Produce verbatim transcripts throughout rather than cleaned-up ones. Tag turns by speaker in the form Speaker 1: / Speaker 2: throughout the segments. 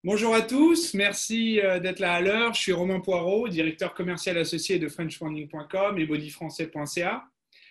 Speaker 1: Bonjour à tous, merci euh, d'être là à l'heure. Je suis Romain Poirot, directeur commercial associé de French Founding point com et body français point c a.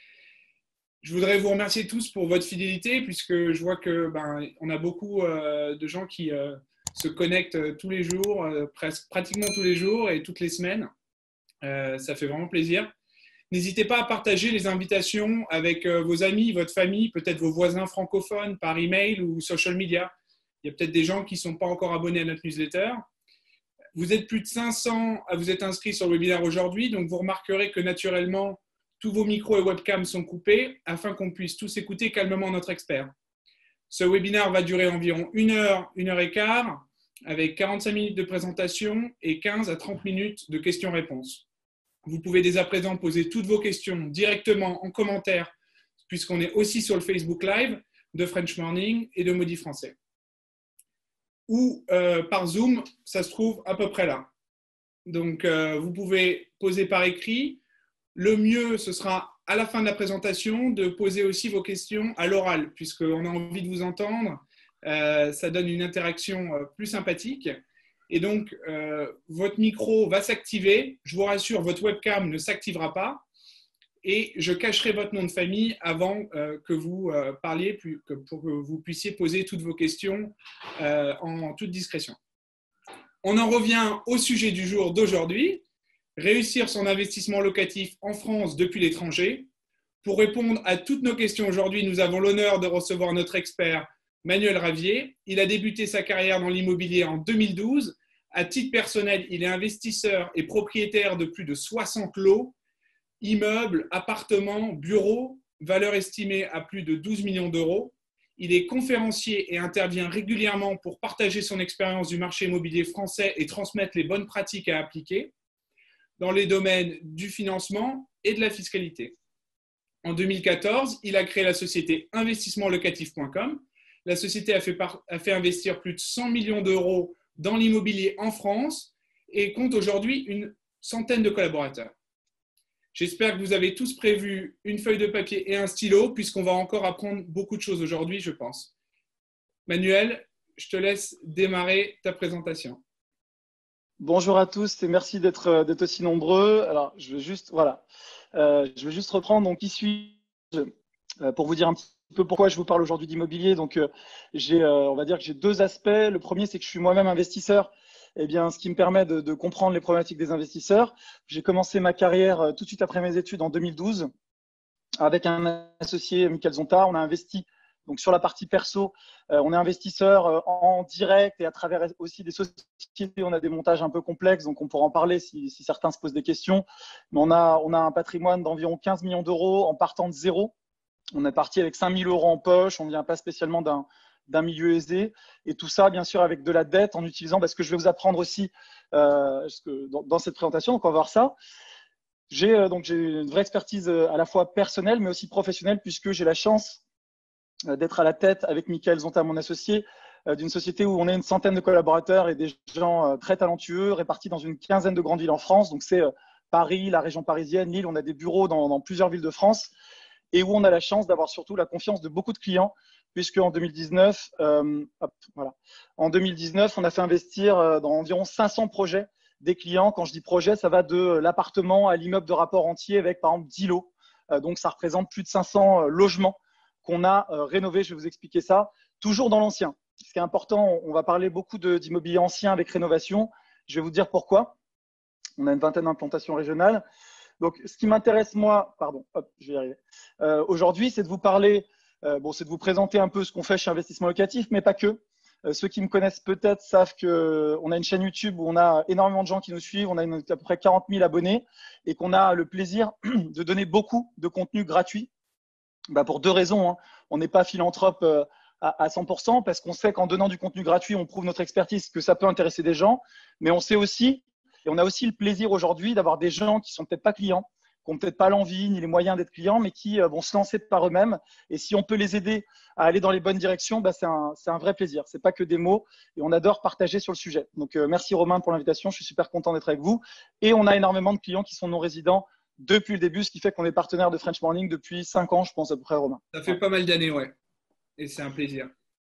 Speaker 1: Je voudrais vous remercier tous pour votre fidélité puisque je vois que ben, on a beaucoup euh, de gens qui euh, se connectent euh, tous les jours, euh, presque pratiquement tous les jours et toutes les semaines. Euh, ça fait vraiment plaisir. N'hésitez pas à partager les invitations avec euh, vos amis, votre famille, peut-être vos voisins francophones par email ou social media. Il y a peut-être des gens qui ne sont pas encore abonnés à notre newsletter. Vous êtes plus de cinq cents à vous être inscrits sur le webinaire aujourd'hui, donc vous remarquerez que naturellement, tous vos micros et webcams sont coupés afin qu'on puisse tous écouter calmement notre expert. Ce webinaire va durer environ une heure, une heure et quart, avec quarante-cinq minutes de présentation et quinze à trente minutes de questions-réponses. Vous pouvez dès à présent poser toutes vos questions directement en commentaire, puisqu'on est aussi sur le Facebook Live de French Morning et de Maudit Français. Ou euh, par Zoom, ça se trouve à peu près là. Donc, euh, vous pouvez poser par écrit. Le mieux, ce sera à la fin de la présentation de poser aussi vos questions à l'oral, puisqu'on a envie de vous entendre. Euh, ça donne une interaction euh, plus sympathique. Et donc, euh, votre micro va s'activer. Je vous rassure, votre webcam ne s'activera pas. Et je cacherai votre nom de famille avant euh, que vous euh, parliez, plus, que, pour que vous puissiez poser toutes vos questions euh, en toute discrétion. On en revient au sujet du jour d'aujourd'hui, réussir son investissement locatif en France depuis l'étranger. Pour répondre à toutes nos questions aujourd'hui, nous avons l'honneur de recevoir notre expert Manuel Ravier. Il a débuté sa carrière dans l'immobilier en deux mille douze. À titre personnel, il est investisseur et propriétaire de plus de soixante lots, immeubles, appartements, bureaux, valeur estimée à plus de douze millions d'euros. Il est conférencier et intervient régulièrement pour partager son expérience du marché immobilier français et transmettre les bonnes pratiques à appliquer dans les domaines du financement et de la fiscalité. En deux mille quatorze, il a créé la société investissement locatif point com. La société a fait, par, a fait investir plus de cent millions d'euros dans l'immobilier en France et compte aujourd'hui une centaine de collaborateurs. J'espère que vous avez tous prévu une feuille de papier et un stylo, puisqu'on va encore apprendre beaucoup de choses aujourd'hui, je pense. Manuel, je te laisse démarrer ta présentation.
Speaker 2: Bonjour à tous et merci d'être d'être aussi nombreux. Alors, je vais juste, voilà, euh, je vais juste reprendre. Donc, qui suis-je euh, pour vous dire un petit peu pourquoi je vous parle aujourd'hui d'immobilier. Donc, euh, j'ai, euh, on va dire que j'ai deux aspects. Le premier, c'est que je suis moi-même investisseur. Eh bien, ce qui me permet de, de comprendre les problématiques des investisseurs. J'ai commencé ma carrière euh, tout de suite après mes études en deux mille douze avec un associé, Michael Zonta. On a investi donc sur la partie perso, euh, on est investisseur euh, en direct et à travers aussi des sociétés. On a des montages un peu complexes, donc on pourra en parler si, si certains se posent des questions. Mais on a, on a un patrimoine d'environ quinze millions d'euros en partant de zéro. On est parti avec cinq mille euros en poche. On ne vient pas spécialement d'un d'un milieu aisé. Et tout ça, bien sûr, avec de la dette en utilisant parce que je vais vous apprendre aussi euh, dans, dans cette présentation. Donc, on va voir ça. J'ai euh, donc j'ai une vraie expertise euh, à la fois personnelle, mais aussi professionnelle, puisque j'ai la chance d'être à la tête avec Michael Zonta, mon associé, d'une société où on est une centaine de collaborateurs et des gens très talentueux répartis dans une quinzaine de grandes villes en France. Donc, c'est Paris, la région parisienne, Lille. On a des bureaux dans, dans plusieurs villes de France et où on a la chance d'avoir surtout la confiance de beaucoup de clients, puisque en deux mille dix-neuf, euh, hop, voilà. En deux mille dix-neuf, on a fait investir dans environ cinq cents projets des clients. Quand je dis projet, ça va de l'appartement à l'immeuble de rapport entier avec, par exemple, dix lots. Donc, ça représente plus de cinq cents logements qu'on a euh, rénové. Je vais vous expliquer ça. Toujours dans l'ancien. Ce qui est important, on va parler beaucoup d'immobilier ancien avec rénovation. Je vais vous dire pourquoi. On a une vingtaine d'implantations régionales. Donc, ce qui m'intéresse, moi, pardon, hop, je vais y arriver. Euh, Aujourd'hui, c'est de vous parler, euh, bon, c'est de vous présenter un peu ce qu'on fait chez Investissement Locatif, mais pas que. Euh, ceux qui me connaissent peut-être savent qu'on a une chaîne YouTube où on a énormément de gens qui nous suivent. On a une, à peu près quarante mille abonnés et qu'on a le plaisir de donner beaucoup de contenu gratuit. Bah pour deux raisons. Hein. On n'est pas philanthrope euh, à, à cent pour cent parce qu'on sait qu'en donnant du contenu gratuit, on prouve notre expertise, que ça peut intéresser des gens. Mais on sait aussi, et on a aussi le plaisir aujourd'hui d'avoir des gens qui sont peut-être pas clients, qui n'ont peut-être pas l'envie ni les moyens d'être clients, mais qui euh, vont se lancer par eux-mêmes. Et si on peut les aider à aller dans les bonnes directions, bah c'est un, c'est un vrai plaisir. C'est pas que des mots et on adore partager sur le sujet. Donc, euh, merci Romain pour l'invitation. Je suis super content d'être avec vous. Et on a énormément de clients qui sont non résidents depuis le début, ce qui fait qu'on est partenaire de French Morning depuis cinq ans, je pense à peu près, Romain.
Speaker 1: Ça fait pas mal d'années, ouais. Et c'est un plaisir.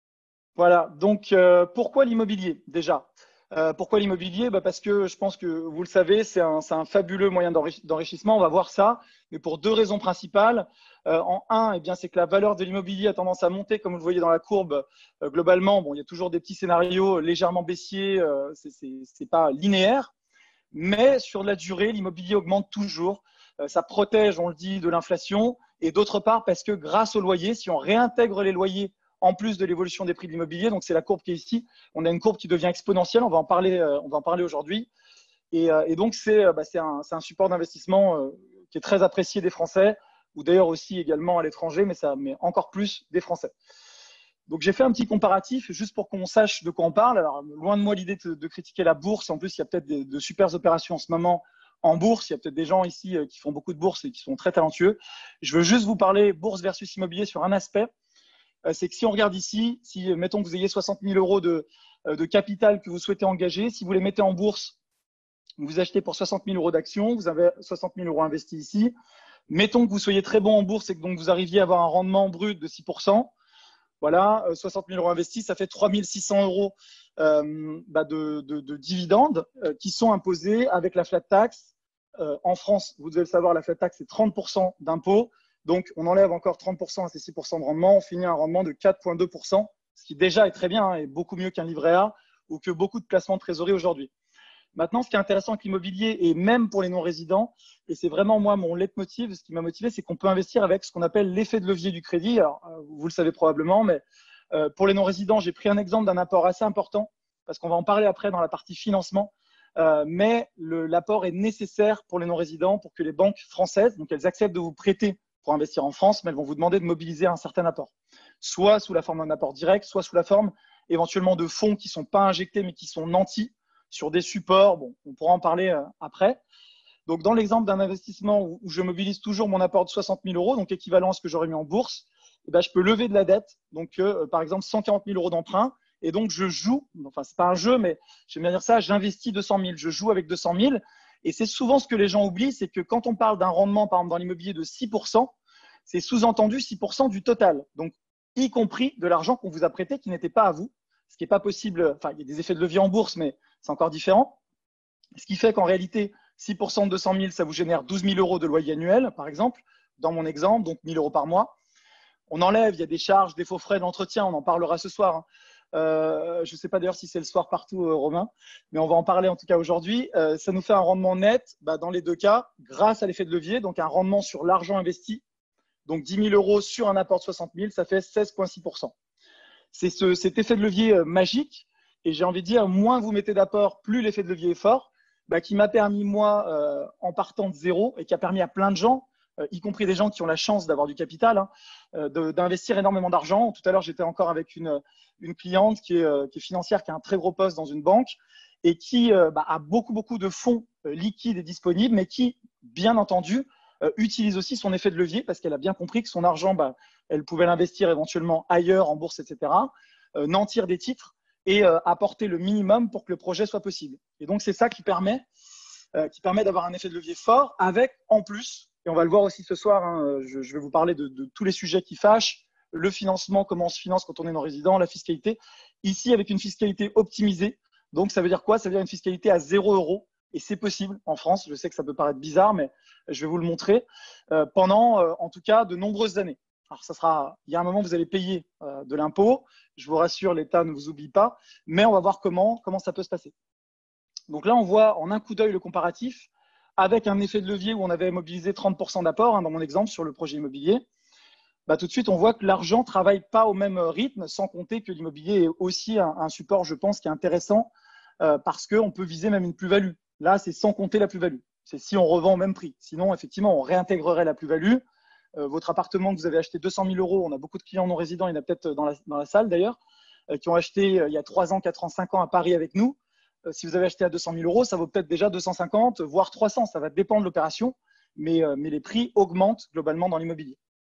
Speaker 2: Voilà, donc euh, pourquoi l'immobilier déjà? Euh, pourquoi l'immobilier? Bah parce que je pense que vous le savez, c'est un, c'est un fabuleux moyen d'enrichi- d'enrichissement. On va voir ça, mais pour deux raisons principales. Euh, en un, eh bien, c'est que la valeur de l'immobilier a tendance à monter, comme vous le voyez dans la courbe. Euh, globalement, bon, il y a toujours des petits scénarios légèrement baissiers, euh, c'est c'est- c'est pas linéaire, mais sur la durée, l'immobilier augmente toujours. Euh, ça protège, on le dit, de l'inflation. Et d'autre part, parce que grâce aux loyers, si on réintègre les loyers en plus de l'évolution des prix de l'immobilier, donc c'est la courbe qui est ici, on a une courbe qui devient exponentielle. On va en parler, euh, on va en parler aujourd'hui. Et, euh, et donc, c'est euh, bah, c'est un, c'est un support d'investissement euh, qui est très apprécié des Français, ou d'ailleurs aussi également à l'étranger, mais ça met encore plus des Français. Donc, j'ai fait un petit comparatif juste pour qu'on sache de quoi on parle. Alors, loin de moi l'idée de, de critiquer la bourse. En plus, il y a peut-être de, de super opérations en ce moment en bourse. Il y a peut-être des gens ici euh, qui font beaucoup de bourse et qui sont très talentueux. Je veux juste vous parler bourse versus immobilier sur un aspect. Euh, c'est que si on regarde ici, si mettons que vous ayez soixante mille euros de, euh, de capital que vous souhaitez engager, si vous les mettez en bourse, vous achetez pour soixante mille euros d'actions, vous avez soixante mille euros investis ici. Mettons que vous soyez très bon en bourse et que donc vous arriviez à avoir un rendement brut de six pour cent. Voilà, euh, soixante mille euros investis, ça fait trois mille six cents euros euh, bah de, de, de, dividendes euh, qui sont imposés avec la flat tax. Euh, en France, vous devez le savoir, la flat tax, c'est trente pour cent d'impôt. Donc, on enlève encore trente pour cent à ces six pour cent de rendement. On finit à un rendement de quatre virgule deux pour cent, ce qui déjà est très bien hein, et beaucoup mieux qu'un livret A ou que beaucoup de placements de trésorerie aujourd'hui. Maintenant, ce qui est intéressant avec l'immobilier, et même pour les non-résidents, et c'est vraiment moi mon leitmotiv, ce qui m'a motivé, c'est qu'on peut investir avec ce qu'on appelle l'effet de levier du crédit. Alors, vous le savez probablement, mais euh, pour les non-résidents, j'ai pris un exemple d'un apport assez important, parce qu'on va en parler après dans la partie financement. Euh, mais l'apport est nécessaire pour les non-résidents, pour que les banques françaises, donc elles acceptent de vous prêter pour investir en France, mais elles vont vous demander de mobiliser un certain apport, soit sous la forme d'un apport direct, soit sous la forme éventuellement de fonds qui ne sont pas injectés, mais qui sont nantis sur des supports. Bon, on pourra en parler euh, après. Donc, dans l'exemple d'un investissement où, où je mobilise toujours mon apport de soixante mille euros, donc équivalent à ce que j'aurais mis en bourse, eh ben, je peux lever de la dette, donc euh, par exemple cent quarante mille euros d'emprunt, et donc je joue, enfin c'est pas un jeu, mais j'aime bien dire ça, j'investis deux cent mille, je joue avec deux cent mille, et c'est souvent ce que les gens oublient, c'est que quand on parle d'un rendement, par exemple dans l'immobilier de six pour cent, c'est sous-entendu six pour cent du total, donc y compris de l'argent qu'on vous a prêté qui n'était pas à vous, ce qui n'est pas possible, enfin il y a des effets de levier en bourse, mais c'est encore différent, ce qui fait qu'en réalité, six pour cent de deux cent mille, ça vous génère douze mille euros de loyer annuel, par exemple, dans mon exemple, donc mille euros par mois. On enlève, il y a des charges, des faux frais d'entretien, on en parlera ce soir. Hein. Euh, je ne sais pas d'ailleurs si c'est le soir partout, euh, Romain, mais on va en parler en tout cas aujourd'hui. Euh, ça nous fait un rendement net, bah, dans les deux cas, grâce à l'effet de levier, donc un rendement sur l'argent investi. Donc dix mille euros sur un apport de soixante mille, ça fait seize virgule six pour cent. C'est ce, cet effet de levier euh, magique, et j'ai envie de dire, moins vous mettez d'apport, plus l'effet de levier est fort, bah, qui m'a permis, moi, euh, en partant de zéro, et qui a permis à plein de gens, euh, y compris des gens qui ont la chance d'avoir du capital, hein, euh, d'investir énormément d'argent. Tout à l'heure, j'étais encore avec une, une cliente qui est, euh, qui est financière, qui a un très gros poste dans une banque, et qui euh, bah, a beaucoup, beaucoup de fonds euh, liquides et disponibles, mais qui, bien entendu, euh, utilise aussi son effet de levier, parce qu'elle a bien compris que son argent, bah, elle pouvait l'investir éventuellement ailleurs, en bourse, et cetera, euh, nantir des titres et euh, apporter le minimum pour que le projet soit possible. Et donc, c'est ça qui permet, euh, qui permet d'avoir un effet de levier fort avec, en plus, et on va le voir aussi ce soir, hein, je, je vais vous parler de, de tous les sujets qui fâchent, le financement, comment on se finance quand on est non-résident, la fiscalité. Ici, avec une fiscalité optimisée. Donc, ça veut dire quoi? Ça veut dire une fiscalité à zéro euro. Et c'est possible en France. Je sais que ça peut paraître bizarre, mais je vais vous le montrer. Euh, pendant, euh, en tout cas, de nombreuses années. Alors, ça sera, il y a un moment, vous allez payer euh, de l'impôt. Je vous rassure, l'État ne vous oublie pas. Mais on va voir comment, comment ça peut se passer. Donc là, on voit en un coup d'œil le comparatif avec un effet de levier où on avait mobilisé trente pour cent d'apport, hein, dans mon exemple, sur le projet immobilier. Bah, tout de suite, on voit que l'argent ne travaille pas au même rythme, sans compter que l'immobilier est aussi un, un support, je pense, qui est intéressant euh, parce qu'on peut viser même une plus-value. Là, c'est sans compter la plus-value. C'est si on revend au même prix. Sinon, effectivement, on réintégrerait la plus-value. Euh, votre appartement que vous avez acheté deux cent mille euros, on a beaucoup de clients non résidents, il y en a peut-être dans la, dans la salle d'ailleurs, euh, qui ont acheté euh, il y a trois ans, quatre ans, cinq ans à Paris avec nous. Euh, si vous avez acheté à deux cent mille euros, ça vaut peut-être déjà deux cent cinquante, voire trois cents. Ça va dépendre de l'opération, mais, euh, mais les prix augmentent globalement dans l'immobilier.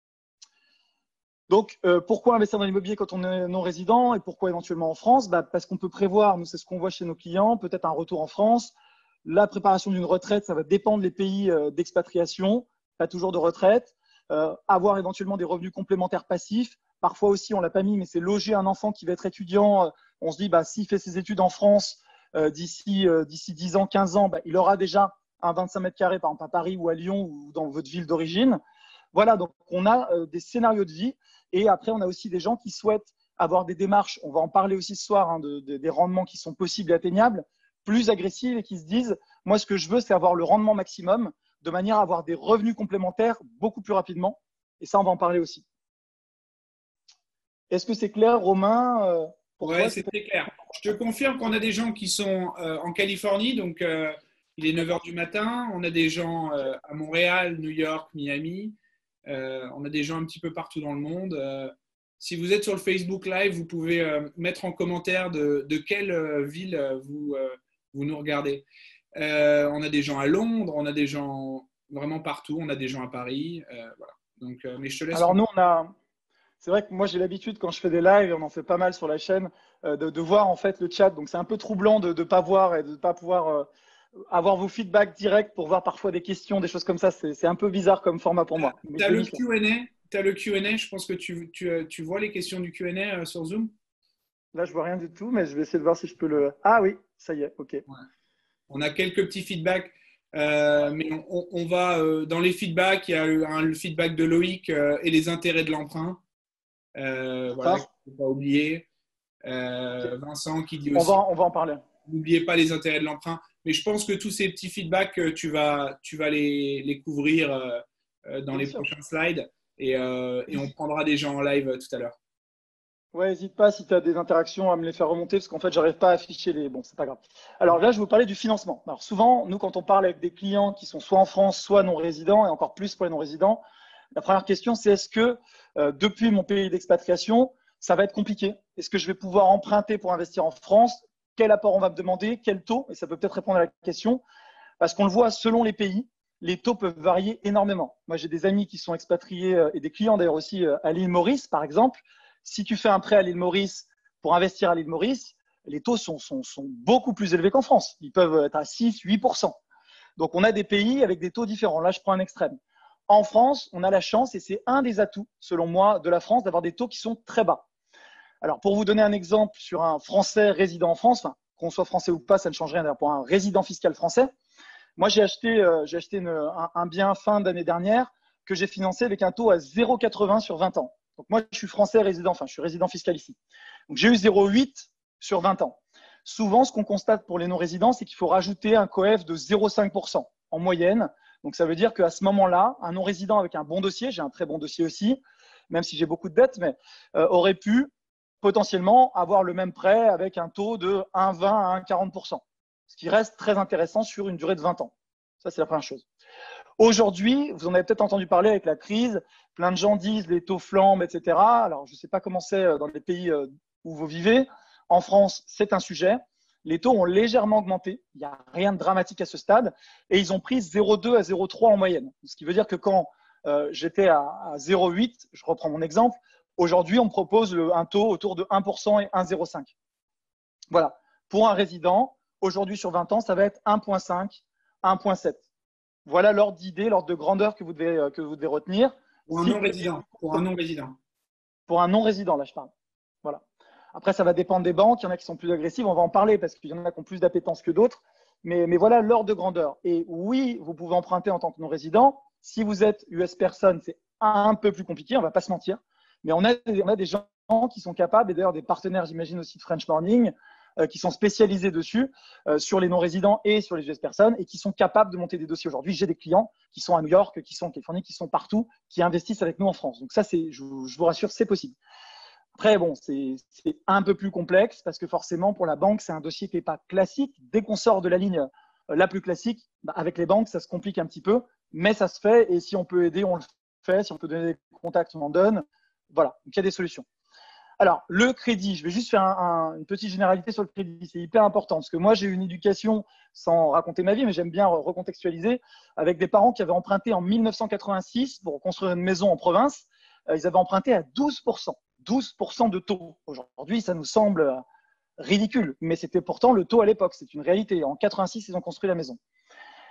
Speaker 2: Donc, euh, pourquoi investir dans l'immobilier quand on est non résident et pourquoi éventuellement en France? Bah, parce qu'on peut prévoir, nous c'est ce qu'on voit chez nos clients, peut-être un retour en France. La préparation d'une retraite, ça va dépendre des pays euh, d'expatriation, pas toujours de retraite. euh, avoir éventuellement des revenus complémentaires passifs. Parfois aussi, on ne l'a pas mis, mais c'est loger un enfant qui va être étudiant. On se dit, bah, s'il fait ses études en France euh, d'ici euh, d'ici dix ans, quinze ans, bah, il aura déjà un vingt-cinq mètres carrés, par exemple à Paris ou à Lyon ou dans votre ville d'origine. Voilà, donc on a euh, des scénarios de vie. Et après, on a aussi des gens qui souhaitent avoir des démarches, on va en parler aussi ce soir, hein, de, de, des rendements qui sont possibles et atteignables, plus agressives et qui se disent, moi, ce que je veux, c'est avoir le rendement maximum de manière à avoir des revenus complémentaires beaucoup plus rapidement. Et ça, on va en parler aussi. Est-ce que c'est clair, Romain euh, pour
Speaker 1: Oui,
Speaker 2: toi,
Speaker 1: c'est très clair. Je te confirme qu'on a des gens qui sont euh, en Californie, donc euh, il est neuf heures du matin. On a des gens euh, à Montréal, New York, Miami. Euh, on a des gens un petit peu partout dans le monde. Euh, si vous êtes sur le Facebook Live, vous pouvez euh, mettre en commentaire de, de quelle euh, ville euh, vous, euh, vous nous regardez. Euh, on a des gens à Londres, on a des gens vraiment partout, on a des gens à Paris. Euh, voilà. Donc, euh, mais je te laisse.
Speaker 2: Alors nous, on a, c'est vrai que moi j'ai l'habitude quand je fais des lives, et on en fait pas mal sur la chaîne, euh, de, de voir en fait le chat. Donc c'est un peu troublant de ne pas voir et de ne pas pouvoir euh, avoir vos feedbacks directs pour voir parfois des questions, des choses comme ça. C'est un peu bizarre comme format pour moi. Mais
Speaker 1: Tu
Speaker 2: je
Speaker 1: as
Speaker 2: l'ai
Speaker 1: le
Speaker 2: mis ça.
Speaker 1: Q and A, t'as le Q and A, je pense que tu, tu, tu vois les questions du Q and A euh, sur Zoom.
Speaker 2: Là, je vois rien du tout, mais je vais essayer de voir si je peux le. Ah oui, ça y est, ok.
Speaker 1: Ouais. On a quelques petits feedbacks, euh, mais on, on- on va euh, dans les feedbacks. Il y a le, un- le feedback de Loïc euh, et les intérêts de l'emprunt. Euh, voilà, il
Speaker 2: D'accord.
Speaker 1: ne faut pas oublier.
Speaker 2: Ok.
Speaker 1: Euh, Vincent qui dit
Speaker 2: On
Speaker 1: aussi,
Speaker 2: va, on va en parler.
Speaker 1: n'oubliez pas les intérêts de l'emprunt. Mais je pense que tous ces petits feedbacks, euh, tu vas, tu vas les, les couvrir euh, euh, dans
Speaker 2: Bien
Speaker 1: les
Speaker 2: sûr.
Speaker 1: prochains slides et, euh, et on prendra des gens en live euh, tout à l'heure.
Speaker 2: Ouais, n'hésite pas si tu as des interactions à me les faire remonter parce qu'en fait, j'arrive pas à afficher les. Bon, c'est pas grave. Alors là, je vais vous parler du financement. Alors souvent, nous, quand on parle avec des clients qui sont soit en France, soit non résidents, et encore plus pour les non résidents, la première question, c'est est-ce que euh, depuis mon pays d'expatriation, ça va être compliqué? Est-ce que je vais pouvoir emprunter pour investir en France? Quel apport on va me demander? Quel taux? Et ça peut peut-être répondre à la question. Parce qu'on le voit selon les pays, les taux peuvent varier énormément. Moi, j'ai des amis qui sont expatriés euh, et des clients d'ailleurs aussi euh, à l'île Maurice, par exemple. Si tu fais un prêt à l'île Maurice pour investir à l'île Maurice, les taux sont, sont, sont beaucoup plus élevés qu'en France. Ils peuvent être à six, huit pour cent. Donc, on a des pays avec des taux différents. Là, je prends un extrême. En France, on a la chance, et c'est un des atouts, selon moi, de la France, d'avoir des taux qui sont très bas. Alors, pour vous donner un exemple sur un Français résident en France, enfin, qu'on soit français ou pas, ça ne change rien. Pour un résident fiscal français, moi, j'ai acheté, euh, j'ai acheté une, un, un bien fin d'année dernière que j'ai financé avec un taux à zéro virgule quatre-vingts sur vingt ans. Donc, moi, je suis français résident, enfin, je suis résident fiscal ici. Donc, j'ai eu zéro virgule huit sur vingt ans. Souvent, ce qu'on constate pour les non-résidents, c'est qu'il faut rajouter un coef de zéro virgule cinq pour cent en moyenne. Donc, ça veut dire qu'à ce moment-là, un non-résident avec un bon dossier, j'ai un très bon dossier aussi, même si j'ai beaucoup de dettes, mais euh, aurait pu potentiellement avoir le même prêt avec un taux de un virgule vingt à un virgule quarante pour cent, ce qui reste très intéressant sur une durée de vingt ans. Ça, c'est la première chose. Aujourd'hui, vous en avez peut-être entendu parler avec la crise, plein de gens disent les taux flambent, et cetera. Alors, je ne sais pas comment c'est dans les pays où vous vivez. En France, c'est un sujet. Les taux ont légèrement augmenté. Il n'y a rien de dramatique à ce stade. Et ils ont pris zéro virgule deux à zéro virgule trois en moyenne. Ce qui veut dire que quand euh, j'étais à, à zéro virgule huit, je reprends mon exemple, aujourd'hui, on me propose le, un taux autour de un pour cent et un virgule zéro cinq. Voilà. Pour un résident, aujourd'hui sur vingt ans, ça va être un virgule cinq, un virgule sept. Voilà l'ordre d'idée, l'ordre de grandeur que vous devez, que vous devez retenir.
Speaker 1: Pour un
Speaker 2: Si
Speaker 1: non-résident. Pour un non-résident.
Speaker 2: Pour un non-résident, là, je parle. Voilà. Après, ça va dépendre des banques. Il y en a qui sont plus agressives. On va en parler parce qu'il y en a qui ont plus d'appétence que d'autres. Mais, mais voilà l'ordre de grandeur. Et oui, vous pouvez emprunter en tant que non-résident. Si vous êtes U S personne, c'est un peu plus compliqué. On ne va pas se mentir. Mais on a, on a des gens qui sont capables, et d'ailleurs des partenaires, j'imagine aussi de French Morning, euh, qui sont spécialisés dessus, euh, sur les non-résidents et sur les U S personnes, et qui sont capables de monter des dossiers aujourd'hui. J'ai des clients qui sont à New York, qui sont en Californie, qui sont partout, qui investissent avec nous en France. Donc ça, c'est, je, je vous rassure, c'est possible. Après, bon, c'est un peu plus complexe parce que forcément, pour la banque, c'est un dossier qui n'est pas classique. Dès qu'on sort de la ligne euh, la plus classique, bah, avec les banques, ça se complique un petit peu, mais ça se fait. Et si on peut aider, on le fait. Si on peut donner des contacts, on en donne. Voilà, donc il y a des solutions. Alors, le crédit, je vais juste faire un, un, une petite généralité sur le crédit. C'est hyper important parce que moi, j'ai eu une éducation, sans raconter ma vie, mais j'aime bien recontextualiser, avec des parents qui avaient emprunté en mille neuf cent quatre-vingt-six pour construire une maison en province. Euh, ils avaient emprunté à douze pour cent. douze pour cent de taux. Aujourd'hui, ça nous semble ridicule, mais c'était pourtant le taux à l'époque. C'est une réalité. En quatre-vingt-six, ils ont construit la maison.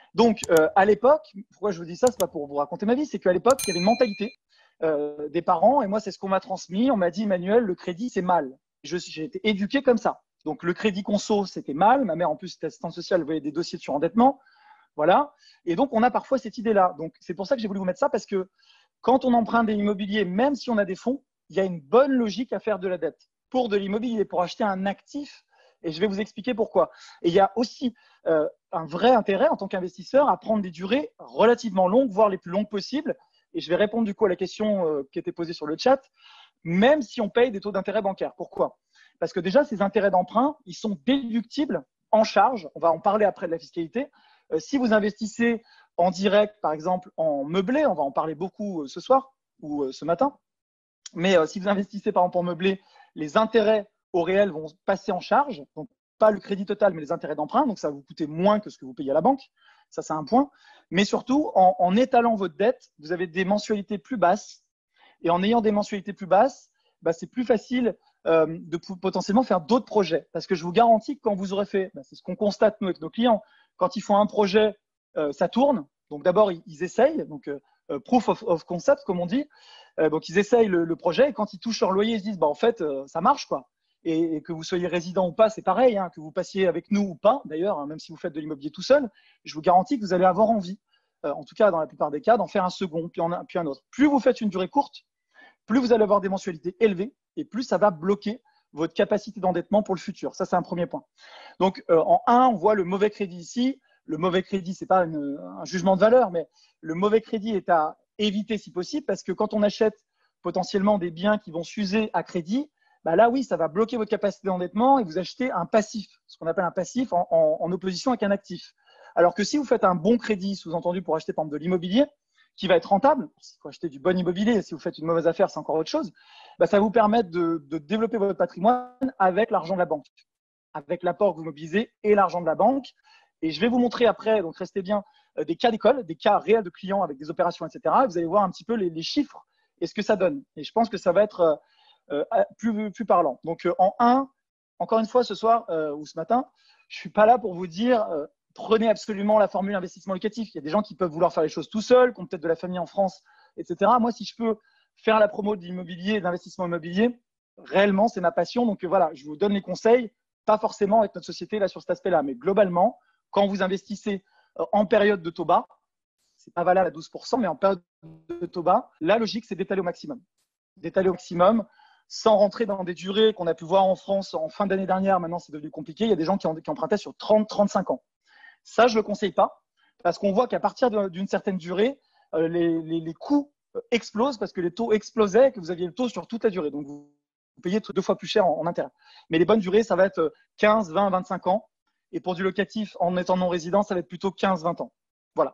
Speaker 2: Donc, euh, à l'époque, pourquoi je vous dis ça, c'est pas pour vous raconter ma vie, c'est qu'à l'époque, il y avait une mentalité euh, des parents, et moi, c'est ce qu'on m'a transmis. On m'a dit, Emmanuel, le crédit, c'est mal. Je J'ai été éduqué comme ça. Donc, le crédit conso, c'était mal. Ma mère, en plus, était assistante sociale, elle voyait des dossiers de surendettement. Voilà. Et donc, on a parfois cette idée-là. Donc, c'est pour ça que j'ai voulu vous mettre ça, parce que quand on emprunte de l'immobilier, même si on a des fonds, il y a une bonne logique à faire de la dette pour de l'immobilier, pour acheter un actif. Et je vais vous expliquer pourquoi. Et il y a aussi euh, un vrai intérêt en tant qu'investisseur à prendre des durées relativement longues, voire les plus longues possibles. Et je vais répondre du coup à la question euh, qui était posée sur le chat, même si on paye des taux d'intérêt bancaires. Pourquoi? Parce que déjà, ces intérêts d'emprunt, ils sont déductibles en charge. On va en parler après de la fiscalité. Euh, si vous investissez en direct, par exemple, en meublé, on va en parler beaucoup euh, ce soir ou euh, ce matin. Mais euh, si vous investissez par exemple en meublé, les intérêts au réel vont passer en charge. Donc, pas le crédit total, mais les intérêts d'emprunt. Donc, ça va vous coûter moins que ce que vous payez à la banque. Ça, c'est un point. Mais surtout, en, en étalant votre dette, vous avez des mensualités plus basses. Et en ayant des mensualités plus basses, bah, c'est plus facile euh, de potentiellement faire d'autres projets. Parce que je vous garantis que quand vous aurez fait, bah, c'est ce qu'on constate nous avec nos clients, quand ils font un projet, euh, ça tourne. Donc d'abord, ils, ils essayent, donc euh, proof of, of concept, comme on dit. Euh, donc ils essayent le, le projet et quand ils touchent leur loyer, ils se disent, bah, en fait, euh, ça marche, quoi. Et, et que vous soyez résident ou pas, c'est pareil, hein, que vous passiez avec nous ou pas, d'ailleurs, hein, même si vous faites de l'immobilier tout seul, je vous garantis que vous allez avoir envie, euh, en tout cas dans la plupart des cas, d'en faire un second, puis, en, puis un autre. Plus vous faites une durée courte, plus vous allez avoir des mensualités élevées et plus ça va bloquer votre capacité d'endettement pour le futur. Ça, c'est un premier point. Donc, euh, en un, on voit le mauvais crédit ici. Le mauvais crédit, ce n'est pas une, un jugement de valeur, mais le mauvais crédit est à éviter si possible parce que quand on achète potentiellement des biens qui vont s'user à crédit, bah là, oui, ça va bloquer votre capacité d'endettement et vous achetez un passif, ce qu'on appelle un passif en, en, en opposition avec un actif. Alors que si vous faites un bon crédit, sous-entendu pour acheter par exemple de l'immobilier, qui va être rentable, si vous achetez du bon immobilier, si vous faites une mauvaise affaire, c'est encore autre chose, bah, ça va vous permettre de, de développer votre patrimoine avec l'argent de la banque, avec l'apport que vous mobilisez et l'argent de la banque. Et je vais vous montrer après, donc restez bien, des cas d'école, des cas réels de clients avec des opérations, et cetera. Et vous allez voir un petit peu les, les chiffres et ce que ça donne. Et je pense que ça va être euh, plus, plus parlant. Donc euh, en un, encore une fois ce soir euh, ou ce matin, je ne suis pas là pour vous dire euh, prenez absolument la formule investissement locatif. Il y a des gens qui peuvent vouloir faire les choses tout seuls, qui ont peut-être de la famille en France, et cetera. Moi, si je peux faire la promo de l'immobilier, d'investissement immobilier, réellement, c'est ma passion. Donc voilà, je vous donne les conseils, pas forcément avec notre société là sur cet aspect-là, mais globalement, quand vous investissez en période de taux bas, c'est pas valable à douze pour cent, mais en période de taux bas, la logique, c'est d'étaler au maximum. D'étaler au maximum, sans rentrer dans des durées qu'on a pu voir en France en fin d'année dernière. Maintenant, c'est devenu compliqué. Il y a des gens qui, ont, qui empruntaient sur trente, trente-cinq ans. Ça, je ne le conseille pas, parce qu'on voit qu'à partir d'une certaine durée, euh, les, les, les coûts explosent, parce que les taux explosaient, que vous aviez le taux sur toute la durée. Donc, vous, vous payez deux fois plus cher en, en intérêt. Mais les bonnes durées, ça va être quinze, vingt, vingt-cinq ans. Et pour du locatif, en étant non résident, ça va être plutôt quinze, vingt ans. Voilà.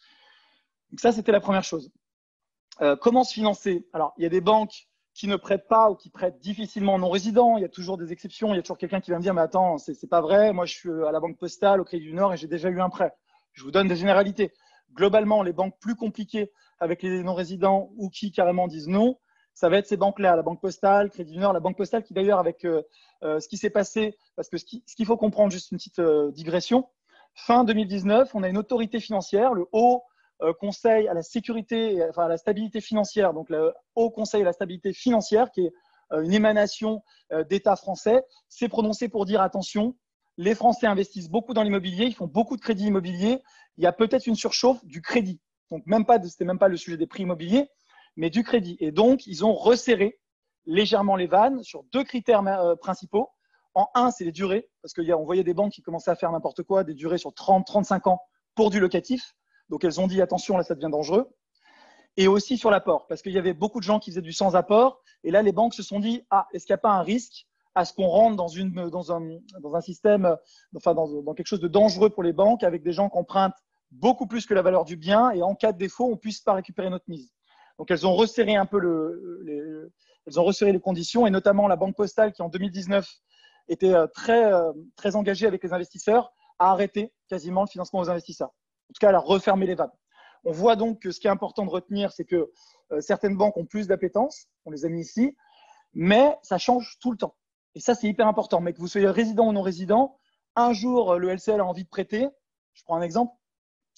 Speaker 2: Donc ça, c'était la première chose. Euh, comment se financer? Alors, il y a des banques qui ne prêtent pas ou qui prêtent difficilement aux non-résidents. Il y a toujours des exceptions. Il y a toujours quelqu'un qui va me dire, mais attends, c'est, c'est pas vrai. Moi, je suis à la Banque Postale, au Crédit du Nord, et j'ai déjà eu un prêt. Je vous donne des généralités. Globalement, les banques plus compliquées avec les non-résidents ou qui carrément disent non, ça va être ces banques-là, la Banque Postale, Crédit du Nord, la Banque Postale qui d'ailleurs, avec euh, euh, ce qui s'est passé, parce que ce, qui, ce qu'il faut comprendre, juste une petite euh, digression, fin deux mille dix-neuf, on a une autorité financière, le Haut euh, Conseil à la sécurité, enfin à la stabilité financière, donc le Haut Conseil à la stabilité financière, qui est euh, une émanation euh, d'État français, s'est prononcé pour dire attention, les Français investissent beaucoup dans l'immobilier, ils font beaucoup de crédits immobiliers, il y a peut-être une surchauffe du crédit. Donc même pas, c'était même pas le sujet des prix immobiliers, mais du crédit. Et donc, ils ont resserré légèrement les vannes sur deux critères euh, principaux. En un, c'est les durées, parce qu'on voyait des banques qui commençaient à faire n'importe quoi, des durées sur trente, trente-cinq ans pour du locatif. Donc, elles ont dit, attention, là, ça devient dangereux. Et aussi sur l'apport, parce qu'il y avait beaucoup de gens qui faisaient du sans-apport. Et là, les banques se sont dit, ah, est-ce qu'il n'y a pas un risque à ce qu'on rentre dans, une, dans, un, dans un système, enfin, dans, dans quelque chose de dangereux pour les banques, avec des gens qui empruntent beaucoup plus que la valeur du bien, et en cas de défaut, on ne puisse pas récupérer notre mise. Donc, elles ont resserré un peu le, les, elles ont resserré les conditions, et notamment la Banque Postale qui, en deux mille dix-neuf, était très, très engagée avec les investisseurs, a arrêté quasiment le financement aux investisseurs. En tout cas, elle a refermé les vannes. On voit donc que ce qui est important de retenir, c'est que euh, certaines banques ont plus d'appétence, on les a mis ici, mais ça change tout le temps. Et ça, c'est hyper important. Mais que vous soyez résident ou non résident, un jour, le L C L a envie de prêter. Je prends un exemple.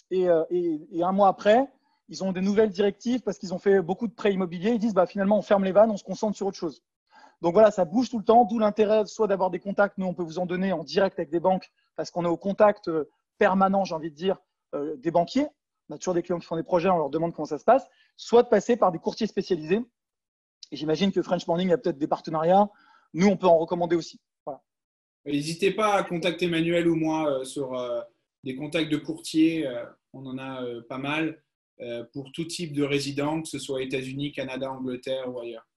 Speaker 2: et, euh, et, et un mois après, ils ont des nouvelles directives parce qu'ils ont fait beaucoup de prêts immobiliers. Ils disent bah, finalement, on ferme les vannes, on se concentre sur autre chose. Donc voilà, ça bouge tout le temps, d'où l'intérêt soit d'avoir des contacts. Nous, on peut vous en donner en direct avec des banques parce qu'on est au contact permanent, j'ai envie de dire, euh, des banquiers. On a toujours des clients qui font des projets, on leur demande comment ça se passe. Soit de passer par des courtiers spécialisés. Et j'imagine que French Morning a peut-être des partenariats. Nous, on peut en recommander aussi. Voilà.
Speaker 1: N'hésitez pas à contacter Manuel ou moi euh, sur euh, des contacts de courtiers. Euh, on en a euh, pas mal euh, pour tout type de résident, que ce soit États-Unis, Canada, Angleterre ou ailleurs.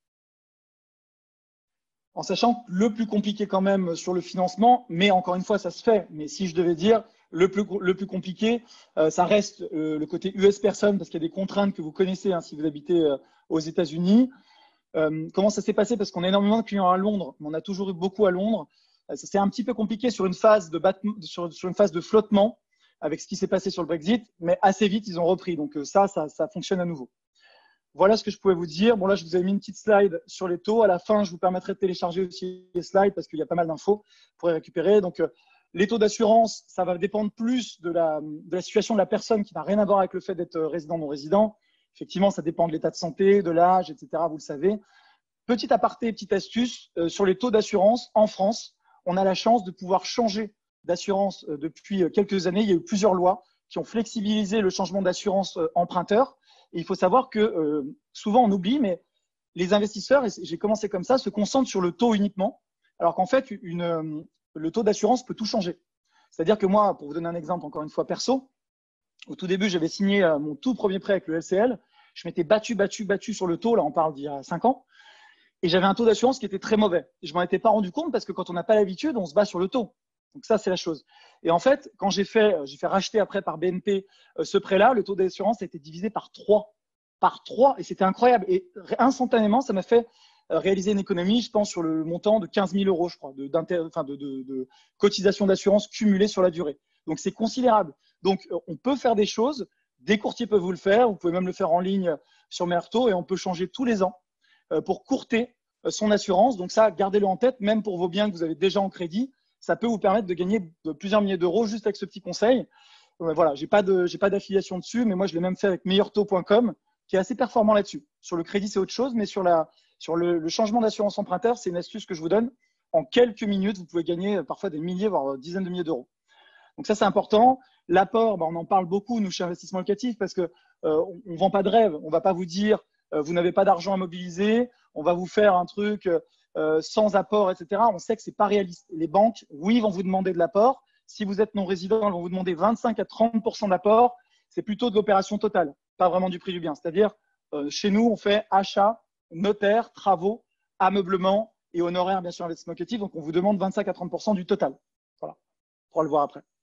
Speaker 2: En sachant que le plus compliqué quand même sur le financement, mais encore une fois, ça se fait. Mais si je devais dire, le plus, le plus compliqué, euh, ça reste euh, le côté U S personne, parce qu'il y a des contraintes que vous connaissez hein, si vous habitez euh, aux États-Unis. Euh, comment ça s'est passé? Parce qu'on a énormément de clients à Londres, mais on a toujours eu beaucoup à Londres. Euh, ça s'est un petit peu compliqué sur une phase de, battement, sur, sur une phase de flottement avec ce qui s'est passé sur le Brexit, mais assez vite, ils ont repris. Donc euh, ça, ça, ça fonctionne à nouveau. Voilà ce que je pouvais vous dire. Bon, là, je vous avais mis une petite slide sur les taux. À la fin, je vous permettrai de télécharger aussi les slides parce qu'il y a pas mal d'infos pour les récupérer. Donc, euh, les taux d'assurance, ça va dépendre plus de la, de la situation de la personne qui n'a rien à voir avec le fait d'être résident ou non résident. Effectivement, ça dépend de l'état de santé, de l'âge, et cetera. Vous le savez. Petit aparté, petite astuce, euh, sur les taux d'assurance en France, on a la chance de pouvoir changer d'assurance euh, depuis quelques années. Il y a eu plusieurs lois qui ont flexibilisé le changement d'assurance euh, emprunteur. Et il faut savoir que euh, souvent on oublie, mais les investisseurs, et j'ai commencé comme ça, se concentrent sur le taux uniquement, alors qu'en fait, une, euh, le taux d'assurance peut tout changer. C'est-à-dire que moi, pour vous donner un exemple encore une fois perso, au tout début, j'avais signé euh, mon tout premier prêt avec le L C L. Je m'étais battu, battu, battu sur le taux, là on parle d'il y a cinq ans, et j'avais un taux d'assurance qui était très mauvais. Et je m'en étais pas rendu compte parce que quand on n'a pas l'habitude, on se bat sur le taux. Donc ça, c'est la chose. Et en fait, quand j'ai fait, j'ai fait racheter après par B N P euh, ce prêt-là, le taux d'assurance a été divisé par trois. Par trois, et c'était incroyable. Et instantanément, ça m'a fait euh, réaliser une économie, je pense, sur le montant de quinze mille euros, je crois, de, enfin de, de, de cotisation d'assurance cumulée sur la durée. Donc c'est considérable. Donc euh, on peut faire des choses, des courtiers peuvent vous le faire, vous pouvez même le faire en ligne sur Merto, et on peut changer tous les ans euh, pour courter euh, son assurance. Donc ça, gardez-le en tête, même pour vos biens que vous avez déjà en crédit. Ça peut vous permettre de gagner de plusieurs milliers d'euros juste avec ce petit conseil. Euh, voilà, j'ai pas de, j'ai pas d'affiliation dessus, mais moi je l'ai même fait avec meilleur taux point com, qui est assez performant là-dessus. Sur le crédit, c'est autre chose, mais sur la, sur le, le changement d'assurance emprunteur, c'est une astuce que je vous donne. En quelques minutes, vous pouvez gagner parfois des milliers, voire des dizaines de milliers d'euros. Donc ça, c'est important. L'apport, bah, on en parle beaucoup nous chez Investissement Locatif parce que euh, on, on vend pas de rêve. On va pas vous dire euh, vous n'avez pas d'argent à mobiliser, on va vous faire un truc. Euh, sans apport, et cetera. On sait que c'est pas réaliste. Les banques, oui, vont vous demander de l'apport. Si vous êtes non résident, elles vont vous demander vingt-cinq à trente pour cent d'apport. C'est plutôt de l'opération totale, pas vraiment du prix du bien. C'est-à-dire, euh, chez nous, on fait achat, notaire, travaux, ameublement et honoraires, bien sûr, investissement locatif. Donc, on vous demande vingt-cinq à trente pour cent du total. Voilà, on pourra le voir après.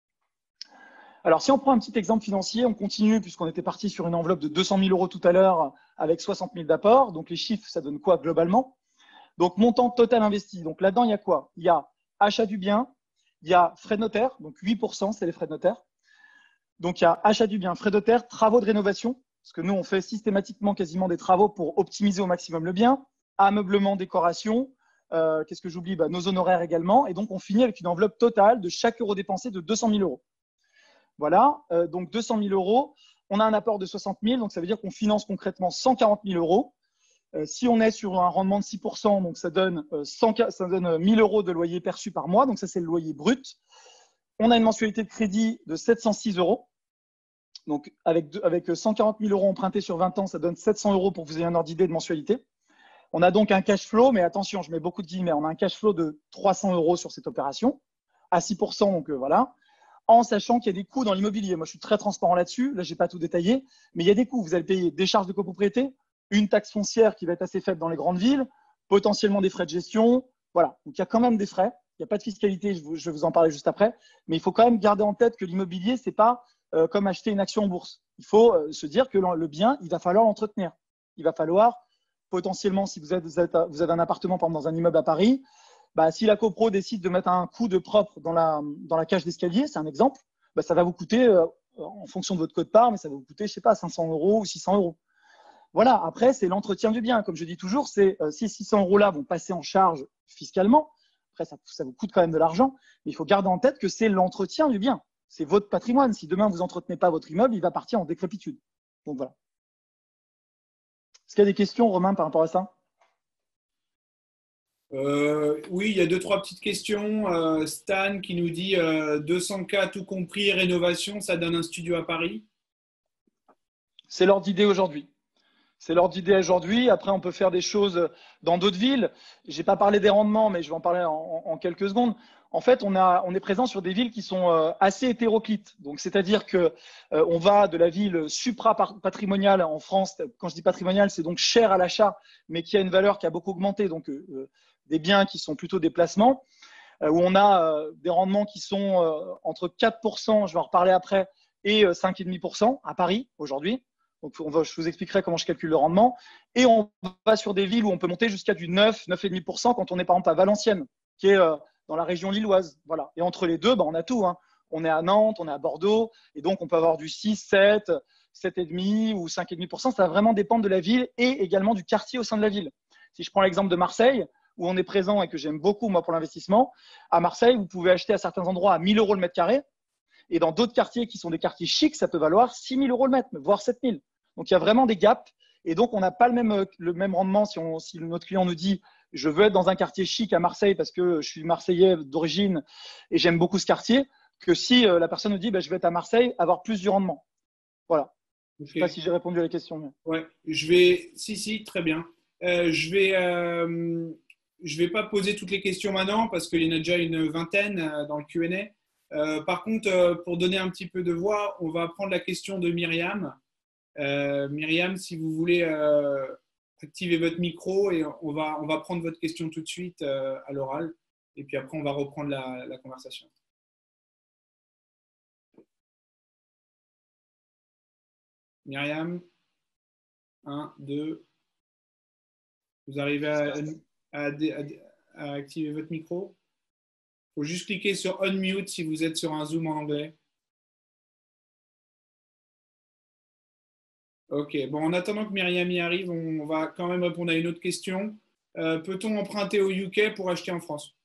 Speaker 2: Alors, si on prend un petit exemple financier, on continue puisqu'on était parti sur une enveloppe de deux cent mille euros tout à l'heure avec soixante mille d'apport. Donc, les chiffres, ça donne quoi globalement? Donc, montant total investi. Donc, là-dedans, il y a quoi? Il y a achat du bien, il y a frais de notaire, donc huit pour cent, c'est les frais de notaire. Donc, il y a achat du bien, frais de notaire, travaux de rénovation, parce que nous, on fait systématiquement quasiment des travaux pour optimiser au maximum le bien, ameublement, décoration, euh, qu'est-ce que j'oublie? Bah, nos honoraires également. Et donc, on finit avec une enveloppe totale de chaque euro dépensé de deux cent mille euros. Voilà, euh, donc deux cent mille euros. On a un apport de soixante mille, donc ça veut dire qu'on finance concrètement cent quarante mille euros. Euh, si on est sur un rendement de six pour cent, donc ça donne, euh, cent, ça donne mille euros de loyer perçu par mois. Donc ça, c'est le loyer brut. On a une mensualité de crédit de sept cent six euros. Donc avec, avec cent quarante mille euros empruntés sur vingt ans, ça donne sept cents euros pour que vous ayez un ordre d'idée de mensualité. On a donc un cash flow, mais attention, je mets beaucoup de guillemets, on a un cash flow de trois cents euros sur cette opération, à six pour cent, donc euh, voilà. En sachant qu'il y a des coûts dans l'immobilier. Moi, je suis très transparent là-dessus. Là, je n'ai pas tout détaillé, mais il y a des coûts. Vous allez payer des charges de copropriété, une taxe foncière qui va être assez faible dans les grandes villes, potentiellement des frais de gestion. Voilà. Donc, il y a quand même des frais. Il n'y a pas de fiscalité, je vais vous en parler juste après. Mais il faut quand même garder en tête que l'immobilier, ce n'est pas euh, comme acheter une action en bourse. Il faut euh, se dire que le bien, il va falloir l'entretenir. Il va falloir potentiellement, si vous, êtes, vous, êtes, vous avez un appartement, par exemple, dans un immeuble à Paris, bah, si la copro décide de mettre un coup de propre dans la, dans la cage d'escalier, c'est un exemple, bah, ça va vous coûter, euh, en fonction de votre quote-part, mais ça va vous coûter, je sais pas, cinq cents euros ou six cents euros. Voilà, après, c'est l'entretien du bien. Comme je dis toujours, c'est euh, ces six cents euros-là vont passer en charge fiscalement. Après, ça, ça vous coûte quand même de l'argent, mais il faut garder en tête que c'est l'entretien du bien. c'est votre patrimoine. Si demain, vous n'entretenez pas votre immeuble, il va partir en décrépitude. Donc voilà. Est-ce qu'il y a des questions, Romain, par rapport à ça?
Speaker 1: Euh, oui, il y a deux, trois petites questions. Euh, Stan qui nous dit euh, deux cents K tout compris, rénovation, ça donne un studio à Paris.
Speaker 2: C'est l'ordre d'idée aujourd'hui. C'est l'ordre d'idée aujourd'hui. Après, on peut faire des choses dans d'autres villes. Je n'ai pas parlé des rendements, mais je vais en parler en, en quelques secondes. En fait, on, a, on est présent sur des villes qui sont euh, assez hétéroclites. Donc, c'est-à-dire que euh, on va de la ville supra-patrimoniale en France. Quand je dis patrimoniale, c'est donc cher à l'achat, mais qui a une valeur qui a beaucoup augmenté. Donc, euh, des biens qui sont plutôt des placements, euh, où on a euh, des rendements qui sont euh, entre quatre pour cent, je vais en reparler après, et euh, cinq virgule cinq pour cent à Paris aujourd'hui. Donc, on va, je vous expliquerai comment je calcule le rendement. Et on va sur des villes où on peut monter jusqu'à du neuf, neuf virgule cinq pour cent quand on est par exemple à Valenciennes, qui est euh, dans la région lilloise. Voilà. Et entre les deux, bah, on a tout. Hein. On est à Nantes, on est à Bordeaux, et donc on peut avoir du six, sept, sept virgule cinq ou cinq virgule cinq pour cent. Ça va vraiment dépendre de la ville et également du quartier au sein de la ville. Si je prends l'exemple de Marseille, où on est présent et que j'aime beaucoup moi pour l'investissement, à Marseille, vous pouvez acheter à certains endroits à mille euros le mètre carré, et dans d'autres quartiers qui sont des quartiers chics, ça peut valoir six mille euros le mètre, voire sept mille. Donc, il y a vraiment des gaps. Et donc, on n'a pas le même, le même rendement si, on, si notre client nous dit « je veux être dans un quartier chic à Marseille parce que je suis Marseillais d'origine et j'aime beaucoup ce quartier », que si euh, la personne nous dit bah, « je vais être à Marseille, avoir plus du rendement ». Voilà. Okay. Je ne sais pas si j'ai répondu à la question. Mais...
Speaker 1: Ouais, je vais… Si, si, très bien. Euh, je vais… Euh... Je ne vais pas poser toutes les questions maintenant parce qu'il y en a déjà une vingtaine dans le Q and A. Euh, par contre, euh, pour donner un petit peu de voix, on va prendre la question de Myriam. Euh, Myriam, si vous voulez euh, activer votre micro et on va, on va prendre votre question tout de suite euh, à l'oral. Et puis après, on va reprendre la, la conversation. Myriam, un, deux. Vous arrivez à, à, à, à activer votre micro? Il faut juste cliquer sur Unmute si vous êtes sur un Zoom en anglais. Ok, bon, en attendant que Myriam y arrive, on va quand même répondre à une autre question. Euh, peut-on emprunter au U K pour acheter en France?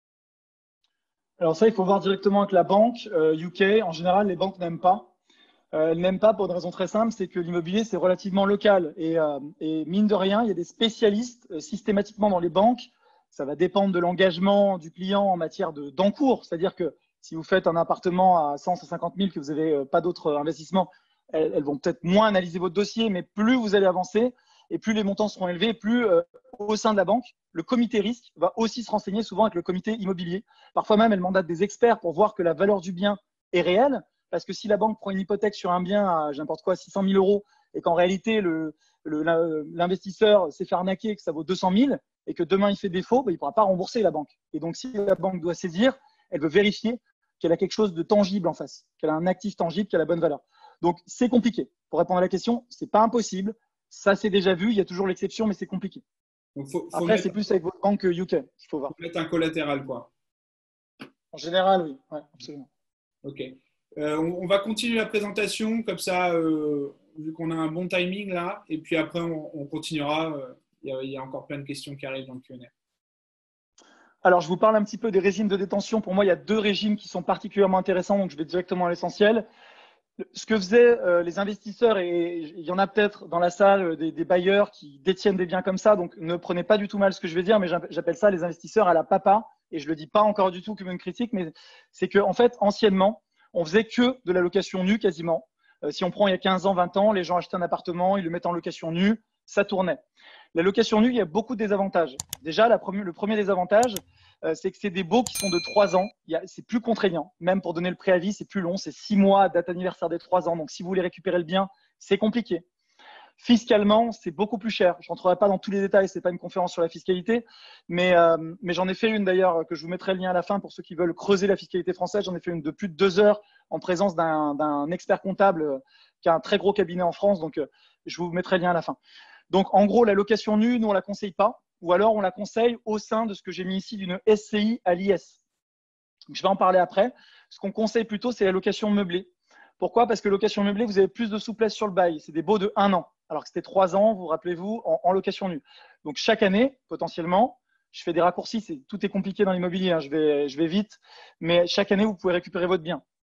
Speaker 2: Alors ça, il faut voir directement avec la banque. Euh, U K, en général, les banques n'aiment pas. Euh, elles n'aiment pas pour une raison très simple, c'est que l'immobilier, c'est relativement local. Et, euh, et mine de rien, il y a des spécialistes euh, systématiquement dans les banques. Ça va dépendre de l'engagement du client en matière de, d'encours. C'est-à-dire que si vous faites un appartement à cent, cent cinquante mille, que vous n'avez euh, pas d'autres investissements, elles, elles vont peut-être moins analyser votre dossier, mais plus vous allez avancer et plus les montants seront élevés, plus euh, au sein de la banque, le comité risque va aussi se renseigner souvent avec le comité immobilier. Parfois même, elle mandate des experts pour voir que la valeur du bien est réelle. Parce que si la banque prend une hypothèque sur un bien à n'importe quoi, six cent mille euros, et qu'en réalité, le, le, l'investisseur s'est fait arnaquer, que ça vaut deux cent mille, et que demain il fait défaut, bah, il ne pourra pas rembourser la banque. Et donc, si la banque doit saisir, elle veut vérifier qu'elle a quelque chose de tangible en face, qu'elle a un actif tangible qui a la bonne valeur. Donc, c'est compliqué. Pour répondre à la question, ce n'est pas impossible. Ça, c'est déjà vu. Il y a toujours l'exception, mais c'est compliqué.
Speaker 1: Donc, faut, faut
Speaker 2: Après,
Speaker 1: mettre,
Speaker 2: c'est plus avec votre banque U K qu'il faut voir.
Speaker 1: Faut mettre un collatéral, quoi.
Speaker 2: En général, oui. Ouais, absolument.
Speaker 1: Ok. Euh, on, on va continuer la présentation, comme ça, euh, vu qu'on a un bon timing là, et puis après, on, on continuera. Il euh, y, y a encore plein de questions qui arrivent dans le Q and A.
Speaker 2: Alors, je vous parle un petit peu des régimes de détention. Pour moi, il y a deux régimes qui sont particulièrement intéressants, donc je vais directement à l'essentiel. Ce que faisaient euh, les investisseurs, et il y en a peut-être dans la salle des, des bailleurs qui détiennent des biens comme ça, donc ne prenez pas du tout mal ce que je vais dire, mais j'appelle ça les investisseurs à la papa, et je le dis pas encore du tout comme une critique, mais c'est que en fait, anciennement, on faisait que de la location nue quasiment. Euh, si on prend il y a quinze ans, vingt ans, les gens achetaient un appartement, ils le mettaient en location nue, ça tournait. La location nue, il y a beaucoup de désavantages. Déjà, la première, le premier désavantage, euh, c'est que c'est des baux qui sont de trois ans. C'est plus contraignant. Même pour donner le préavis, c'est plus long. C'est six mois, date anniversaire des trois ans. Donc, si vous voulez récupérer le bien, c'est compliqué. Fiscalement, c'est beaucoup plus cher. Je rentrerai pas dans tous les détails, c'est pas une conférence sur la fiscalité, mais, euh, mais j'en ai fait une d'ailleurs que je vous mettrai le lien à la fin pour ceux qui veulent creuser la fiscalité française. J'en ai fait une de plus de deux heures en présence d'un d'un expert comptable euh, qui a un très gros cabinet en France, donc euh, je vous mettrai le lien à la fin. Donc en gros, la location nue, nous on la conseille pas, ou alors on la conseille au sein de ce que j'ai mis ici d'une S C I à l'I S. Je vais en parler après. Ce qu'on conseille plutôt, c'est la location meublée. Pourquoi? Parce que location meublée, vous avez plus de souplesse sur le bail. C'est des baux de un an, alors que c'était trois ans, vous rappelez-vous, en, en location nue. Donc, chaque année, potentiellement, je fais des raccourcis, tout est compliqué dans l'immobilier, hein, je, vais, je vais vite, mais chaque année, vous pouvez récupérer votre bien.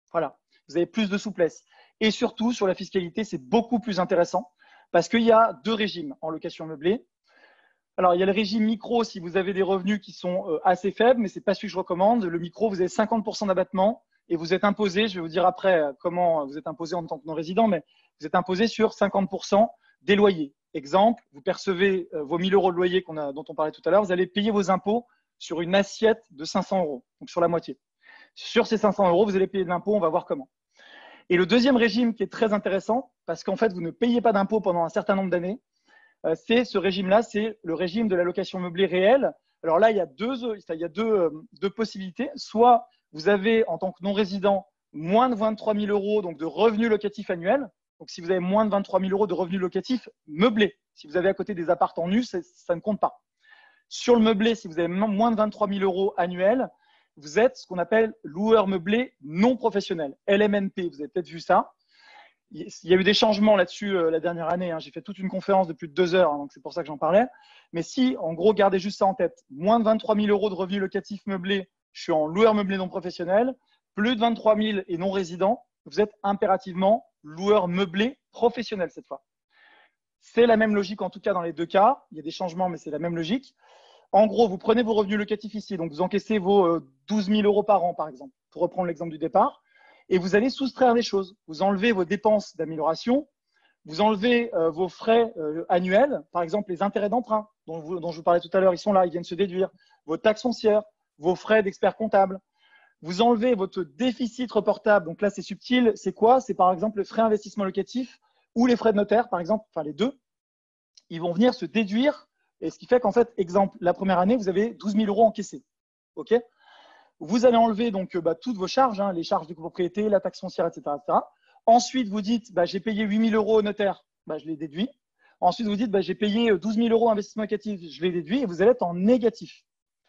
Speaker 2: Voilà, vous avez plus de souplesse. Et surtout, sur la fiscalité, c'est beaucoup plus intéressant parce qu'il y a deux régimes en location meublée. Alors, il y a le régime micro si vous avez des revenus qui sont euh, assez faibles, mais ce n'est pas celui que je recommande. Le micro, vous avez cinquante pour cent d'abattement et vous êtes imposé, je vais vous dire après euh, comment vous êtes imposé en tant que non-résident, mais vous êtes imposé sur cinquante pour cent des loyers. Exemple, vous percevez euh, vos mille euros de loyer qu'on a, dont on parlait tout à l'heure, vous allez payer vos impôts sur une assiette de cinq cents euros, donc sur la moitié. Sur ces cinq cents euros, vous allez payer de l'impôt, on va voir comment. Et le deuxième régime qui est très intéressant, parce qu'en fait, vous ne payez pas d'impôt pendant un certain nombre d'années, euh, c'est ce régime-là, c'est le régime de la location meublée réelle. Alors là, il y a deux, il y a deux, euh, deux possibilités. Soit vous avez, en tant que non-résident, moins de vingt-trois mille euros donc de revenus locatifs annuels. Donc, si vous avez moins de vingt-trois mille euros de revenus locatifs meublés, si vous avez à côté des appartements nus, ça, ça ne compte pas. Sur le meublé, si vous avez moins de vingt-trois mille euros annuels, vous êtes ce qu'on appelle loueur meublé non professionnel, L M N P. Vous avez peut-être vu ça. Il y a eu des changements là-dessus euh, la dernière année. Hein. J'ai fait toute une conférence de plus de deux heures, hein, donc c'est pour ça que j'en parlais. Mais si, en gros, gardez juste ça en tête, moins de vingt-trois mille euros de revenus locatifs meublés, je suis en loueur meublé non professionnel. Plus de vingt-trois mille et non résident, vous êtes impérativement loueur meublé professionnel cette fois. C'est la même logique en tout cas dans les deux cas. Il y a des changements, mais c'est la même logique. En gros, vous prenez vos revenus locatifs ici, donc vous encaissez vos douze mille euros par an, par exemple, pour reprendre l'exemple du départ, et vous allez soustraire des choses. Vous enlevez vos dépenses d'amélioration, vous enlevez euh, vos frais euh, annuels, par exemple les intérêts d'emprunt dont, dont je vous parlais tout à l'heure, ils sont là, ils viennent se déduire, vos taxes foncières, vos frais d'expert comptable. Vous enlevez votre déficit reportable, donc là c'est subtil, c'est quoi? C'est par exemple le frais investissement locatif ou les frais de notaire, par exemple, enfin les deux, ils vont venir se déduire. Et ce qui fait qu'en fait, exemple, la première année, vous avez douze mille euros encaissés. OK? Vous allez enlever donc bah, toutes vos charges, hein, les charges de copropriété, la taxe foncière, et cetera, et cetera. Ensuite, vous dites, bah, j'ai payé huit mille euros au notaire, bah, je les déduis. Ensuite, vous dites, bah, j'ai payé douze mille euros investissement locatif, je les déduis, et vous allez être en négatif.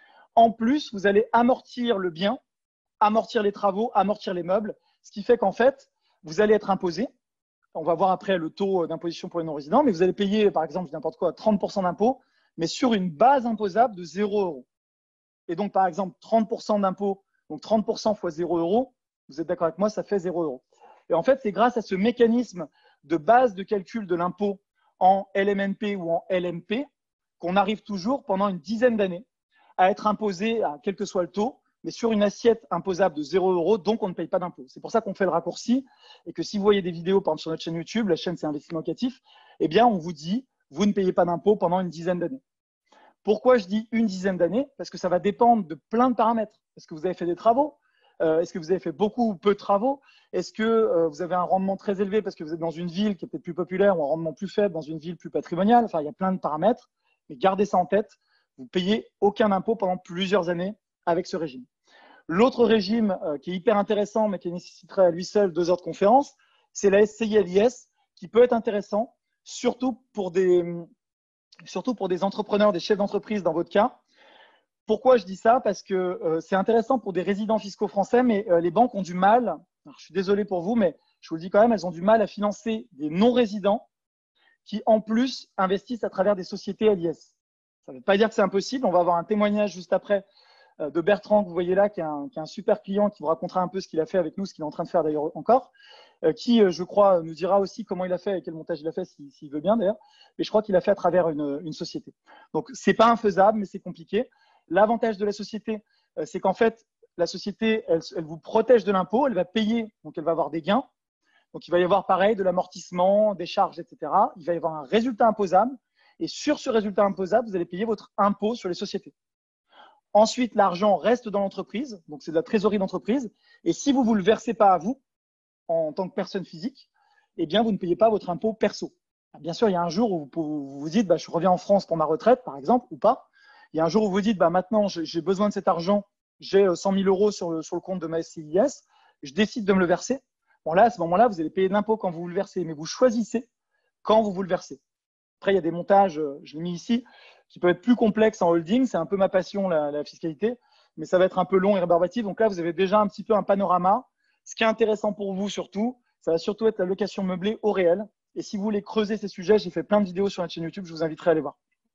Speaker 2: En plus, vous allez amortir le bien, amortir les travaux, amortir les meubles, ce qui fait qu'en fait, vous allez être imposé. On va voir après le taux d'imposition pour les non-résidents, mais vous allez payer, par exemple, n'importe quoi, trente pour cent d'impôt, mais sur une base imposable de zéro euro. Et donc, par exemple, trente pour cent d'impôt, donc trente pour cent fois zéro euro, vous êtes d'accord avec moi, ça fait zéro euro. Et en fait, c'est grâce à ce mécanisme de base de calcul de l'impôt en L M N P ou en L M P qu'on arrive toujours pendant une dizaine d'années à être imposé, à quel que soit le taux, mais sur une assiette imposable de zéro euro, donc on ne paye pas d'impôt. C'est pour ça qu'on fait le raccourci et que si vous voyez des vidéos, par exemple, sur notre chaîne YouTube, la chaîne c'est Investissement Locatif, eh bien, on vous dit, vous ne payez pas d'impôt pendant une dizaine d'années. Pourquoi je dis une dizaine d'années? Parce que ça va dépendre de plein de paramètres. Est-ce que vous avez fait des travaux? euh, Est-ce que vous avez fait beaucoup ou peu de travaux? Est-ce que euh, vous avez un rendement très élevé parce que vous êtes dans une ville qui est peut-être plus populaire ou un rendement plus faible dans une ville plus patrimoniale? Enfin, il y a plein de paramètres. Mais gardez ça en tête. Vous ne payez aucun impôt pendant plusieurs années avec ce régime. L'autre régime euh, qui est hyper intéressant, mais qui nécessiterait à lui seul deux heures de conférence, c'est la S C I L I S, qui peut être intéressant, surtout pour des, surtout pour des entrepreneurs, des chefs d'entreprise dans votre cas. Pourquoi je dis ça? Parce que euh, c'est intéressant pour des résidents fiscaux français, mais euh, les banques ont du mal, alors, je suis désolé pour vous, mais je vous le dis quand même, elles ont du mal à financer des non-résidents qui, en plus, investissent à travers des sociétés L I S. Ça ne veut pas dire que c'est impossible. On va avoir un témoignage juste après de Bertrand, que vous voyez là, qui est, un, qui est un super client, qui vous racontera un peu ce qu'il a fait avec nous, ce qu'il est en train de faire d'ailleurs encore, euh, qui, je crois, nous dira aussi comment il a fait et quel montage il a fait, s'il si, si veut bien d'ailleurs. Mais je crois qu'il a fait à travers une, une société. Donc, ce n'est pas infaisable, mais c'est compliqué. L'avantage de la société, euh, c'est qu'en fait, la société, elle, elle vous protège de l'impôt, elle va payer, donc elle va avoir des gains. Donc, il va y avoir pareil, de l'amortissement, des charges, et cetera. Il va y avoir un résultat imposable. Et sur ce résultat imposable, vous allez payer votre impôt sur les sociétés. Ensuite, l'argent reste dans l'entreprise, donc c'est de la trésorerie d'entreprise. Et si vous ne vous le versez pas à vous, en tant que personne physique, eh bien, vous ne payez pas votre impôt perso. Bien sûr, il y a un jour où vous vous dites, bah, je reviens en France pour ma retraite, par exemple, ou pas. Il y a un jour où vous vous dites, bah, maintenant, j'ai besoin de cet argent, j'ai cent mille euros sur le, sur le compte de ma S C I S, je décide de me le verser. Bon, là, à ce moment-là, vous allez payer de l'impôt quand vous vous le versez, mais vous choisissez quand vous vous le versez. Après, il y a des montages, je l'ai mis ici, qui peuvent être plus complexes en holding. C'est un peu ma passion, la, la fiscalité, mais ça va être un peu long et rébarbatif. Donc là, vous avez déjà un petit peu un panorama. Ce qui est intéressant pour vous, surtout, ça va surtout être la location meublée au réel. Et si vous voulez creuser ces sujets, j'ai fait plein de vidéos sur la chaîne YouTube, je vous inviterai à aller voir.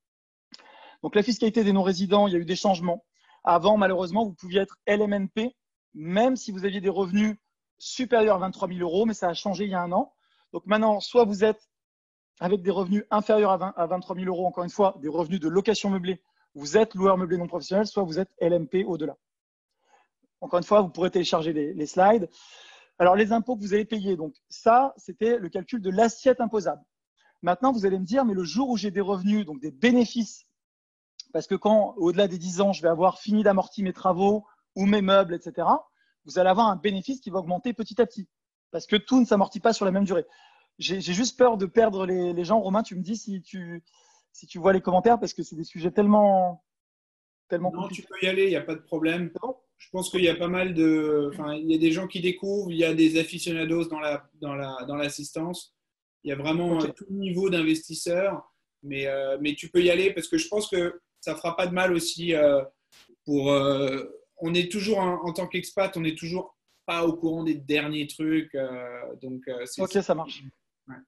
Speaker 2: Donc la fiscalité des non-résidents, il y a eu des changements. Avant, malheureusement, vous pouviez être L M N P, même si vous aviez des revenus supérieurs à vingt-trois mille euros, mais ça a changé il y a un an. Donc maintenant, soit vous êtes avec des revenus inférieurs à, vingt, à vingt-trois mille euros, encore une fois, des revenus de location meublée, vous êtes loueur meublé non professionnel, soit vous êtes L M P au-delà. Encore une fois, vous pourrez télécharger les, les slides. Alors, les impôts que vous allez payer, donc ça, c'était le calcul de l'assiette imposable. Maintenant, vous allez me dire, mais le jour où j'ai des revenus, donc des bénéfices, parce que quand, au-delà des dix ans, je vais avoir fini d'amortir mes travaux ou mes meubles, et cetera, vous allez avoir un bénéfice qui va augmenter petit à petit, parce que tout ne s'amortit pas sur la même durée. J'ai juste peur de perdre les, les gens. Romain, tu me dis si tu, si tu vois les commentaires, parce que c'est des sujets tellement, tellement
Speaker 1: Non, tu
Speaker 2: compliqués.
Speaker 1: peux y aller, il n'y a pas de problème.
Speaker 2: C'est bon?
Speaker 1: Je pense qu'il y a pas mal de. Enfin, il y a des gens qui découvrent, il y a des aficionados dans la, dans la, dans l'assistance. Il y a vraiment euh,
Speaker 2: Ok.
Speaker 1: tout niveau d'investisseurs. Mais, euh, mais tu peux y aller parce que je pense que ça ne fera pas de mal aussi euh, pour. euh, on est toujours, en, en tant qu'expat, on n'est toujours pas au courant des derniers trucs. euh, donc, euh, c'est.
Speaker 2: Ok, ça marche.
Speaker 1: Ouais.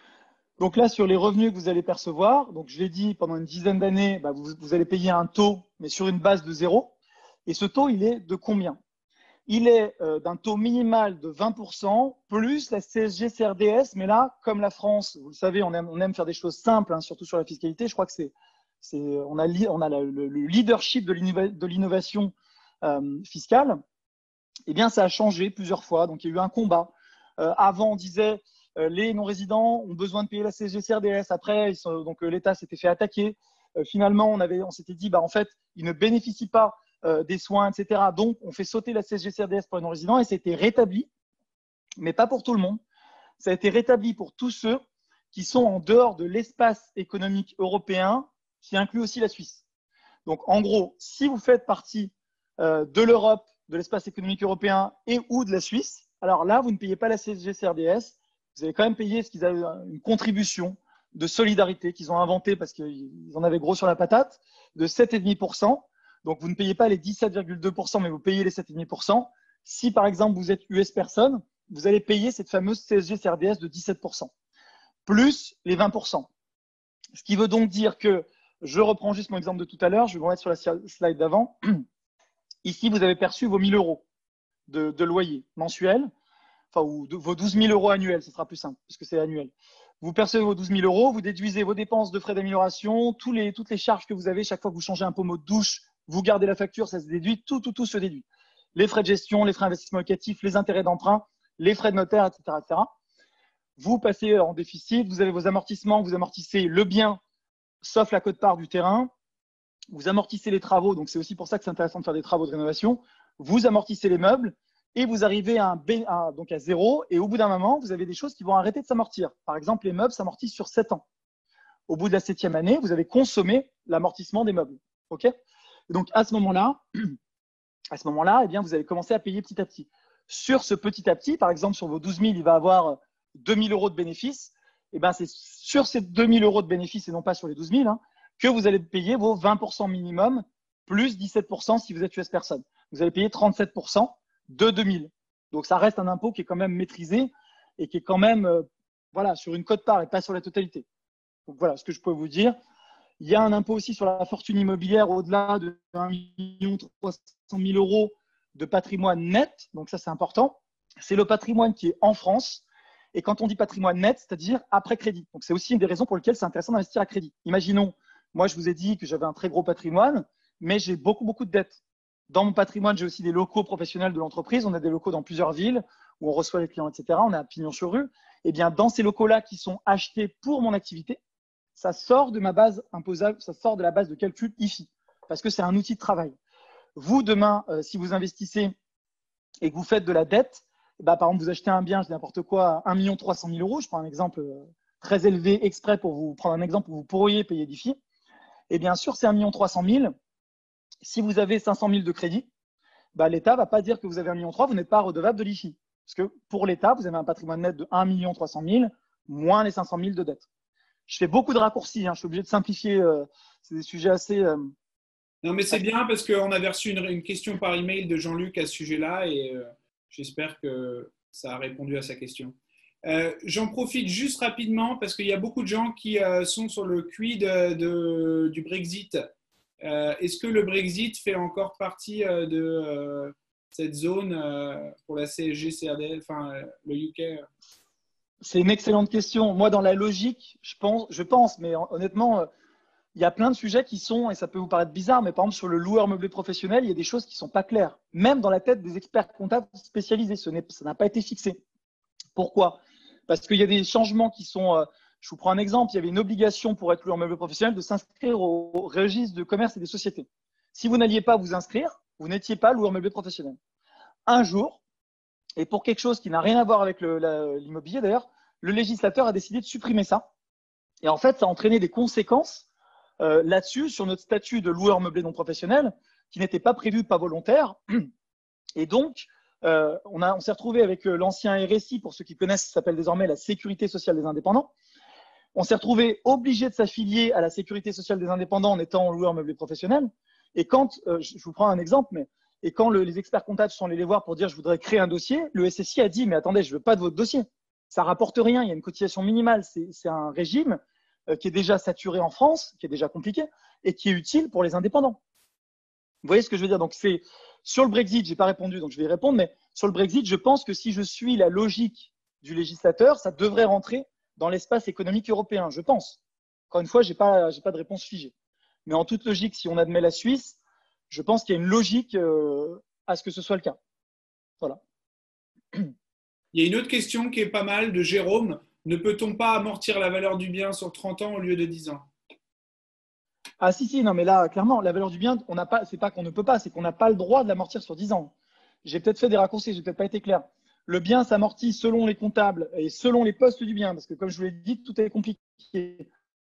Speaker 2: Donc là, sur les revenus que vous allez percevoir, donc je l'ai dit, pendant une dizaine d'années, bah, vous, vous allez payer un taux, mais sur une base de zéro. Et ce taux, il est de combien? Il est euh, d'un taux minimal de vingt pour cent plus la C S G C R D S. Mais là, comme la France, vous le savez, on aime, on aime faire des choses simples, hein, surtout sur la fiscalité. Je crois que c'est, c'est, on a, on a le, le leadership de l'innovation euh, fiscale. Eh bien, ça a changé plusieurs fois. Donc, il y a eu un combat. Euh, avant, on disait euh, les non-résidents ont besoin de payer la C S G C R D S. Après, ils sont, donc euh, l'État s'était fait attaquer. Euh, finalement, on, avait, on s'était dit, bah, en fait, ils ne bénéficient pas euh, des soins, et cetera. Donc, on fait sauter la C S G C R D S pour les non-résidents et c'était rétabli, mais pas pour tout le monde. Ça a été rétabli pour tous ceux qui sont en dehors de l'espace économique européen, qui inclut aussi la Suisse. Donc, en gros, si vous faites partie euh, de l'Europe, de l'espace économique européen et ou de la Suisse, alors là, vous ne payez pas la C S G C R D S. Vous allez quand même payer ce qu'ils avaient une contribution de solidarité qu'ils ont inventée parce qu'ils en avaient gros sur la patate de sept virgule cinq pour cent. Donc, vous ne payez pas les dix-sept virgule deux pour cent, mais vous payez les sept virgule cinq pour cent. Si, par exemple, vous êtes U S personne, vous allez payer cette fameuse C S G C R D S de dix-sept pour cent, plus les vingt pour cent. Ce qui veut donc dire que, je reprends juste mon exemple de tout à l'heure, je vais vous mettre sur la slide d'avant. Ici, vous avez perçu vos mille euros de, de loyer mensuel, enfin, ou de, vos douze mille euros annuels, ce sera plus simple, puisque c'est annuel. Vous percevez vos douze mille euros, vous déduisez vos dépenses de frais d'amélioration, tous les, toutes les charges que vous avez, chaque fois que vous changez un pommeau de douche, vous gardez la facture, ça se déduit, tout, tout, tout se déduit. Les frais de gestion, les frais d'investissement locatif, les intérêts d'emprunt, les frais de notaire, et cetera, et cetera. Vous passez en déficit, vous avez vos amortissements, vous amortissez le bien, sauf la quote-part du terrain. Vous amortissez les travaux, donc c'est aussi pour ça que c'est intéressant de faire des travaux de rénovation. Vous amortissez les meubles et vous arrivez à, un B, à, donc à zéro. Et au bout d'un moment, vous avez des choses qui vont arrêter de s'amortir. Par exemple, les meubles s'amortissent sur sept ans. Au bout de la septième année, vous avez consommé l'amortissement des meubles. Ok ? Et donc à ce moment-là, à ce moment-là, eh bien, vous allez commencer à payer petit à petit. Sur ce petit à petit, par exemple, sur vos douze mille, il va avoir deux mille euros de bénéfices. Eh bien, c'est sur ces deux mille euros de bénéfices et non pas sur les douze mille, hein, que vous allez payer vos vingt pour cent minimum, plus dix-sept pour cent si vous êtes U S personne. Vous allez payer trente-sept pour cent de deux mille. Donc, ça reste un impôt qui est quand même maîtrisé et qui est quand même euh, voilà, sur une quote-part et pas sur la totalité. Donc, voilà ce que je peux vous dire. Il y a un impôt aussi sur la fortune immobilière au-delà de un million trois cent mille euros de patrimoine net. Donc, ça, c'est important. C'est le patrimoine qui est en France. Et quand on dit patrimoine net, c'est-à-dire après crédit. Donc, c'est aussi une des raisons pour lesquelles c'est intéressant d'investir à crédit. Imaginons, moi, je vous ai dit que j'avais un très gros patrimoine, mais j'ai beaucoup, beaucoup de dettes. Dans mon patrimoine, j'ai aussi des locaux professionnels de l'entreprise. On a des locaux dans plusieurs villes où on reçoit les clients, et cetera. On est à pignon sur rue. Eh bien, dans ces locaux-là qui sont achetés pour mon activité, ça sort de ma base imposable, ça sort de la base de calcul I F I, parce que c'est un outil de travail. Vous, demain, euh, si vous investissez et que vous faites de la dette, bah, par exemple, vous achetez un bien, je dis n'importe quoi, un million trois cent mille euros, je prends un exemple très élevé exprès pour vous prendre un exemple où vous pourriez payer d'I F I, et bien sûr, c'est un million trois cent mille. Si vous avez cinq cent mille de crédit, bah, l'État ne va pas dire que vous avez un million trois, vous n'êtes pas redevable de l'I F I. Parce que pour l'État, vous avez un patrimoine net de un million trois cent mille moins les cinq cent mille de dette. Je fais beaucoup de raccourcis, hein, je suis obligé de simplifier. Euh, c'est des sujets assez. Euh,
Speaker 1: Non, mais c'est bien parce qu'on avait reçu une, une question par email de Jean-Luc à ce sujet-là et euh, j'espère que ça a répondu à sa question. Euh, j'en profite juste rapidement parce qu'il y a beaucoup de gens qui euh, sont sur le quid de, de, du Brexit. Euh, est-ce que le Brexit fait encore partie euh, de, euh, cette zone euh, pour la C S G, C R D L, enfin euh, le U K?
Speaker 2: C'est une excellente question. Moi, dans la logique, je pense, je pense mais honnêtement, il y a plein de sujets qui sont, et ça peut vous paraître bizarre, mais par exemple, sur le loueur meublé professionnel, il y a des choses qui ne sont pas claires. Même dans la tête des experts comptables spécialisés, ce n'est, ça n'a pas été fixé. Pourquoi? Parce qu'il y a des changements qui sont… Euh, je vous prends un exemple. Il y avait une obligation pour être loueur meublé professionnel de s'inscrire au, au registre de commerce et des sociétés. Si vous n'alliez pas vous inscrire, vous n'étiez pas loueur meublé professionnel. Un jour, et pour quelque chose qui n'a rien à voir avec le, la, l'immobilier d'ailleurs, le législateur a décidé de supprimer ça. Et en fait, ça a entraîné des conséquences euh, là-dessus, sur notre statut de loueur meublé non professionnel, qui n'était pas prévu, pas volontaire. Et donc, euh, on, a, on s'est retrouvé avec l'ancien R S I, pour ceux qui connaissent, ça s'appelle désormais la Sécurité sociale des indépendants. On s'est retrouvé obligé de s'affilier à la Sécurité sociale des indépendants en étant loueur meublé professionnel. Et quand, euh, je vous prends un exemple, mais et quand le, les experts comptables sont allés les voir pour dire je voudrais créer un dossier, le S S I a dit mais attendez, je veux pas de votre dossier. Ça rapporte rien, il y a une cotisation minimale. C'est, c'est un régime euh, qui est déjà saturé en France, qui est déjà compliqué et qui est utile pour les indépendants. Vous voyez ce que je veux dire? Donc c'est sur le Brexit, j'ai pas répondu, donc je vais y répondre, mais sur le Brexit, je pense que si je suis la logique du législateur, ça devrait rentrer dans l'espace économique européen, je pense. Encore une fois, j'ai pas, j'ai pas de réponse figée. Mais en toute logique, si on admet la Suisse, je pense qu'il y a une logique euh, à ce que ce soit le cas. Voilà.
Speaker 1: Il y a une autre question qui est pas mal de Jérôme. Ne peut-on pas amortir la valeur du bien sur trente ans au lieu de dix ans?
Speaker 2: Ah si, si, non, mais là, clairement, la valeur du bien, on n'a pas, c'est pas qu'on ne peut pas, c'est qu'on n'a pas le droit de l'amortir sur dix ans. J'ai peut-être fait des raccourcis, j'ai peut-être pas été clair. Le bien s'amortit selon les comptables et selon les postes du bien, parce que comme je vous l'ai dit, tout est compliqué.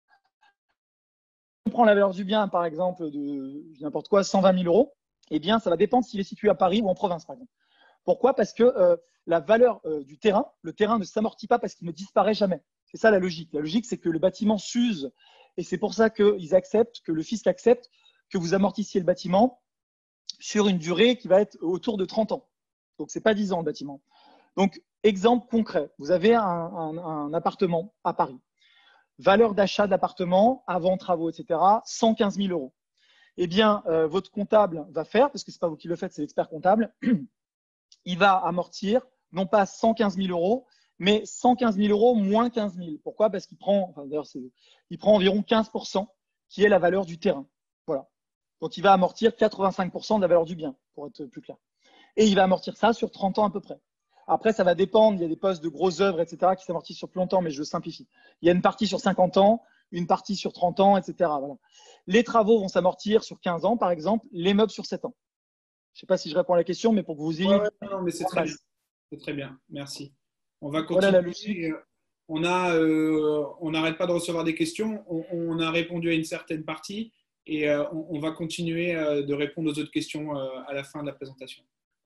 Speaker 2: On prend la valeur du bien, par exemple, de n'importe quoi, cent vingt mille euros, eh bien, ça va dépendre s'il est situé à Paris ou en province, par exemple. Pourquoi? Parce que euh, la valeur euh, du terrain, le terrain ne s'amortit pas parce qu'il ne disparaît jamais. C'est ça la logique. La logique, c'est que le bâtiment s'use. Et c'est pour ça qu'ils acceptent, que le fisc accepte que vous amortissiez le bâtiment sur une durée qui va être autour de trente ans. Donc, ce n'est pas dix ans le bâtiment. Donc, exemple concret, vous avez un, un, un appartement à Paris. Valeur d'achat de l'appartement, avant travaux, et cetera, cent quinze mille euros. Eh bien, euh, votre comptable va faire, parce que ce n'est pas vous qui le faites, c'est l'expert comptable, il va amortir, non pas cent quinze mille euros, mais cent quinze mille euros moins quinze mille. Pourquoi? Parce qu'il prend, enfin, d'ailleurs, c'est, il prend environ quinze pour cent, qui est la valeur du terrain. Voilà. Donc, il va amortir quatre-vingt-cinq pour cent de la valeur du bien, pour être plus clair. Et il va amortir ça sur trente ans à peu près. Après, ça va dépendre. Il y a des postes de grosses œuvres, et cetera, qui s'amortissent sur plus longtemps, mais je simplifie. Il y a une partie sur cinquante ans, une partie sur trente ans, et cetera. Voilà. Les travaux vont s'amortir sur quinze ans, par exemple, les meubles sur sept ans. Je ne sais pas si je réponds à la question, mais pour que vous ayez…
Speaker 1: Ouais, ouais, non, mais c'est très bien. C'est très bien. Merci. On va continuer.
Speaker 2: Voilà la logique.
Speaker 1: On a, euh, on n'arrête pas de recevoir des questions. On, on a répondu à une certaine partie et euh, on, on va continuer euh, de répondre aux autres questions euh, à la fin de la présentation.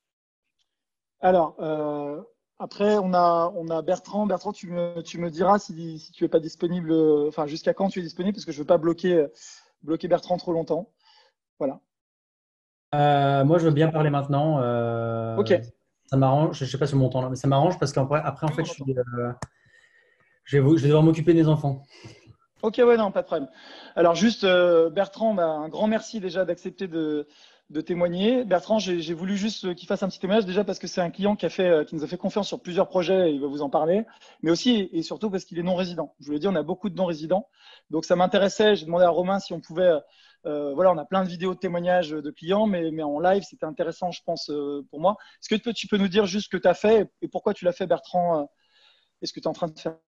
Speaker 2: Alors, euh, après, on a, on a Bertrand. Bertrand, tu me, tu me diras si, si tu n'es pas disponible, enfin, jusqu'à quand tu es disponible, parce que je ne veux pas bloquer, bloquer Bertrand trop longtemps. Voilà.
Speaker 3: Euh, moi, je veux bien parler maintenant. Euh,
Speaker 2: Ok.
Speaker 3: Ça m'arrange. Je ne sais pas sur mon temps là, mais ça m'arrange parce qu'après, après, en fait, je, suis, euh, je, vais, je vais devoir m'occuper des enfants.
Speaker 2: Ok, ouais, non, pas de problème. Alors, juste, euh, Bertrand, bah, un grand merci déjà d'accepter de, de témoigner. Bertrand, j'ai, j'ai voulu juste qu'il fasse un petit témoignage, déjà parce que c'est un client qui, a fait, qui nous a fait confiance sur plusieurs projets et il va vous en parler, mais aussi et surtout parce qu'il est non-résident. Je vous l'ai dit, on a beaucoup de non-résidents. Donc, ça m'intéressait. J'ai demandé à Romain si on pouvait… Euh, voilà, on a plein de vidéos de témoignages de clients, mais, mais en live, c'était intéressant, je pense, euh, pour moi. Est-ce que tu peux nous dire juste ce que tu as fait et pourquoi tu l'as fait, Bertrand, euh, et ce que tu es en train de faire?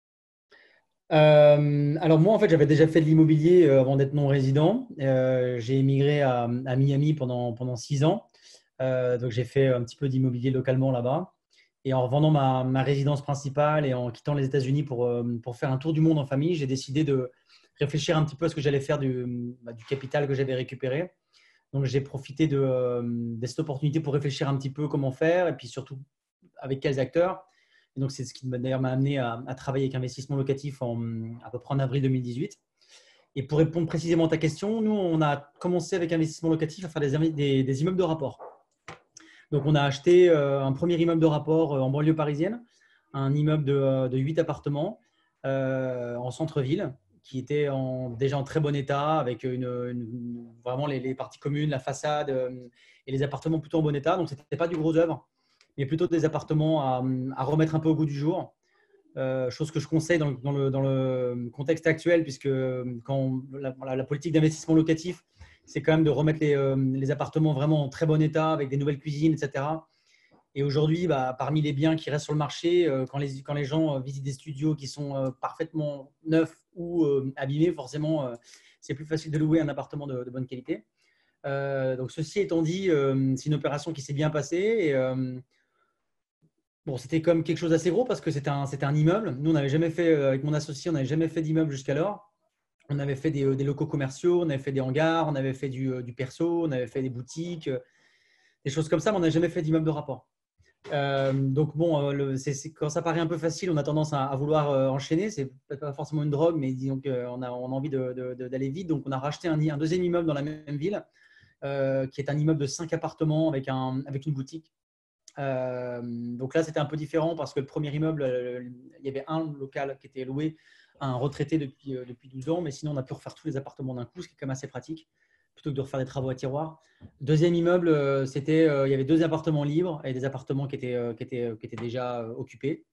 Speaker 3: Euh, alors moi, en fait, j'avais déjà fait de l'immobilier euh, avant d'être non-résident. Euh, j'ai émigré à, à Miami pendant, pendant six ans. Euh, donc, j'ai fait un petit peu d'immobilier localement là-bas. Et en revendant ma, ma résidence principale et en quittant les États-Unis pour, euh, pour faire un tour du monde en famille, j'ai décidé de réfléchir un petit peu à ce que j'allais faire du, bah, du capital que j'avais récupéré. Donc, j'ai profité de, euh, de cette opportunité pour réfléchir un petit peu comment faire et puis surtout avec quels acteurs. Et donc, c'est ce qui d'ailleurs m'a amené à, à travailler avec investissement locatif en, à peu près en avril deux mille dix-huit. Et pour répondre précisément à ta question, nous, on a commencé avec investissement locatif à faire des, des, des immeubles de rapport. Donc, on a acheté euh, un premier immeuble de rapport euh, en banlieue parisienne, un immeuble de, de huit appartements euh, en centre-ville qui était en, déjà en très bon état, avec une, une, vraiment les, les parties communes, la façade euh, et les appartements plutôt en bon état. Donc, ce n'était pas du gros œuvre, mais plutôt des appartements à, à remettre un peu au goût du jour. Euh, chose que je conseille dans le, dans, le, dans le contexte actuel, puisque quand on, la, la politique d'investissement locatif, c'est quand même de remettre les, euh, les appartements vraiment en très bon état, avec des nouvelles cuisines, et cetera. Et aujourd'hui, bah, parmi les biens qui restent sur le marché, euh, quand, les, quand les gens euh, visitent des studios qui sont euh, parfaitement neufs ou euh, abîmés, forcément, euh, c'est plus facile de louer un appartement de, de bonne qualité. Euh, donc, ceci étant dit, euh, c'est une opération qui s'est bien passée. Et, euh, bon, c'était comme quelque chose d'assez gros parce que c'était un, c'était un immeuble. Nous, on n'avait jamais fait, euh, avec mon associé, on n'avait jamais fait d'immeuble jusqu'alors. On avait fait des, des locaux commerciaux, on avait fait des hangars, on avait fait du, euh, du perso, on avait fait des boutiques, euh, des choses comme ça, mais on n'a jamais fait d'immeuble de rapport. Euh, donc bon, euh, le, c'est, c'est, quand ça paraît un peu facile, on a tendance à, à vouloir euh, enchaîner. C'est peut-être pas forcément une drogue, mais disons qu'on a, on a envie de, de, de, d'aller vite. Donc on a racheté un, un deuxième immeuble dans la même ville, euh, qui est un immeuble de cinq appartements avec, un, avec une boutique. Euh, donc là, c'était un peu différent parce que le premier immeuble, euh, il y avait un local qui était loué à un retraité depuis, euh, depuis douze ans, mais sinon on a pu refaire tous les appartements d'un coup, ce qui est quand même assez pratique, plutôt que de refaire des travaux à tiroir. Deuxième immeuble, euh, c'était, euh, il y avait deux appartements libres et des appartements qui étaient, euh, qui étaient, euh, qui étaient déjà euh, occupés.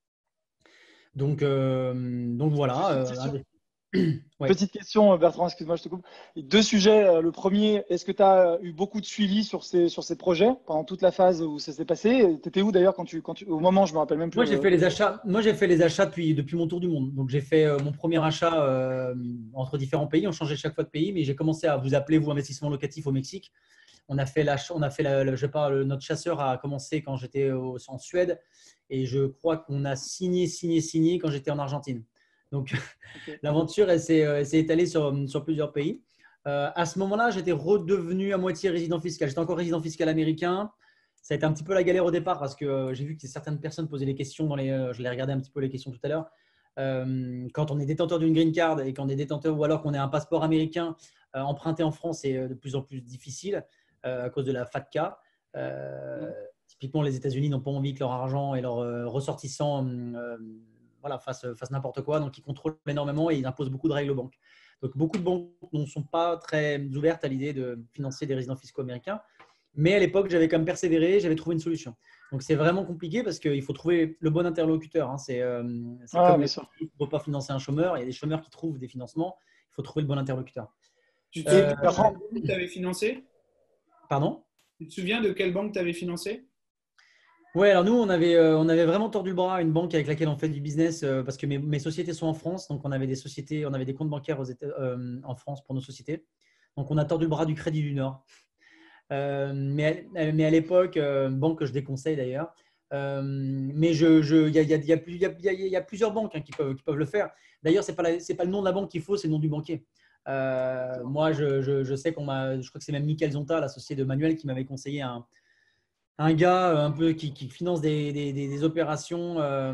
Speaker 3: Donc, euh, donc voilà. Euh, un des- Ouais.
Speaker 2: Petite question, Bertrand, excuse-moi, je te coupe. Deux sujets. Le premier, est-ce que tu as eu beaucoup de suivi sur ces, sur ces projets pendant toute la phase où ça s'est passé? Tu étais où d'ailleurs quand tu, quand tu, au moment, je ne me rappelle même plus.
Speaker 3: Moi, j'ai fait les achats. Moi, j'ai fait les achats depuis, depuis mon tour du monde. Donc, j'ai fait euh, mon premier achat euh, entre différents pays. On changeait chaque fois de pays, mais j'ai commencé à vous appeler, vous, investissement locatif au Mexique. On a fait, l'achat, on a fait la, le, je sais pas, le, notre chasseur a commencé quand j'étais au, en Suède et je crois qu'on a signé, signé, signé quand j'étais en Argentine. Donc, okay. L'aventure, elle s'est, elle s'est étalée sur, sur plusieurs pays. Euh, à ce moment-là, j'étais redevenu à moitié résident fiscal. J'étais encore résident fiscal américain. Ça a été un petit peu la galère au départ parce que euh, j'ai vu que certaines personnes posaient les questions dans les. Euh, je l'ai regardé un petit peu les questions tout à l'heure. Euh, quand on est détenteur d'une green card et qu'on est détenteur ou alors qu'on a un passeport américain, euh, emprunter en France est de plus en plus difficile euh, à cause de la FATCA. Euh, typiquement, les États-Unis n'ont pas envie que leur argent et leurs euh, ressortissants euh, voilà, fassent, fassent n'importe quoi. Donc, ils contrôlent énormément et ils imposent beaucoup de règles aux banques. Donc, beaucoup de banques ne sont pas très ouvertes à l'idée de financer des résidents fiscaux américains. Mais à l'époque, j'avais quand même persévéré, j'avais trouvé une solution. Donc, c'est vraiment compliqué parce qu'il faut trouver le bon interlocuteur. Hein. C'est, euh, c'est ah, comme les, il ne faut pas financer un chômeur. Il y a des chômeurs qui trouvent des financements. Il faut trouver le bon interlocuteur.
Speaker 1: Tu te souviens euh, de quelle banque tu avais financé?
Speaker 3: Pardon?
Speaker 1: Tu te souviens de quelle banque tu avais financé?
Speaker 3: Ouais, alors nous, on avait, euh, on avait vraiment tordu le bras à une banque avec laquelle on fait du business euh, parce que mes, mes sociétés sont en France. Donc, on avait des sociétés, on avait des comptes bancaires aux États, euh, en France pour nos sociétés. Donc, on a tordu le bras du Crédit du Nord. Euh, mais, mais à l'époque, euh, banque que je déconseille d'ailleurs. Euh, mais je, je, il y, a, il y, a, il y, a, il y, a, il y a plusieurs banques hein, qui, peuvent, qui peuvent le faire. D'ailleurs, ce n'est pas, pas le nom de la banque qu'il faut, c'est le nom du banquier. Euh, moi, je, je, je sais qu'on m'a, je crois que c'est même Michael Zonta, l'associé de Manuel, qui m'avait conseillé un, un gars un peu qui, qui finance des, des, des, des opérations euh,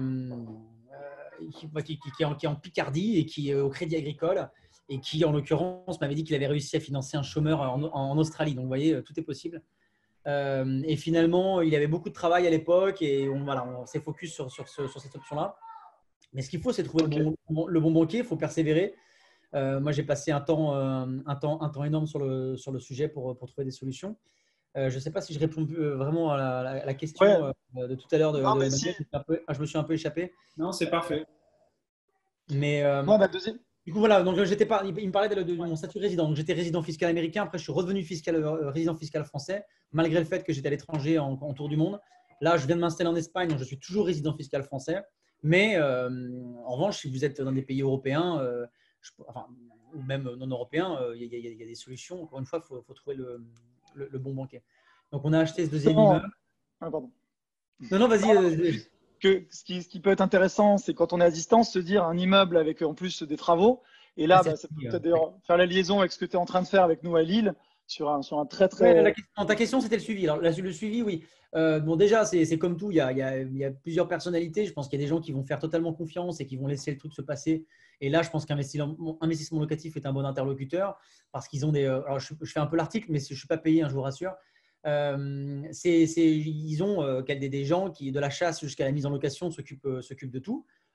Speaker 3: qui, qui, qui, est en, qui est en Picardie et qui est au Crédit Agricole. Et qui, en l'occurrence, m'avait dit qu'il avait réussi à financer un chômeur en, en Australie. Donc, vous voyez, tout est possible. Euh, et finalement, il avait beaucoup de travail à l'époque et on, voilà, on s'est focus sur, sur, ce, sur cette option-là. Mais ce qu'il faut, c'est trouver okay. le, bon, le bon banquier. Il faut persévérer. Euh, moi, j'ai passé un temps, euh, un, temps, un temps énorme sur le, sur le sujet pour, pour trouver des solutions. Euh, je ne sais pas si je réponds vraiment à la, à la question ouais. euh, de tout à l'heure. De,
Speaker 2: non,
Speaker 3: de, de
Speaker 2: si.
Speaker 3: peu, je me suis un peu échappé.
Speaker 1: Non, c'est parfait.
Speaker 3: Mais euh,
Speaker 2: non, bah, deuxième.
Speaker 3: Du coup, voilà, donc j'étais pas, il me parlait de, de, de mon statut résident. Donc, j'étais résident fiscal américain. Après, je suis revenu fiscal, euh, résident fiscal français, malgré le fait que j'étais à l'étranger en, en tour du monde. Là, je viens de m'installer en Espagne, donc je suis toujours résident fiscal français. Mais euh, en revanche, si vous êtes dans des pays européens, euh, je, enfin, ou même non européens, il euh, y, y, y a des solutions. Encore une fois, il faut, faut trouver le, le, le bon banquier. Donc, on a acheté ce deuxième
Speaker 2: non.
Speaker 3: immeuble.
Speaker 2: Ah, pardon.
Speaker 3: Non, non, vas-y. Euh,
Speaker 2: Que ce, qui, ce qui peut être intéressant, c'est quand on est à distance, se dire un immeuble avec en plus des travaux. Et là, bah, ça peut peut-être d'ailleurs faire la liaison avec ce que tu es en train de faire avec nous à Lille sur un, sur un très très.
Speaker 3: Ouais, la question, ta question, c'était le suivi. Alors, le suivi, oui. Euh, bon, déjà, c'est comme tout. Il y, a, il, y a, il y a plusieurs personnalités. Je pense qu'il y a des gens qui vont faire totalement confiance et qui vont laisser le truc se passer. Et là, je pense qu'investissement locatif est un bon interlocuteur parce qu'ils ont des. Alors, je, je fais un peu l'article, mais je ne suis pas payé, hein, je vous rassure. Euh, c'est, c'est, ils ont euh, des, des gens qui, de la chasse jusqu'à la mise en location, s'occupent, euh, s'occupent de tout.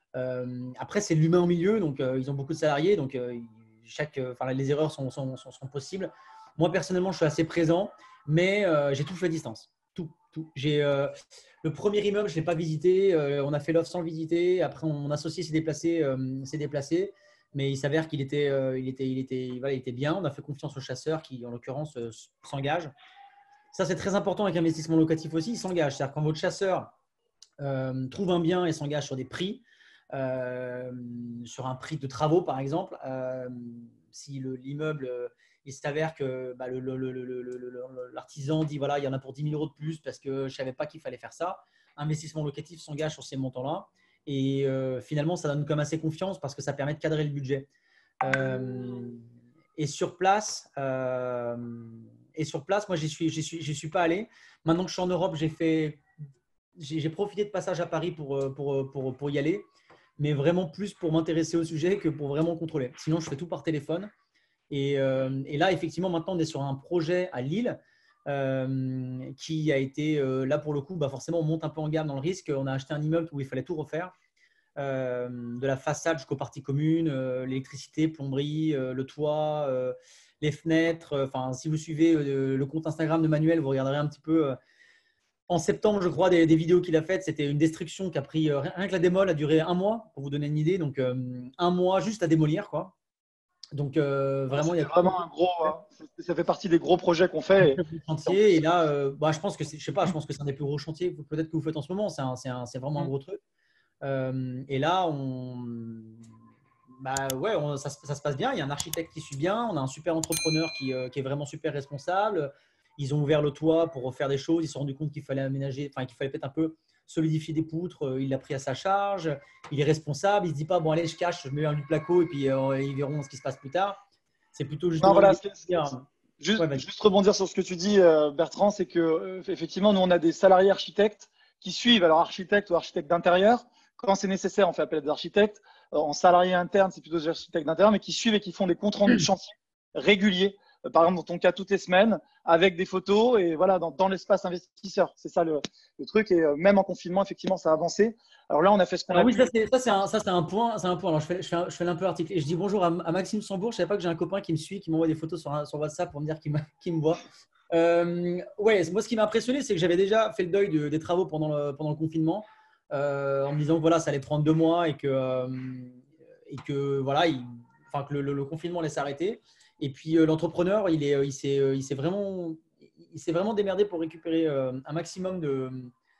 Speaker 3: Euh, après, c'est l'humain au milieu, donc euh, ils ont beaucoup de salariés, donc euh, chaque, euh, enfin, les erreurs sont, sont, sont, sont possibles. Moi, personnellement, je suis assez présent, mais euh, j'ai tout fait à distance. Tout, tout. J'ai, euh, le premier immeuble, je ne l'ai pas visité. Euh, on a fait l'offre sans le visiter. Après, mon associé s'est déplacé, euh, s'est déplacé. Mais il s'avère qu'il était, euh, il était, il était, voilà, il était bien. On a fait confiance au chasseur qui, en l'occurrence, euh, s'engage. Ça, c'est très important avec l'investissement locatif aussi. Il s'engage. C'est-à-dire quand votre chasseur euh, trouve un bien et s'engage sur des prix, euh, sur un prix de travaux, par exemple, euh, si le, l'immeuble, euh, il s'avère que bah, le, le, le, le, l'artisan dit voilà, il y en a pour dix mille euros de plus parce que je ne savais pas qu'il fallait faire ça. Investissement locatif s'engage sur ces montants-là. Et euh, finalement, ça donne comme assez confiance parce que ça permet de cadrer le budget. Euh, et sur place, euh, et sur place, moi, j'y suis, j'y suis, j'y suis pas allé. Maintenant que je suis en Europe, j'ai fait, j'ai, j'ai profité de passage à Paris pour, pour, pour, pour y aller, mais vraiment plus pour m'intéresser au sujet que pour vraiment contrôler. Sinon, je fais tout par téléphone. Et, euh, et là, effectivement, maintenant, on est sur un projet à Lille. Euh, qui a été euh, là pour le coup, bah forcément on monte un peu en gamme dans le risque. On a acheté un immeuble où il fallait tout refaire, euh, de la façade jusqu'aux parties communes, euh, l'électricité, plomberie, euh, le toit, euh, les fenêtres. Enfin, si vous suivez euh, le compte Instagram de Manuel, vous regarderez un petit peu. Euh, en septembre, je crois, des, des vidéos qu'il a faites, c'était une destruction qui a pris euh, rien que la démol a duré un mois pour vous donner une idée. Donc euh, un mois juste à démolir, quoi. Donc, euh, vraiment, il y a
Speaker 2: vraiment un gros. Hein, ça fait partie des gros projets qu'on fait.
Speaker 3: Et, chantier, et là, euh, bah, je pense que c'est, je sais pas, je pense que c'est un des plus gros chantiers peut-être que vous faites en ce moment. C'est, un, c'est, un, c'est vraiment un gros truc. Euh, et là, on, bah ouais, on, ça, ça se passe bien. Il y a un architecte qui suit bien. On a un super entrepreneur qui, euh, qui est vraiment super responsable. Ils ont ouvert le toit pour refaire des choses. Ils se sont rendus compte qu'il fallait aménager, enfin qu'il fallait peut-être un peu solidifier des poutres. Il l'a pris à sa charge. Il est responsable. Il se dit pas bon allez, je cache, je mets un du placo et puis euh, ils verront ce qui se passe plus tard. C'est plutôt juste.
Speaker 2: Non, voilà, c'est,
Speaker 3: c'est,
Speaker 2: juste,
Speaker 3: ouais,
Speaker 2: juste rebondir sur ce que tu dis, Bertrand, c'est que euh, effectivement, nous on a des salariés architectes qui suivent. Alors architectes ou architectes d'intérieur, quand c'est nécessaire, on fait appel à des architectes. En salarié interne, c'est plutôt des architectes d'intérieur, mais qui suivent et qui font des comptes rendus de chantier réguliers. Par exemple, dans ton cas, toutes les semaines, avec des photos et voilà, dans, dans l'espace investisseur. C'est ça le, le truc. Et euh, même en confinement, effectivement, ça a avancé. Alors là, on a fait ce qu'on
Speaker 3: Alors
Speaker 2: a
Speaker 3: oui,
Speaker 2: pu.
Speaker 3: ça c'est, ça, c'est un, ça, c'est un point. C'est un point. Alors, je fais, je fais, un, je fais un peu l'article et je dis bonjour à, à Maxime Sambourg. Je ne savais pas que j'ai un copain qui me suit, qui m'envoie des photos sur, sur WhatsApp pour me dire qu'il me, qu'il me voit. Euh, ouais, moi, ce qui m'a impressionné, c'est que j'avais déjà fait le deuil de, des travaux pendant le, pendant le confinement, euh, en me disant que voilà, ça allait prendre deux mois et que, euh, et que, voilà, il, enfin, que le, le, le confinement allait s'arrêter. Et puis, euh, l'entrepreneur, il, est, il, s'est, il, s'est vraiment, il s'est vraiment démerdé pour récupérer euh, un maximum de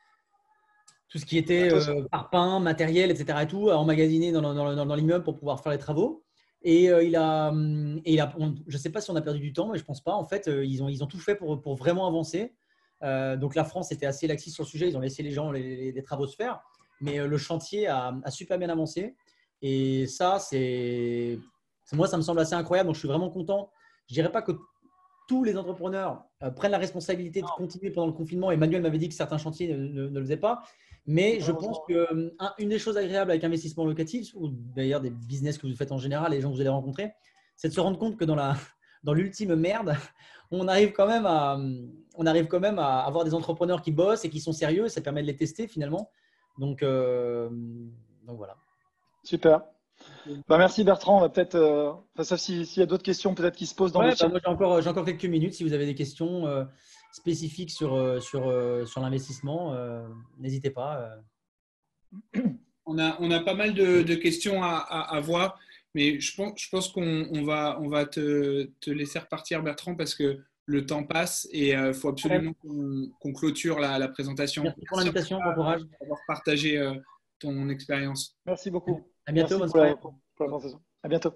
Speaker 3: tout ce qui était euh, parpaing, matériel, et cetera et tout, à emmagasiner dans, dans, dans, dans l'immeuble pour pouvoir faire les travaux. Et euh, il a, et il a on, je ne sais pas si on a perdu du temps, mais je ne pense pas. En fait, euh, ils, ont, ils ont tout fait pour, pour vraiment avancer. Euh, donc la France était assez laxiste sur le sujet. Ils ont laissé les gens les, les, les travaux se faire. Mais euh, le chantier a, a super bien avancé. Et ça, c'est, moi, ça me semble assez incroyable. Donc je suis vraiment content. Je ne dirais pas que tous les entrepreneurs euh, prennent la responsabilité de continuer pendant le confinement. Emmanuel m'avait dit que certains chantiers ne, ne, ne le faisaient pas. Mais je pense qu'une un, des choses agréables avec investissement locatif, ou d'ailleurs des business que vous faites en général, les gens que vous allez rencontrer, c'est de se rendre compte que dans, la, dans l'ultime merde, on arrive, quand même à, on arrive quand même à avoir des entrepreneurs qui bossent et qui sont sérieux. Et ça permet de les tester finalement. Donc, euh, donc voilà.
Speaker 2: Super. Bah, merci Bertrand. On va peut-être, euh, enfin, sauf s'il si y a d'autres questions peut-être qui se posent dans
Speaker 3: ouais,
Speaker 2: le chat.
Speaker 3: bah, moi, j'ai encore, j'ai encore quelques minutes. Si vous avez des questions euh, spécifiques sur, sur, euh, sur l'investissement, euh, n'hésitez pas.
Speaker 1: Euh. On a, on a pas mal de, de questions à, à, à voir, mais je pense, je pense qu'on on va, on va te, te laisser repartir, Bertrand, parce que le temps passe et il euh, faut absolument qu'on, qu'on clôture la, la présentation.
Speaker 3: Merci pour l'invitation, bon courage.
Speaker 1: D'avoir partagé euh, ton expérience.
Speaker 2: Merci beaucoup.
Speaker 3: À bientôt.
Speaker 2: Merci pour la, pour la présentation. À bientôt.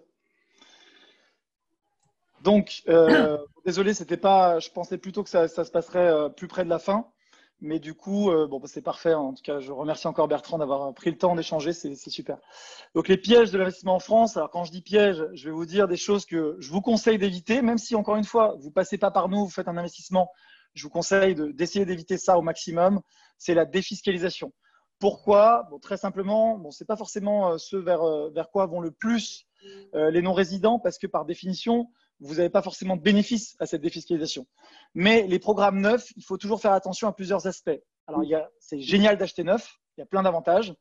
Speaker 2: Donc, euh, désolé, c'était pas. Je pensais plutôt que ça, ça se passerait euh, plus près de la fin. Mais du coup, euh, bon, bah, c'est parfait. En tout cas, je remercie encore Bertrand d'avoir pris le temps d'échanger. C'est, c'est super. Donc, les pièges de l'investissement en France. Alors, quand je dis pièges, je vais vous dire des choses que je vous conseille d'éviter, même si, encore une fois, vous passez pas par nous, vous faites un investissement. Je vous conseille de, d'essayer d'éviter ça au maximum. C'est la défiscalisation. Pourquoi? Bon, très simplement, bon, c'est pas forcément ce vers, vers quoi vont le plus euh, les non-résidents, parce que par définition, vous n'avez pas forcément de bénéfice à cette défiscalisation. Mais les programmes neufs, il faut toujours faire attention à plusieurs aspects. Alors, il y a, c'est génial d'acheter neuf, il y a plein d'avantages,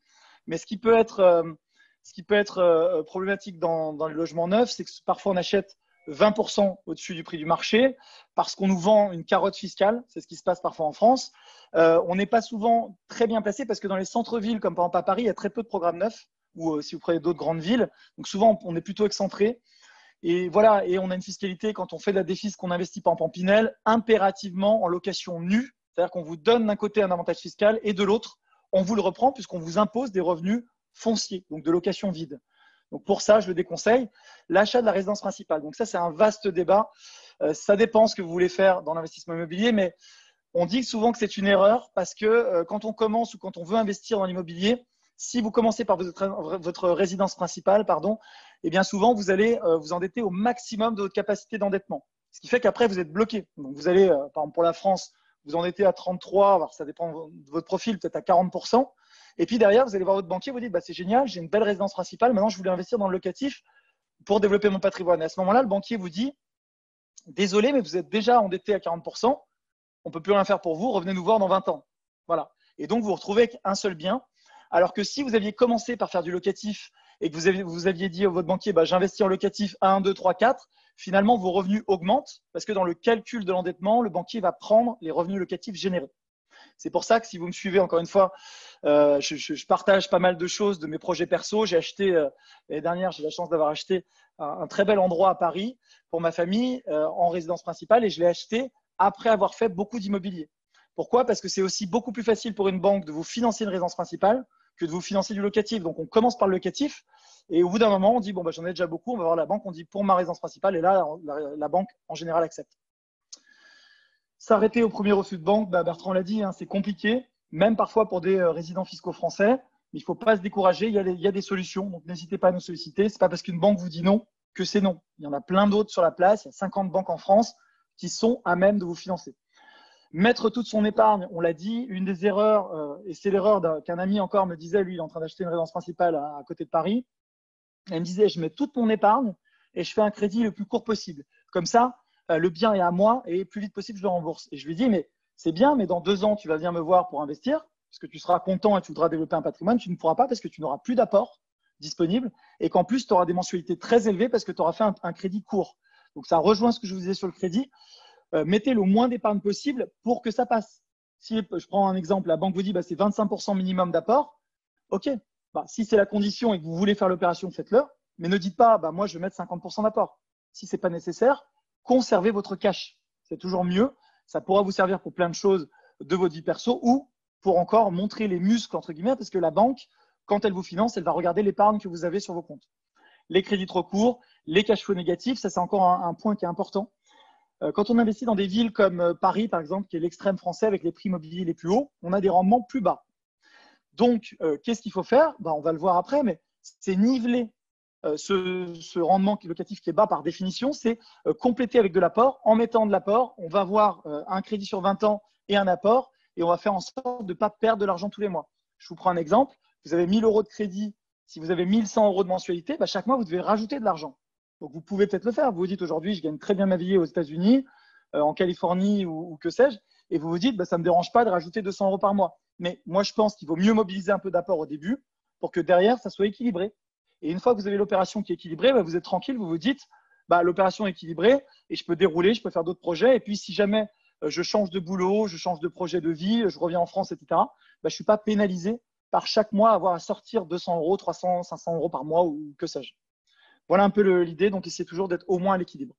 Speaker 2: Mais ce qui peut être, euh, ce qui peut être euh, problématique dans, dans les logements neufs, c'est que parfois on achète vingt pour cent au-dessus du prix du marché parce qu'on nous vend une carotte fiscale. C'est ce qui se passe parfois en France. Euh, on n'est pas souvent très bien placé parce que dans les centres-villes, comme par exemple à Paris, il y a très peu de programmes neufs ou euh, si vous prenez d'autres grandes villes. Donc souvent, on est plutôt excentré. Et voilà, et on a une fiscalité quand on fait de la défisque, qu'on investit par exemple en Pinel, impérativement en location nue. C'est-à-dire qu'on vous donne d'un côté un avantage fiscal et de l'autre, on vous le reprend puisqu'on vous impose des revenus fonciers, donc de location vide. Donc pour ça, je le déconseille. L'achat de la résidence principale. Donc ça, c'est un vaste débat. Euh, ça dépend ce que vous voulez faire dans l'investissement immobilier, mais on dit souvent que c'est une erreur parce que euh, quand on commence ou quand on veut investir dans l'immobilier, si vous commencez par votre, votre résidence principale, pardon, eh bien souvent vous allez euh, vous endetter au maximum de votre capacité d'endettement. Ce qui fait qu'après vous êtes bloqué. Donc vous allez, euh, par exemple pour la France, vous endetter à trente-trois, alors ça dépend de votre profil, peut-être à quarante pour cent. Et puis derrière, vous allez voir votre banquier, vous dites bah, c'est génial, j'ai une belle résidence principale, maintenant je voulais investir dans le locatif pour développer mon patrimoine. Et à ce moment-là, le banquier vous dit désolé, mais vous êtes déjà endetté à quarante pour cent, on ne peut plus rien faire pour vous, revenez nous voir dans vingt ans. Voilà. Et donc vous vous retrouvez avec un seul bien. Alors que si vous aviez commencé par faire du locatif et que vous aviez, vous aviez dit à votre banquier bah, j'investis en locatif un, deux, trois, quatre, finalement vos revenus augmentent parce que dans le calcul de l'endettement, le banquier va prendre les revenus locatifs générés. C'est pour ça que si vous me suivez, encore une fois, euh, je, je, je partage pas mal de choses de mes projets perso. J'ai acheté, euh, l'année dernière, j'ai la chance d'avoir acheté un, un très bel endroit à Paris pour ma famille euh, en résidence principale et je l'ai acheté après avoir fait beaucoup d'immobilier. Pourquoi? Parce que c'est aussi beaucoup plus facile pour une banque de vous financer une résidence principale que de vous financer du locatif. Donc, on commence par le locatif et au bout d'un moment, on dit, bon, bah, j'en ai déjà beaucoup, on va voir la banque, on dit pour ma résidence principale et là, la, la banque, en général, accepte. S'arrêter au premier refus de banque, bah Bertrand l'a dit, hein, c'est compliqué, même parfois pour des euh, résidents fiscaux français. Mais il ne faut pas se décourager, il y, a des, il y a des solutions. Donc n'hésitez pas à nous solliciter. Ce n'est pas parce qu'une banque vous dit non que c'est non. Il y en a plein d'autres sur la place. Il y a cinquante banques en France qui sont à même de vous financer. Mettre toute son épargne, on l'a dit, une des erreurs, euh, et c'est l'erreur qu'un ami encore me disait, lui, il est en train d'acheter une résidence principale à, à côté de Paris. Il me disait, je mets toute mon épargne et je fais un crédit le plus court possible. Comme ça, le bien est à moi et plus vite possible, je le rembourse. Et je lui dis, mais c'est bien, mais dans deux ans, tu vas venir me voir pour investir, parce que tu seras content et tu voudras développer un patrimoine. Tu ne pourras pas parce que tu n'auras plus d'apport disponible et qu'en plus, tu auras des mensualités très élevées parce que tu auras fait un, un crédit court. Donc, ça rejoint ce que je vous disais sur le crédit. Euh, mettez le moins d'épargne possible pour que ça passe. Si je prends un exemple, la banque vous dit, bah, c'est vingt-cinq pour cent minimum d'apport. OK. Bah, si c'est la condition et que vous voulez faire l'opération, faites-le. Mais ne dites pas, bah, moi, je vais mettre cinquante pour cent d'apport. Si ce n'est pas nécessaire, conservez votre cash. C'est toujours mieux. Ça pourra vous servir pour plein de choses de votre vie perso ou pour encore montrer les muscles, entre guillemets, parce que la banque, quand elle vous finance, elle va regarder l'épargne que vous avez sur vos comptes. Les crédits trop courts, les cash flows négatifs, ça c'est encore un, un point qui est important. Quand on investit dans des villes comme Paris, par exemple, qui est l'extrême français avec les prix immobiliers les plus hauts, on a des rendements plus bas. Donc, euh, qu'est-ce qu'il faut faire? Ben, on va le voir après, mais c'est niveler euh, ce, ce rendement locatif qui est bas par définition, c'est euh, compléter avec de l'apport. En mettant de l'apport, on va avoir euh, un crédit sur vingt ans et un apport, et on va faire en sorte de ne pas perdre de l'argent tous les mois. Je vous prends un exemple. Vous avez mille euros de crédit. Si vous avez mille cent euros de mensualité, ben, chaque mois, vous devez rajouter de l'argent. Donc, vous pouvez peut-être le faire. Vous vous dites aujourd'hui, je gagne très bien ma vie aux États-Unis, euh, en Californie ou, ou que sais-je, et vous vous dites, ben, ça ne me dérange pas de rajouter deux cents euros par mois. Mais moi, je pense qu'il vaut mieux mobiliser un peu d'apport au début pour que derrière, ça soit équilibré. Et une fois que vous avez l'opération qui est équilibrée, ben, vous êtes tranquille, vous vous dites, bah, l'opération est équilibrée et je peux dérouler, je peux faire d'autres projets. Et puis, si jamais euh, je change de boulot, je change de projet de vie, je reviens en France, et cetera, ben, je ne suis pas pénalisé par chaque mois avoir à sortir deux cents euros, trois cents, cinq cents euros par mois ou que sais-je. Voilà un peu l'idée. Donc, essayez toujours d'être au moins à l'équilibre.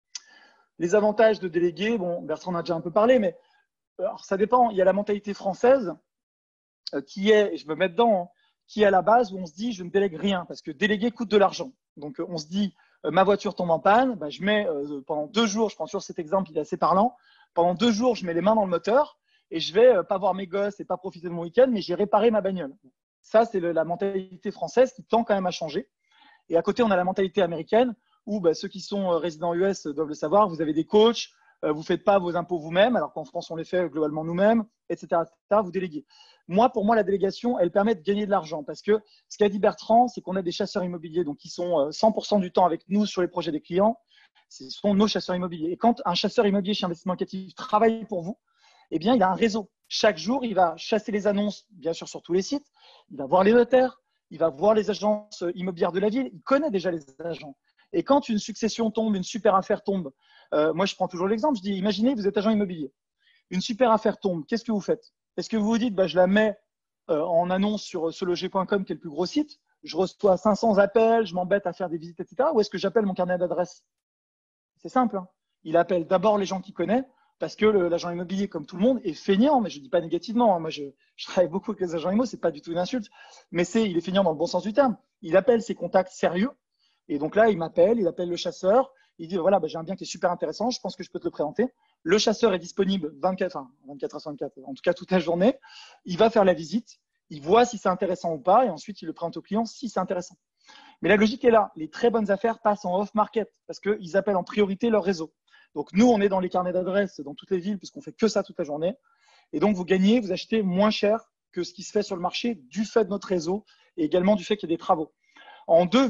Speaker 2: Les avantages de déléguer, bon, Bertrand en a déjà un peu parlé, mais alors, ça dépend. Il y a la mentalité française euh, qui est, et je me mets dedans, hein, qui est à la base où on se dit je ne délègue rien parce que déléguer coûte de l'argent. Donc, euh, on se dit euh, ma voiture tombe en panne, bah, je mets euh, pendant deux jours, je prends toujours cet exemple, il est assez parlant, pendant deux jours, je mets les mains dans le moteur et je vais euh, pas voir mes gosses et pas profiter de mon week-end, mais j'ai réparé ma bagnole. Ça, c'est le, la mentalité française qui tend quand même à changer. Et à côté, on a la mentalité américaine où bah, ceux qui sont euh, résidents U S doivent le savoir, vous avez des coachs, euh, vous ne faites pas vos impôts vous-même, alors qu'en France, on les fait globalement nous-mêmes, et cetera, et cetera. Vous déléguez. Moi, pour moi, la délégation, elle permet de gagner de l'argent parce que ce qu'a dit Bertrand, c'est qu'on a des chasseurs immobiliers donc qui sont cent pour cent du temps avec nous sur les projets des clients. Ce sont nos chasseurs immobiliers. Et quand un chasseur immobilier chez Investissement Locatif travaille pour vous, eh bien, il a un réseau. Chaque jour, il va chasser les annonces, bien sûr, sur tous les sites. Il va voir les notaires, il va voir les agences immobilières de la ville. Il connaît déjà les agents. Et quand une succession tombe, une super affaire tombe, euh, moi, je prends toujours l'exemple. Je dis, imaginez, vous êtes agent immobilier. Une super affaire tombe. Qu'est-ce que vous faites? Est-ce que vous vous dites, bah, je la mets euh, en annonce sur seloger point com, qui est le plus gros site? Je reçois cinq cents appels, je m'embête à faire des visites, et cetera. Ou est-ce que j'appelle mon carnet d'adresses? C'est simple. Hein. Il appelle d'abord les gens qu'il connaît, parce que l'agent immobilier, comme tout le monde, est feignant, mais je ne dis pas négativement. Hein. Moi, je, je travaille beaucoup avec les agents immo, ce n'est pas du tout une insulte, mais c'est, il est feignant dans le bon sens du terme. Il appelle ses contacts sérieux, et donc là, il m'appelle, il appelle le chasseur, il dit, voilà, bah, j'ai un bien qui est super intéressant, je pense que je peux te le présenter. Le chasseur est disponible vingt-quatre, enfin, vingt-quatre heures sur vingt-quatre, en tout cas toute la journée. Il va faire la visite, il voit si c'est intéressant ou pas, et ensuite, il le présente au client si c'est intéressant. Mais la logique est là. Les très bonnes affaires passent en off-market, parce qu'ils appellent en priorité leur réseau. Donc, nous, on est dans les carnets d'adresses dans toutes les villes puisqu'on fait que ça toute la journée. Et donc, vous gagnez, vous achetez moins cher que ce qui se fait sur le marché du fait de notre réseau et également du fait qu'il y a des travaux. En deux,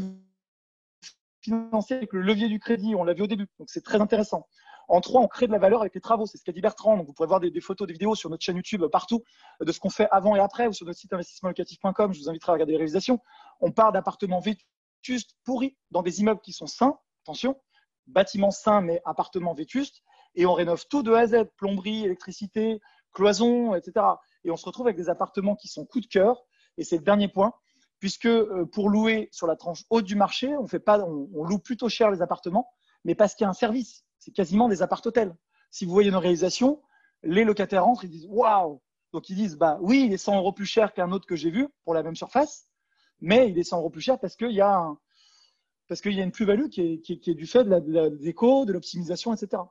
Speaker 2: financer avec le levier du crédit, on l'a vu au début, donc c'est très intéressant. En trois, on crée de la valeur avec les travaux, c'est ce qu'a dit Bertrand. Donc, vous pourrez voir des, des photos, des vidéos sur notre chaîne YouTube partout de ce qu'on fait avant et après ou sur notre site investissement locatif point com. Je vous inviterai à regarder les réalisations. On part d'appartements vétustes, pourris, dans des immeubles qui sont sains, attention, bâtiments sains mais appartements vétustes, et on rénove tout de A à Z, plomberie, électricité, cloison, et cetera. Et on se retrouve avec des appartements qui sont coup de cœur, et c'est le dernier point, puisque pour louer sur la tranche haute du marché, on, fait pas, on, on loue plutôt cher les appartements, mais parce qu'il y a un service, c'est quasiment des appart-hôtels. Si vous voyez nos réalisations, les locataires rentrent, ils disent « waouh !» Donc ils disent bah, « oui, il est cent euros plus cher qu'un autre que j'ai vu pour la même surface, mais il est cent euros plus cher parce qu'il y a un parce qu'il y a une plus-value qui est, qui, est, qui est du fait de la, de la déco, de l'optimisation, et cetera.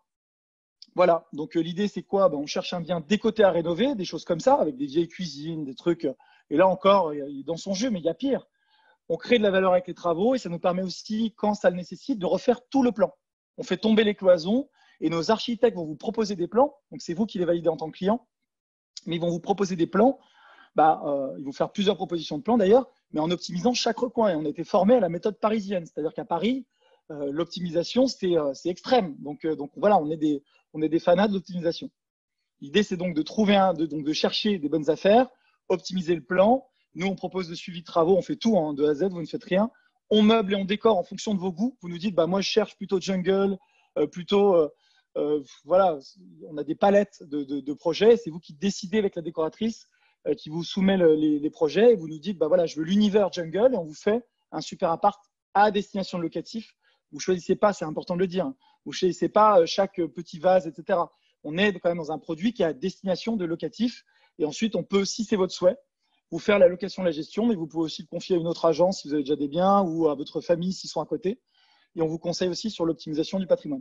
Speaker 2: Voilà, donc euh, l'idée c'est quoi? Ben, on cherche un bien décoté à rénover, des choses comme ça, avec des vieilles cuisines, des trucs, et là encore, il est dans son jeu, mais il y a pire. On crée de la valeur avec les travaux et ça nous permet aussi, quand ça le nécessite, de refaire tout le plan. On fait tomber les cloisons et nos architectes vont vous proposer des plans, donc c'est vous qui les validez en tant que client, mais ils vont vous proposer des plans. Bah, euh, ils vont faire plusieurs propositions de plans d'ailleurs, mais en optimisant chaque recoin. Et on a été formé à la méthode parisienne, c'est-à-dire qu'à Paris, euh, l'optimisation, c'est euh, extrême. Donc, euh, donc voilà, on est des, on est des fanats de l'optimisation. L'idée, c'est donc de trouver un, de, donc de chercher des bonnes affaires, optimiser le plan. Nous, on propose le suivi de travaux, on fait tout hein, de A à Z, vous ne faites rien. On meuble et on décore en fonction de vos goûts. Vous nous dites, bah, moi, je cherche plutôt jungle, euh, plutôt, euh, euh, voilà, on a des palettes de, de, de projets. C'est vous qui décidez avec la décoratrice qui vous soumet le, les, les projets et vous nous dites, bah voilà, je veux l'univers jungle et on vous fait un super appart à destination locatif. Vous ne choisissez pas, c'est important de le dire, vous ne choisissez pas chaque petit vase, et cetera. On est quand même dans un produit qui est à destination de locatif et ensuite on peut, si c'est votre souhait, vous faire la location, la gestion, mais vous pouvez aussi le confier à une autre agence si vous avez déjà des biens ou à votre famille s'ils sont à côté. Et on vous conseille aussi sur l'optimisation du patrimoine.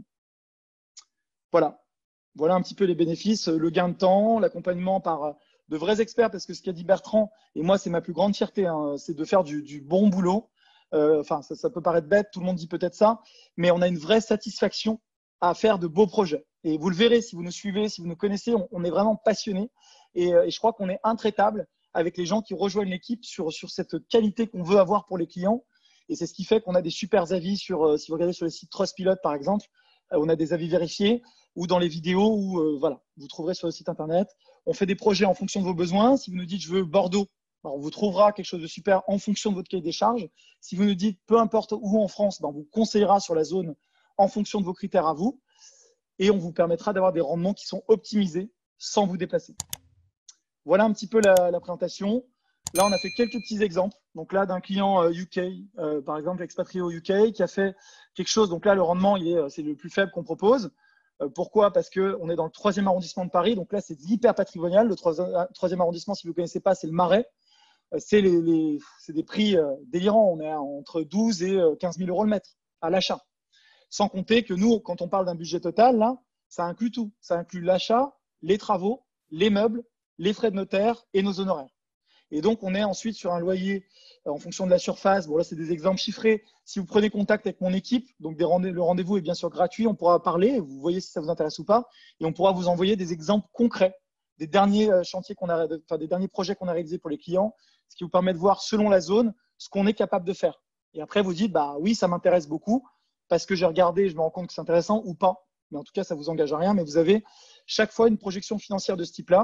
Speaker 2: Voilà. Voilà un petit peu les bénéfices, le gain de temps, l'accompagnement par de vrais experts, parce que ce qu'a dit Bertrand, et moi c'est ma plus grande fierté, hein, c'est de faire du, du bon boulot. Euh, enfin, ça, ça peut paraître bête, tout le monde dit peut-être ça, mais on a une vraie satisfaction à faire de beaux projets. Et vous le verrez si vous nous suivez, si vous nous connaissez, on, on est vraiment passionnés. Et, et je crois qu'on est intraitable avec les gens qui rejoignent l'équipe sur, sur cette qualité qu'on veut avoir pour les clients. Et c'est ce qui fait qu'on a des super avis sur, euh, si vous regardez sur le site Trustpilot par exemple, euh, on a des avis vérifiés, ou dans les vidéos où euh, voilà, vous trouverez sur le site internet. On fait des projets en fonction de vos besoins. Si vous nous dites je veux Bordeaux, ben, on vous trouvera quelque chose de super en fonction de votre cahier des charges. Si vous nous dites peu importe où en France, ben, on vous conseillera sur la zone en fonction de vos critères à vous. Et on vous permettra d'avoir des rendements qui sont optimisés sans vous déplacer. Voilà un petit peu la, la présentation. Là, on a fait quelques petits exemples. Donc là, d'un client euh, U K, euh, par exemple, expatrié au U K, qui a fait quelque chose. Donc là, le rendement, c'est le plus faible qu'on propose. Euh, pourquoi? Parce qu'on est dans le troisième arrondissement de Paris. Donc là, c'est hyper patrimonial. Le troisième arrondissement, si vous ne connaissez pas, c'est le Marais. Euh, c'est les, les, des prix euh, délirants. On est à entre douze et quinze mille euros le mètre à l'achat. Sans compter que nous, quand on parle d'un budget total, là, ça inclut tout. Ça inclut l'achat, les travaux, les meubles, les frais de notaire et nos honoraires. Et donc, on est ensuite sur un loyer euh, en fonction de la surface. Bon, là, c'est des exemples chiffrés. Si vous prenez contact avec mon équipe, donc des rendez le rendez-vous est bien sûr gratuit, on pourra parler, vous voyez si ça vous intéresse ou pas, et on pourra vous envoyer des exemples concrets des derniers chantiers qu'on a, enfin, des derniers projets qu'on a réalisés pour les clients, ce qui vous permet de voir selon la zone ce qu'on est capable de faire. Et après, vous dites, bah oui, ça m'intéresse beaucoup parce que j'ai regardé, je me rends compte que c'est intéressant ou pas. Mais en tout cas, ça vous engage à rien. Mais vous avez chaque fois une projection financière de ce type-là.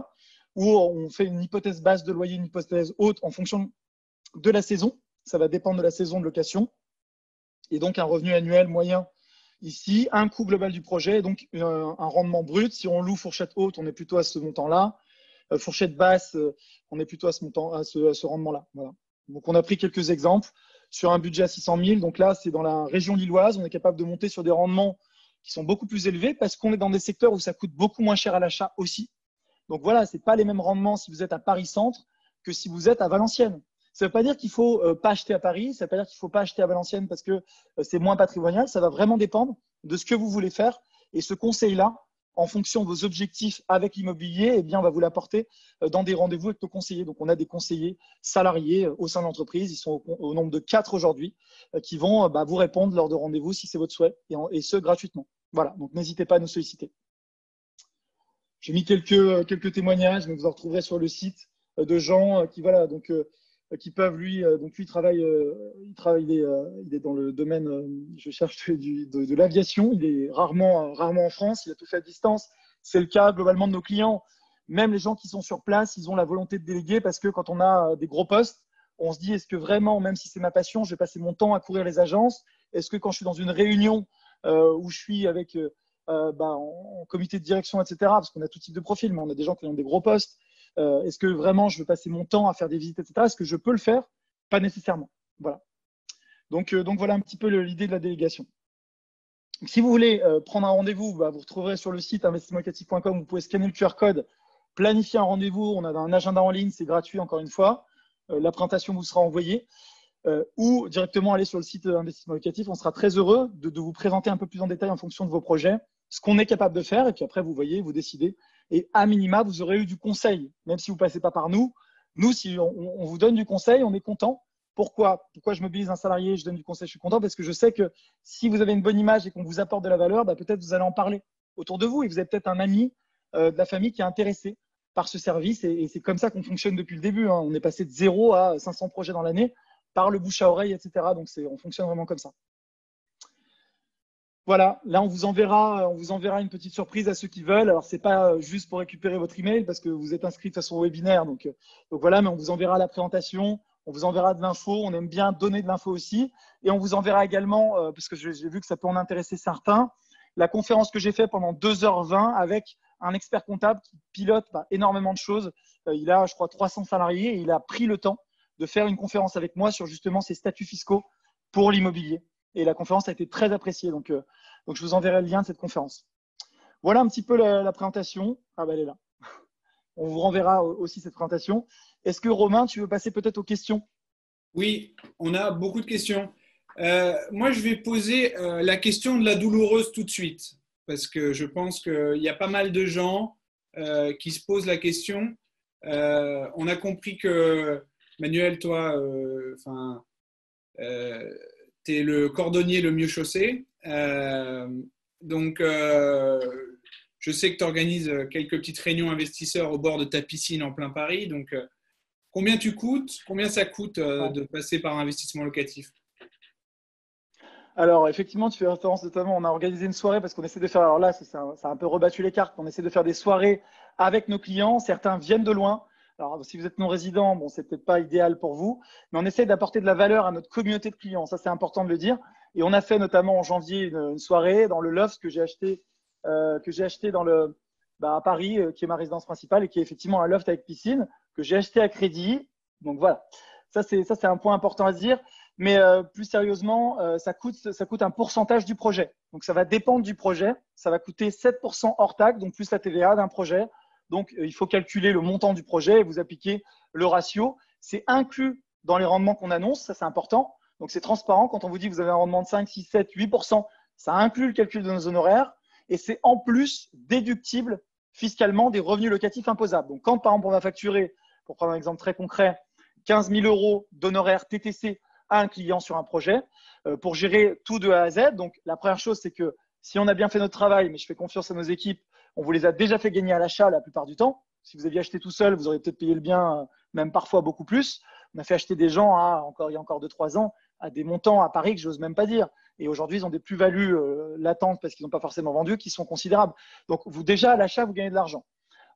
Speaker 2: où on fait une hypothèse basse de loyer, une hypothèse haute en fonction de la saison. Ça va dépendre de la saison de location. Et donc, un revenu annuel moyen ici, un coût global du projet, donc un, un rendement brut. Si on loue fourchette haute, on est plutôt à ce montant-là. Euh, fourchette basse, euh, on est plutôt à ce, montant, à ce, à ce rendement-là. Voilà. Donc, on a pris quelques exemples sur un budget à six cent mille. Donc là, c'est dans la région lilloise. On est capable de monter sur des rendements qui sont beaucoup plus élevés parce qu'on est dans des secteurs où ça coûte beaucoup moins cher à l'achat aussi. Donc voilà, ce n'est pas les mêmes rendements si vous êtes à Paris-Centre que si vous êtes à Valenciennes. Ça ne veut pas dire qu'il ne faut euh, pas acheter à Paris, ça ne veut pas dire qu'il ne faut pas acheter à Valenciennes parce que euh, c'est moins patrimonial. Ça va vraiment dépendre de ce que vous voulez faire. Et ce conseil-là, en fonction de vos objectifs avec l'immobilier, eh bien, on va vous l'apporter euh, dans des rendez-vous avec nos conseillers. Donc, on a des conseillers salariés euh, au sein de l'entreprise. Ils sont au, au nombre de quatre aujourd'hui euh, qui vont euh, bah, vous répondre lors de rendez-vous si c'est votre souhait et, en, et ce, gratuitement. Voilà, donc n'hésitez pas à nous solliciter. J'ai mis quelques, quelques témoignages, mais vous en retrouverez sur le site euh, de gens euh, qui, voilà, donc, euh, qui peuvent, lui, euh, donc lui travaille, euh, il, travaille il, est, euh, il est dans le domaine, euh, je cherche du, de, de l'aviation, il est rarement, euh, rarement en France, il a tout fait à distance. C'est le cas globalement de nos clients. Même les gens qui sont sur place, ils ont la volonté de déléguer parce que quand on a des gros postes, on se dit, est-ce que vraiment, même si c'est ma passion, je vais passer mon temps à courir les agences? Est-ce que quand je suis dans une réunion euh, où je suis avec, euh, bah, en, en comité de direction, et cetera, parce qu'on a tout type de profil, mais on a des gens qui ont des gros postes, Euh, est-ce que vraiment je veux passer mon temps à faire des visites, et cetera. Est-ce que je peux le faire? Pas nécessairement. Voilà. Donc, euh, donc voilà un petit peu l'idée de la délégation. Donc, si vous voulez euh, prendre un rendez-vous, bah, vous retrouverez sur le site investissement locatif point com, vous pouvez scanner le Q R code, planifier un rendez-vous. On a un agenda en ligne, c'est gratuit encore une fois. Euh, la présentation vous sera envoyée. Euh, ou directement aller sur le site Investissement Locatif. On sera très heureux de, de vous présenter un peu plus en détail en fonction de vos projets, ce qu'on est capable de faire. Et puis après, vous voyez, vous décidez. Et à minima, vous aurez eu du conseil, même si vous ne passez pas par nous. Nous, si on, on vous donne du conseil, on est content. Pourquoi Pourquoi je mobilise un salarié, je donne du conseil, je suis content parce que je sais que si vous avez une bonne image et qu'on vous apporte de la valeur, bah, peut-être vous allez en parler autour de vous et vous avez peut-être un ami euh, de la famille qui est intéressé par ce service. Et, et c'est comme ça qu'on fonctionne depuis le début. Hein. On est passé de zéro à cinq cents projets dans l'année par le bouche à oreille, et cetera. Donc, on fonctionne vraiment comme ça. Voilà, là, on vous enverra, on vous enverra une petite surprise à ceux qui veulent. Alors, ce n'est pas juste pour récupérer votre email parce que vous êtes inscrit de façon au webinaire. Donc, donc voilà, mais on vous enverra la présentation, on vous enverra de l'info. On aime bien donner de l'info aussi. Et on vous enverra également, euh, parce que j'ai vu que ça peut en intéresser certains, la conférence que j'ai faite pendant deux heures vingt avec un expert comptable qui pilote bah, énormément de choses. Euh, il a, je crois, trois cents salariés et il a pris le temps de faire une conférence avec moi sur justement ces statuts fiscaux pour l'immobilier. Et la conférence a été très appréciée. Donc, euh, donc, je vous enverrai le lien de cette conférence. Voilà un petit peu la, la présentation. Ah, bah, elle est là. On vous renverra aussi cette présentation. Est-ce que Romain, tu veux passer peut-être aux questions?
Speaker 1: Oui, on a beaucoup de questions. Euh, moi, je vais poser euh, la question de la douloureuse tout de suite, parce que je pense qu'il y a pas mal de gens euh, qui se posent la question. Euh, on a compris que Manuel, toi, euh, enfin, euh, tu es le cordonnier le mieux chaussé. Euh, donc, euh, je sais que tu organises quelques petites réunions investisseurs au bord de ta piscine en plein Paris. Donc, euh, combien tu coûtes? Combien ça coûte euh, de passer par investissement locatif?
Speaker 2: Alors, effectivement, tu fais référence notamment, on a organisé une soirée parce qu'on essaie de faire, alors là, ça a un peu rebattu les cartes, on essaie de faire des soirées avec nos clients. Certains viennent de loin. Alors, si vous êtes non-résident, bon, c'est peut-être pas idéal pour vous, mais on essaie d'apporter de la valeur à notre communauté de clients. Ça, c'est important de le dire. Et on a fait notamment en janvier une, une soirée dans le loft que j'ai acheté, euh, que j'ai acheté dans le, bah, à Paris, euh, qui est ma résidence principale et qui est effectivement un loft avec piscine que j'ai acheté à crédit. Donc voilà, ça c'est ça c'est un point important à dire. Mais euh, plus sérieusement, euh, ça coûte ça coûte un pourcentage du projet. Donc ça va dépendre du projet. Ça va coûter sept pour cent hors taxe, donc plus la T V A d'un projet. Donc, il faut calculer le montant du projet et vous appliquer le ratio. C'est inclus dans les rendements qu'on annonce, ça c'est important. Donc, c'est transparent. Quand on vous dit que vous avez un rendement de cinq, six, sept, huit pour cent, ça inclut le calcul de nos honoraires et c'est en plus déductible fiscalement des revenus locatifs imposables. Donc, quand par exemple on va facturer, pour prendre un exemple très concret, quinze mille euros d'honoraires T T C à un client sur un projet euh, pour gérer tout de A à Z. Donc, la première chose, c'est que si on a bien fait notre travail, mais je fais confiance à nos équipes, on vous les a déjà fait gagner à l'achat la plupart du temps. Si vous aviez acheté tout seul, vous auriez peut-être payé le bien, même parfois beaucoup plus. On a fait acheter des gens, à, encore, il y a encore deux trois ans, à des montants à Paris que je n'ose même pas dire. Et aujourd'hui, ils ont des plus-values euh, latentes parce qu'ils n'ont pas forcément vendu, qui sont considérables. Donc, vous déjà, à l'achat, vous gagnez de l'argent.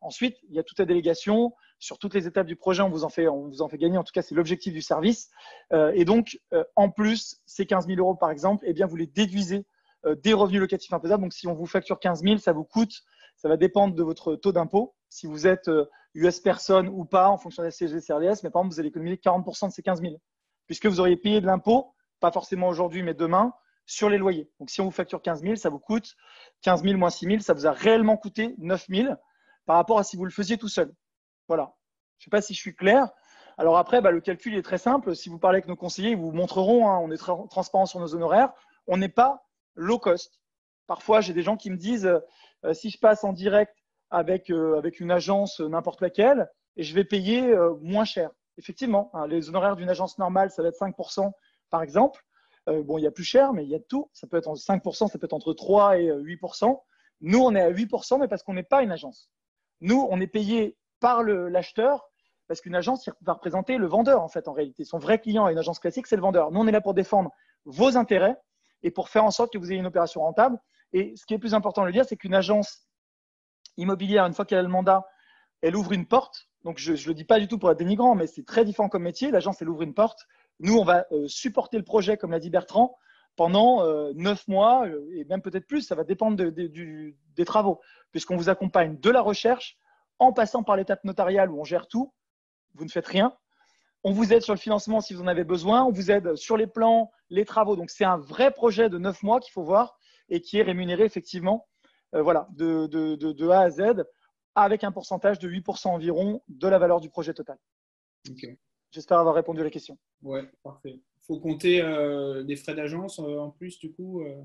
Speaker 2: Ensuite, il y a toute la délégation. Sur toutes les étapes du projet, on vous en fait, on vous en fait gagner. En tout cas, c'est l'objectif du service. Euh, et donc, euh, en plus, ces quinze mille euros, par exemple, eh bien, vous les déduisez euh, des revenus locatifs imposables. Donc, si on vous facture quinze mille, ça vous coûte, ça va dépendre de votre taux d'impôt. Si vous êtes euh, U S personne ou pas, en fonction de la C G, C R D S, mais par exemple, vous allez économiser quarante pour cent de ces quinze mille, puisque vous auriez payé de l'impôt, pas forcément aujourd'hui, mais demain, sur les loyers. Donc, si on vous facture quinze mille, ça vous coûte quinze mille moins six mille, ça vous a réellement coûté neuf mille par rapport à si vous le faisiez tout seul. Voilà. Je ne sais pas si je suis clair. Alors après, bah, le calcul est très simple. Si vous parlez avec nos conseillers, ils vous montreront, hein, on est très transparent sur nos honoraires. On n'est pas low cost. Parfois, j'ai des gens qui me disent, euh, si je passe en direct avec, euh, avec une agence, euh, n'importe laquelle, et je vais payer euh, moins cher. Effectivement, hein, les honoraires d'une agence normale, ça va être cinq pour cent par exemple. Euh, bon, il y a plus cher, mais il y a de tout. Ça peut être cinq pour cent, ça peut être entre trois et huit pour cent. Nous, on est à huit pour cent, mais parce qu'on n'est pas une agence. Nous, on est payé par l'acheteur parce qu'une agence va représenter le vendeur, en fait, en réalité. Son vrai client à une agence classique, c'est le vendeur. Nous, on est là pour défendre vos intérêts et pour faire en sorte que vous ayez une opération rentable. Et ce qui est plus important de le dire, c'est qu'une agence immobilière, une fois qu'elle a le mandat, elle ouvre une porte. Donc, je ne le dis pas du tout pour être dénigrant, mais c'est très différent comme métier. L'agence, elle ouvre une porte. Nous, on va euh, supporter le projet, comme l'a dit Bertrand, pendant euh, neuf mois euh, et même peut-être plus. Ça va dépendre de, de, du, des travaux, puisqu'on vous accompagne de la recherche en passant par l'étape notariale où on gère tout. Vous ne faites rien. On vous aide sur le financement si vous en avez besoin. On vous aide sur les plans, les travaux. Donc, c'est un vrai projet de neuf mois qu'il faut voir et qui est rémunéré effectivement euh, voilà, de, de, de, de A à Z avec un pourcentage de huit pour cent environ de la valeur du projet total.
Speaker 1: Okay.
Speaker 2: J'espère avoir répondu à la question.
Speaker 1: Ouais, parfait. Il faut compter euh, des frais d'agence euh, en plus, du coup euh...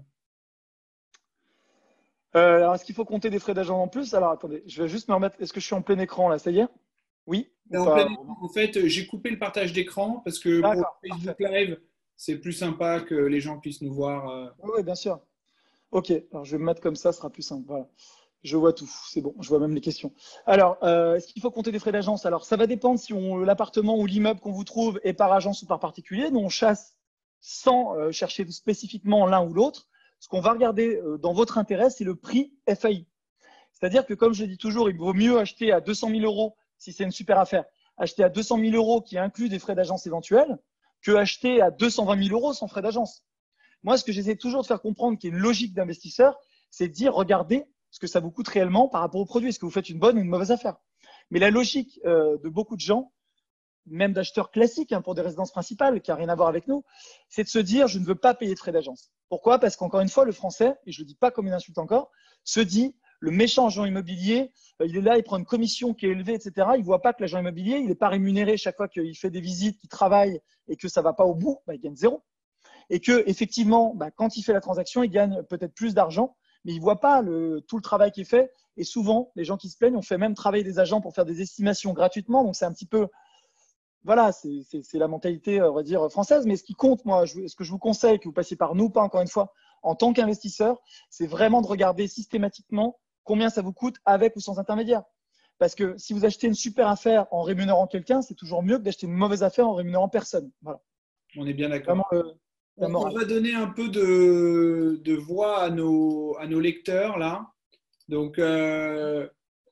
Speaker 2: Euh, alors, est-ce qu'il faut compter des frais d'agence en plus? Alors, attendez, je vais juste me remettre. Est-ce que je suis en plein écran là? Ça y est? Oui
Speaker 1: en, plein écran, en fait, j'ai coupé le partage d'écran parce que pour Facebook parfait. Live, c'est plus sympa que les gens puissent nous voir. Euh...
Speaker 2: Oui, oui, bien sûr. Ok, alors je vais me mettre comme ça, ce sera plus simple. Voilà. Je vois tout, c'est bon, je vois même les questions. Alors, euh, est-ce qu'il faut compter des frais d'agence? Alors, ça va dépendre si l'appartement ou l'immeuble qu'on vous trouve est par agence ou par particulier. Nous, on chasse sans euh, chercher spécifiquement l'un ou l'autre. Ce qu'on va regarder euh, dans votre intérêt, c'est le prix F A I. C'est-à-dire que, comme je dis toujours, il vaut mieux acheter à deux cent mille euros si c'est une super affaire, acheter à deux cent mille euros qui inclut des frais d'agence éventuels, que acheter à deux cent vingt mille euros sans frais d'agence. Moi, ce que j'essaie toujours de faire comprendre, qui est une logique d'investisseur, c'est de dire, regardez ce que ça vous coûte réellement par rapport au produit. Est-ce que vous faites une bonne ou une mauvaise affaire? Mais la logique euh, de beaucoup de gens, même d'acheteurs classiques hein, pour des résidences principales, qui n'a rien à voir avec nous, c'est de se dire, je ne veux pas payer de frais d'agence. Pourquoi? Parce qu'encore une fois, le français, et je ne le dis pas comme une insulte encore, se dit, le méchant agent immobilier, euh, il est là, il prend une commission qui est élevée, et cetera. Il ne voit pas que l'agent immobilier, il n'est pas rémunéré chaque fois qu'il fait des visites, qu'il travaille et que ça ne va pas au bout, bah, il gagne zéro. Et que effectivement, bah, quand il fait la transaction, il gagne peut-être plus d'argent, mais il ne voit pas le, tout le travail qui est fait. Et souvent, les gens qui se plaignent, on fait même travailler des agents pour faire des estimations gratuitement. Donc, c'est un petit peu, voilà, c'est la mentalité, on va dire, française. Mais ce qui compte, moi, je, ce que je vous conseille, que vous passiez par nous, pas encore une fois, en tant qu'investisseur, c'est vraiment de regarder systématiquement combien ça vous coûte avec ou sans intermédiaire. Parce que si vous achetez une super affaire en rémunérant quelqu'un, c'est toujours mieux que d'acheter une mauvaise affaire en rémunérant personne. Voilà.
Speaker 1: On est bien d'accord.
Speaker 2: Euh,
Speaker 1: On, on va donner un peu de, de voix à nos, à nos lecteurs là. Donc, euh,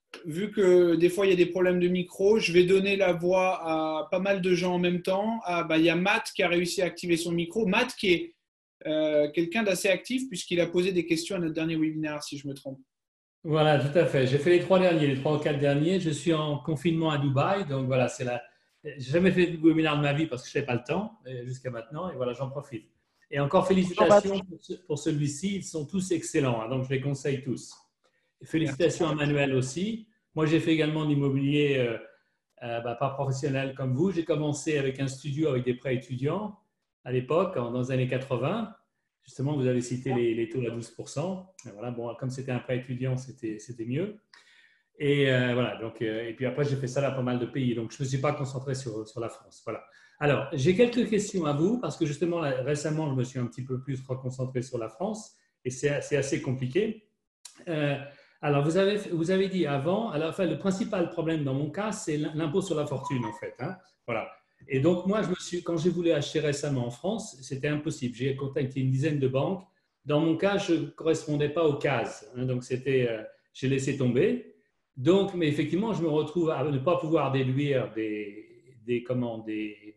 Speaker 1: vu que des fois il y a des problèmes de micro, je vais donner la voix à pas mal de gens en même temps. Ah, bah, il y a Matt qui a réussi à activer son micro. Matt qui est euh, quelqu'un d'assez actif puisqu'il a posé des questions à notre dernier webinaire, si je me trompe.
Speaker 4: Voilà, tout à fait. J'ai fait les trois derniers, les trois ou quatre derniers. Je suis en confinement à Dubaï, donc voilà, c'est la. J'ai jamais fait de webinaire de ma vie parce que je n'avais pas le temps jusqu'à maintenant, et voilà, j'en profite. Et encore félicitations pour celui-ci, ils sont tous excellents, hein, donc je les conseille tous. Et félicitations à Manuel aussi. Moi, j'ai fait également de l'immobilier, euh, euh, bah, pas professionnel comme vous. J'ai commencé avec un studio avec des prêts étudiants à l'époque, dans les années quatre-vingts. Justement, vous avez cité les, les taux à douze pour cent. Et voilà, bon, comme c'était un prêt étudiant, c'était mieux. Et euh, voilà, donc, euh, et puis après, j'ai fait ça dans pas mal de pays. Donc, je ne me suis pas concentré sur, sur la France. Voilà. Alors, j'ai quelques questions à vous parce que justement, là, récemment, je me suis un petit peu plus reconcentré sur la France et c'est assez compliqué. Euh, alors, vous avez, vous avez dit avant, alors, enfin, le principal problème dans mon cas, c'est l'impôt sur la fortune, en fait. Hein, voilà. Et donc, moi, je me suis, quand j'ai voulu acheter récemment en France, c'était impossible. J'ai contacté une dizaine de banques. Dans mon cas, je ne correspondais pas aux cases. Hein, donc, c'était, euh, j'ai laissé tomber. Donc, mais effectivement, je me retrouve à ne pas pouvoir déduire des, des, comment, des,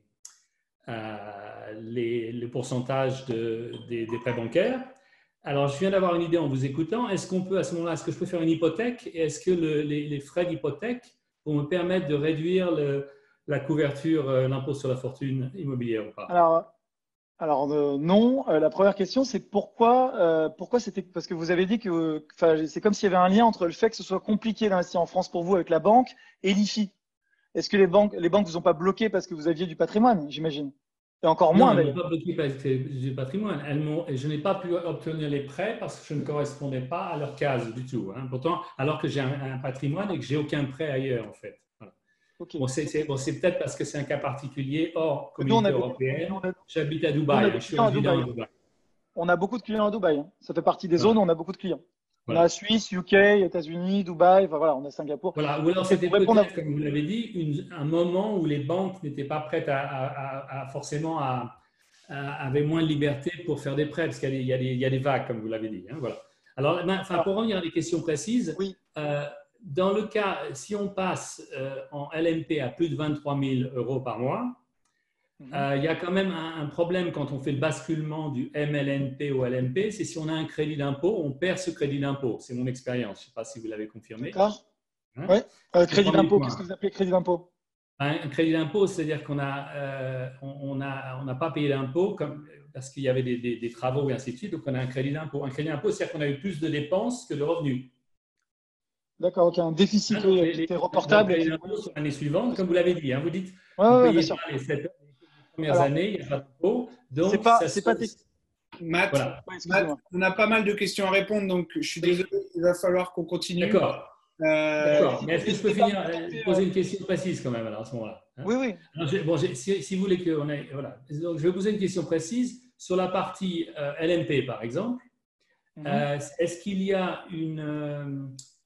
Speaker 4: euh, les, le pourcentage de, des, des prêts bancaires. Alors, je viens d'avoir une idée en vous écoutant. Est-ce qu'on peut, à ce moment-là, est-ce que je peux faire une hypothèque et est-ce que le, les, les frais d'hypothèque vont me permettre de réduire le, la couverture, euh, l'impôt sur la fortune immobilière ou pas?
Speaker 2: Alors, alors euh, non. Euh, la première question, c'est pourquoi, euh, pourquoi c'était parce que vous avez dit que, enfin, c'est comme s'il y avait un lien entre le fait que ce soit compliqué d'investir en France pour vous avec la banque et l'I F I. Est-ce que les banques, les banques vous ont pas bloqué parce que vous aviez du patrimoine, j'imagine? Et encore
Speaker 4: Non,
Speaker 2: moins
Speaker 4: elles ne m'ont
Speaker 2: d'ailleurs.
Speaker 4: pas bloqué parce que j'ai du patrimoine. Elles m'ont, et je n'ai pas pu obtenir les prêts parce que je ne correspondais pas à leur case du tout. Hein. Pourtant, alors que j'ai un, un patrimoine et que j'ai aucun prêt ailleurs, en fait. Voilà.
Speaker 2: Ok.
Speaker 4: Bon, c'est, c'est, bon, c'est peut-être parce que c'est un cas particulier hors
Speaker 2: Nous, on
Speaker 4: communauté
Speaker 2: a des,
Speaker 4: européenne.
Speaker 2: nous, on a-
Speaker 4: J'habite à
Speaker 2: nous, on
Speaker 4: Dubaï.
Speaker 2: a
Speaker 4: Hein.
Speaker 2: des
Speaker 4: Je suis
Speaker 2: clients à
Speaker 4: résident
Speaker 2: Dubaï.
Speaker 4: à Dubaï.
Speaker 2: On a beaucoup de clients à Dubaï. Hein. Ça fait partie des zones
Speaker 4: Voilà.
Speaker 2: où on a beaucoup de clients. On a
Speaker 4: Voilà.
Speaker 2: Suisse, U K, États-Unis, Dubaï, enfin voilà, on a Singapour.
Speaker 4: Voilà. Ou alors
Speaker 2: Et
Speaker 4: c'était
Speaker 2: pour répondre à
Speaker 4: peut-être, comme vous l'avez dit, une, un moment où les banques n'étaient pas prêtes à, à, à, à forcément à, à, avaient moins de liberté pour faire des prêts, parce qu'il y a des, il y a des, il y a des vagues, comme vous l'avez dit. Hein, voilà. Alors, ben, enfin,
Speaker 2: Alors,
Speaker 4: pour revenir à des questions précises,
Speaker 2: oui,
Speaker 4: euh, dans le cas, si on passe euh, en L M P à plus de vingt-trois mille euros par mois,
Speaker 2: mhm.
Speaker 4: euh, il y a quand même un, un problème quand on fait le basculement du M L N P au L M P, c'est si on a un crédit d'impôt, on perd ce crédit d'impôt. C'est mon expérience. Je ne sais pas si vous l'avez confirmé.
Speaker 2: D'accord.
Speaker 4: Hein?
Speaker 2: Oui. Euh,
Speaker 4: C'est le
Speaker 2: crédit
Speaker 4: premier
Speaker 2: d'impôt, qu'est-ce
Speaker 4: point.
Speaker 2: que vous appelez crédit d'impôt?
Speaker 4: Un un crédit d'impôt, c'est-à-dire qu'on a, euh, on, on a, on n'a pas payé d'impôt comme, parce qu'il y avait des, des, des travaux et ainsi de suite, donc on a un crédit d'impôt. Un crédit d'impôt, c'est-à-dire qu'on a eu plus de dépenses que de revenus.
Speaker 2: D'accord, ok, un déficit
Speaker 4: Hein, donc
Speaker 2: oui,
Speaker 4: les,
Speaker 2: qui
Speaker 4: les,
Speaker 2: était
Speaker 4: donc, le
Speaker 2: reportable et
Speaker 4: crédit
Speaker 2: qui.
Speaker 4: d'impôt sur l'année suivante, comme vous l'avez dit, hein, vous dites,
Speaker 2: Oui,
Speaker 4: vous ne
Speaker 2: ouais, ouais, bien
Speaker 4: payez
Speaker 2: sûr.
Speaker 4: pas les, sept, les premières
Speaker 2: Alors,
Speaker 4: années, il n'y a pas d'impôt,
Speaker 2: c'est
Speaker 4: donc
Speaker 2: pas,
Speaker 4: ça
Speaker 2: c'est
Speaker 4: se,
Speaker 2: pas. tec-
Speaker 1: Matt,
Speaker 4: voilà.
Speaker 2: Ouais,
Speaker 1: Matt,
Speaker 2: excusez-moi.
Speaker 1: on a pas mal de questions à répondre, donc je suis
Speaker 2: Oui,
Speaker 1: désolé, il va falloir qu'on continue.
Speaker 4: D'accord.
Speaker 1: Euh,
Speaker 4: D'accord, mais est-ce que je peux
Speaker 2: n'hésitez pas à me
Speaker 4: finir, euh,
Speaker 2: contacter. euh,
Speaker 4: poser une question précise quand même alors, à ce moment-là, hein?
Speaker 2: Oui, oui.
Speaker 4: Alors, j'ai- bon, j'ai- si, si vous voulez que on ait, voilà. Donc, je vais poser une question précise sur la partie euh, L M P par exemple.
Speaker 2: Mhm.
Speaker 4: Euh, est-ce qu'il y a une, euh,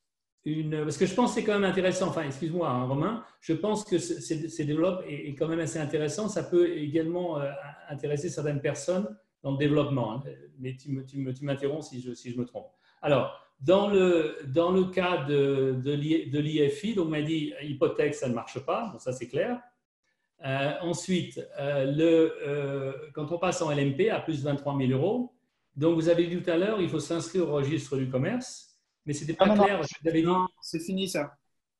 Speaker 4: une, parce que je pense que c'est quand même intéressant. Enfin, excuse-moi, hein, Romain. Je pense que ce- ces, ces développes est, est quand même assez intéressant. Ça peut également euh, intéresser certaines personnes dans le développement. Hein. Mais tu, me- tu, me- tu m'interromps si je, si je me trompe. Alors, dans le, dans le cas de, de l'I F I, donc on m'a dit hypothèque, ça ne marche pas. Bon, ça c'est clair. Euh, ensuite, euh, le, euh, quand on passe en L M P à plus de vingt-trois mille euros, donc vous avez dit tout à l'heure, il faut s'inscrire au registre du commerce, mais ce n'était
Speaker 2: Non,
Speaker 4: pas
Speaker 2: non, non.
Speaker 4: clair. Vous avez dit,
Speaker 1: non, c'est fini ça.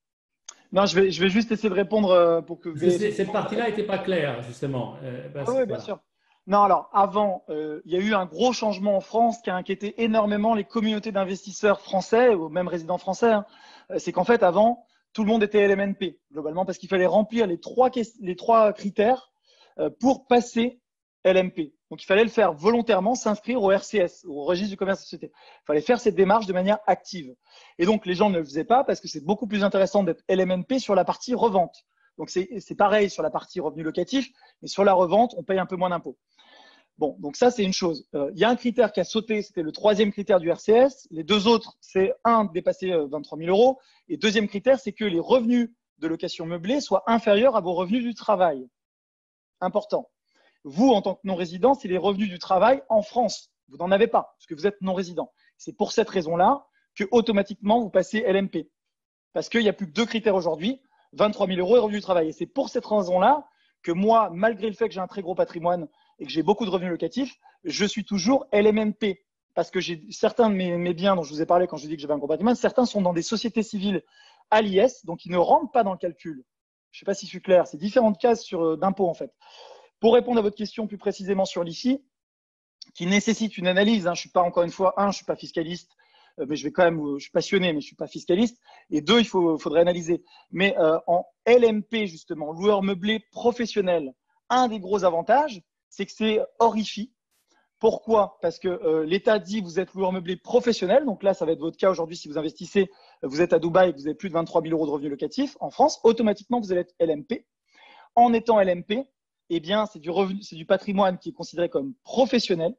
Speaker 2: Non, je vais, je vais juste essayer de répondre euh, pour que vous
Speaker 4: parce que
Speaker 2: ayez
Speaker 4: c'est- cette
Speaker 2: effectivement.
Speaker 4: partie-là n'était pas claire, justement. Euh, parce
Speaker 2: Oui,
Speaker 4: que-
Speaker 2: oui, bien
Speaker 4: voilà.
Speaker 2: sûr. Non, alors avant, euh, il y a eu un gros changement en France qui a inquiété énormément les communautés d'investisseurs français, ou même résidents français. Hein. Euh, C'est qu'en fait, avant, tout le monde était L M N P, globalement, parce qu'il fallait remplir les trois, les trois critères euh, pour passer L M P. Donc, il fallait le faire volontairement, s'inscrire au R C S, au registre du commerce et société. Il fallait faire cette démarche de manière active. Et donc, les gens ne le faisaient pas parce que c'est beaucoup plus intéressant d'être L M N P sur la partie revente. Donc, c'est pareil sur la partie revenu locatif, mais sur la revente, on paye un peu moins d'impôts. Bon, donc ça, c'est une chose. Euh, il y a un critère qui a sauté, c'était le troisième critère du R C S. Les deux autres, c'est un, dépasser euh, vingt-trois mille euros. Et deuxième critère, c'est que les revenus de location meublée soient inférieurs à vos revenus du travail. Important. Vous, en tant que non-résident, c'est les revenus du travail en France. Vous n'en avez pas, parce que vous êtes non-résident. C'est pour cette raison-là que automatiquement, vous passez L M P. Parce qu'il n'y a plus que deux critères aujourd'hui, vingt-trois mille euros et revenus du travail. Et c'est pour cette raison-là que moi, malgré le fait que j'ai un très gros patrimoine et que j'ai beaucoup de revenus locatifs, je suis toujours L M N P. Parce que j'ai certains de mes, mes biens dont je vous ai parlé quand je dis que j'avais un gros patrimoine, certains sont dans des sociétés civiles à l'I S, donc ils ne rentrent pas dans le calcul. Je ne sais pas si je suis clair. C'est différentes cases sur, d'impôts, en fait. Pour répondre à votre question plus précisément sur l'I F I, qui nécessite une analyse, hein, je ne suis pas, encore une fois, un, je ne suis pas fiscaliste, euh, mais je vais quand même, je suis passionné, mais je ne suis pas fiscaliste. Et deux, il faut, faudrait analyser. Mais euh, en L M P, justement, loueur meublé professionnel, un des gros avantages, c'est que c'est hors I F I. Pourquoi? Parce que euh, l'État dit vous êtes loueur meublé professionnel, donc là, ça va être votre cas aujourd'hui si vous investissez, vous êtes à Dubaï et que vous avez plus de vingt-trois mille euros de revenus locatifs. En France, automatiquement, vous allez être L M P. En étant L M P, eh bien, c'est du revenu, c'est du patrimoine qui est considéré comme professionnel,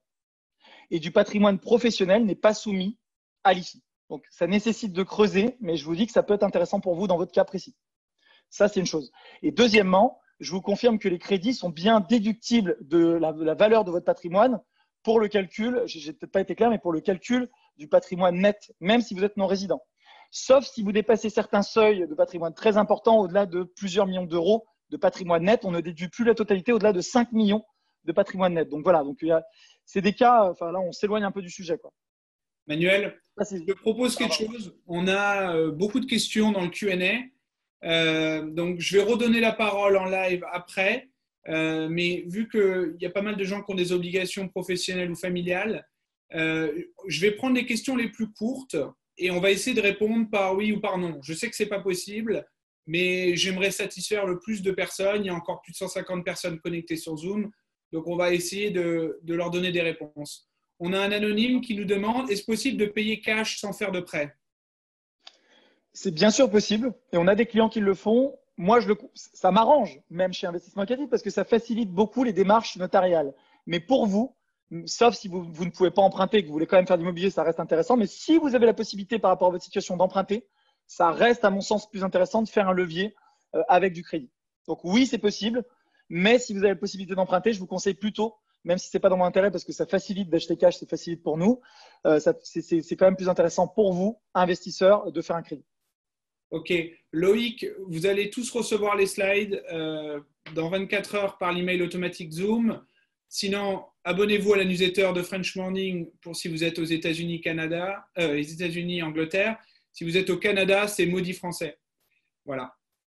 Speaker 2: et du patrimoine professionnel n'est pas soumis à l'I F I. Donc, ça nécessite de creuser, mais je vous dis que ça peut être intéressant pour vous dans votre cas précis. Ça, c'est une chose. Et deuxièmement, je vous confirme que les crédits sont bien déductibles de la, de la valeur de votre patrimoine pour le calcul, j'ai peut-être pas été clair, mais pour le calcul du patrimoine net, même si vous êtes non résident. sauf si vous dépassez certains seuils de patrimoine très importants, au-delà de plusieurs millions d'euros de patrimoine net. On ne déduit plus la totalité au-delà de cinq millions de patrimoine net. Donc voilà, donc c'est des cas, enfin là, on s'éloigne un peu du sujet, quoi.
Speaker 1: Manuel, je te propose quelque chose. On a euh, beaucoup de questions dans le Q and A. Euh, donc, je vais redonner la parole en live après. Euh, mais vu qu'il y a pas mal de gens qui ont des obligations professionnelles ou familiales, euh, je vais prendre les questions les plus courtes et on va essayer de répondre par oui ou par non. Je sais que ce n'est pas possible, mais j'aimerais satisfaire le plus de personnes. Il y a encore plus de cent cinquante personnes connectées sur Zoom. Donc, on va essayer de, de leur donner des réponses. On a un anonyme qui nous demande, est-ce possible de payer cash sans faire de prêt?
Speaker 2: C'est bien sûr possible et on a des clients qui le font. Moi, je le, ça m'arrange, même chez Investissement Locatif, parce que ça facilite beaucoup les démarches notariales. Mais pour vous, sauf si vous, vous ne pouvez pas emprunter, que vous voulez quand même faire de l'immobilier, ça reste intéressant. Mais si vous avez la possibilité par rapport à votre situation d'emprunter, ça reste à mon sens plus intéressant de faire un levier euh, avec du crédit. Donc oui, c'est possible, mais si vous avez la possibilité d'emprunter, je vous conseille plutôt, même si ce n'est pas dans mon intérêt parce que ça facilite d'acheter cash, ça facilite pour nous, euh, c'est quand même plus intéressant pour vous, investisseurs, de faire un crédit.
Speaker 1: Ok. Loïc, vous allez tous recevoir les slides euh, dans vingt-quatre heures par l'email automatique Zoom. Sinon, abonnez-vous à la newsletter de French Morning pour si vous êtes aux États-Unis, Canada, euh, les États-Unis, Angleterre. Si vous êtes au Canada, c'est Maudit Français. Voilà.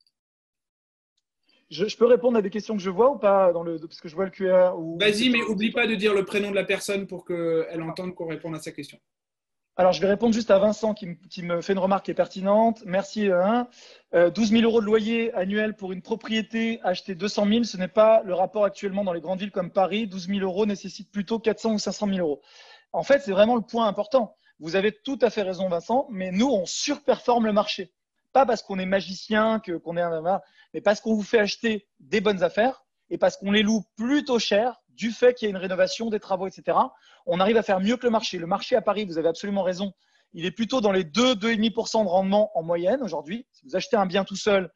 Speaker 2: Je, je peux répondre à des questions que je vois ou pas dans le, parce que je vois le Q R.
Speaker 1: Vas-y, mais n'oublie pas de dire le prénom de la personne pour qu'elle entende qu'on réponde à sa question.
Speaker 2: Alors, je vais répondre juste à Vincent qui me, qui me fait une remarque qui est pertinente. Merci. Hein. Euh, douze mille euros de loyer annuel pour une propriété achetée deux cent mille, ce n'est pas le rapport actuellement dans les grandes villes comme Paris. douze mille euros nécessite plutôt quatre cents ou cinq cent mille euros. En fait, c'est vraiment le point important. Vous avez tout à fait raison, Vincent, mais nous, on surperforme le marché. Pas parce qu'on est magicien, que, qu'on est un, mais parce qu'on vous fait acheter des bonnes affaires et parce qu'on les loue plutôt cher du fait qu'il y a une rénovation, des travaux, et cetera. On arrive à faire mieux que le marché. Le marché à Paris, vous avez absolument raison, il est plutôt dans les deux à deux virgule cinq pour cent de rendement en moyenne aujourd'hui. Si vous achetez un bien tout seul,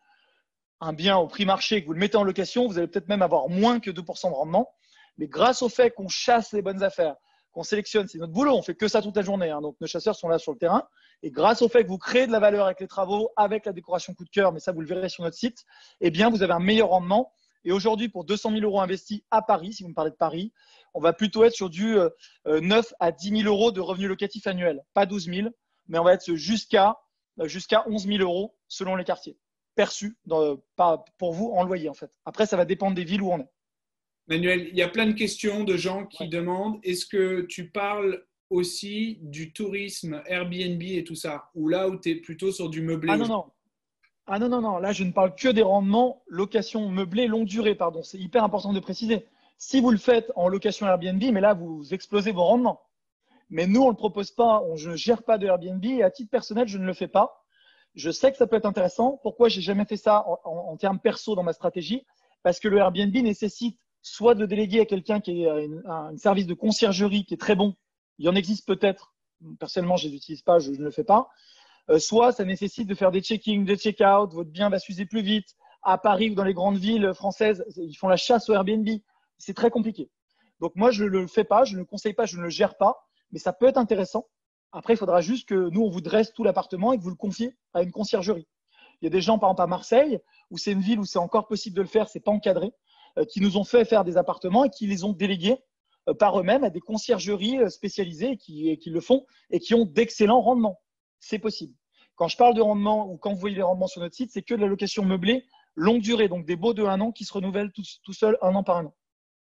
Speaker 2: un bien au prix marché, que vous le mettez en location, vous allez peut-être même avoir moins que deux pour cent de rendement. Mais grâce au fait qu'on chasse les bonnes affaires, qu'on sélectionne, c'est notre boulot, on fait que ça toute la journée. Hein, donc nos chasseurs sont là sur le terrain. Et grâce au fait que vous créez de la valeur avec les travaux, avec la décoration coup de cœur, mais ça vous le verrez sur notre site, eh bien vous avez un meilleur rendement. Et aujourd'hui, pour deux cent mille euros investis à Paris, si vous me parlez de Paris, on va plutôt être sur du euh, neuf à dix mille euros de revenus locatifs annuels. Pas douze mille, mais on va être jusqu'à jusqu'à onze mille euros selon les quartiers, perçus dans, pas pour vous en loyer en fait. Après, ça va dépendre des villes où on est.
Speaker 1: Manuel, il y a plein de questions de gens qui ouais. demandent, est-ce que tu parles aussi du tourisme, Airbnb et tout ça, ou là où tu es plutôt sur du meublé?
Speaker 2: Ah non, non. Ah non, non, non, là je ne parle que des rendements location meublée longue durée, pardon. C'est hyper important de préciser. Si vous le faites en location Airbnb, mais là vous explosez vos rendements. Mais nous, on ne le propose pas, on, je ne gère pas de Airbnb et à titre personnel, je ne le fais pas. Je sais que ça peut être intéressant. Pourquoi j'ai jamais fait ça en, en, en termes perso dans ma stratégie? Parce que le Airbnb nécessite soit de le déléguer à quelqu'un qui est une, un, un service de conciergerie qui est très bon. Il y en existe peut-être. Personnellement, je ne les utilise pas, je, je ne le fais pas. Euh, soit ça nécessite de faire des check-in, des check-out, votre bien va s'user plus vite. À Paris ou dans les grandes villes françaises, ils font la chasse au Airbnb. C'est très compliqué. Donc moi, je ne le fais pas, je ne le conseille pas, je ne le gère pas, mais ça peut être intéressant. Après, il faudra juste que nous, on vous dresse tout l'appartement et que vous le confiez à une conciergerie. Il y a des gens, par exemple à Marseille, où c'est une ville où c'est encore possible de le faire, c'est pas encadré, euh, qui nous ont fait faire des appartements et qui les ont délégués euh, par eux-mêmes à des conciergeries euh, spécialisées qui, qui le font et qui ont d'excellents rendements. C'est possible. Quand je parle de rendement ou quand vous voyez les rendements sur notre site, c'est que de la location meublée longue durée, donc des baux de un an qui se renouvellent tout, tout seuls un an par un an.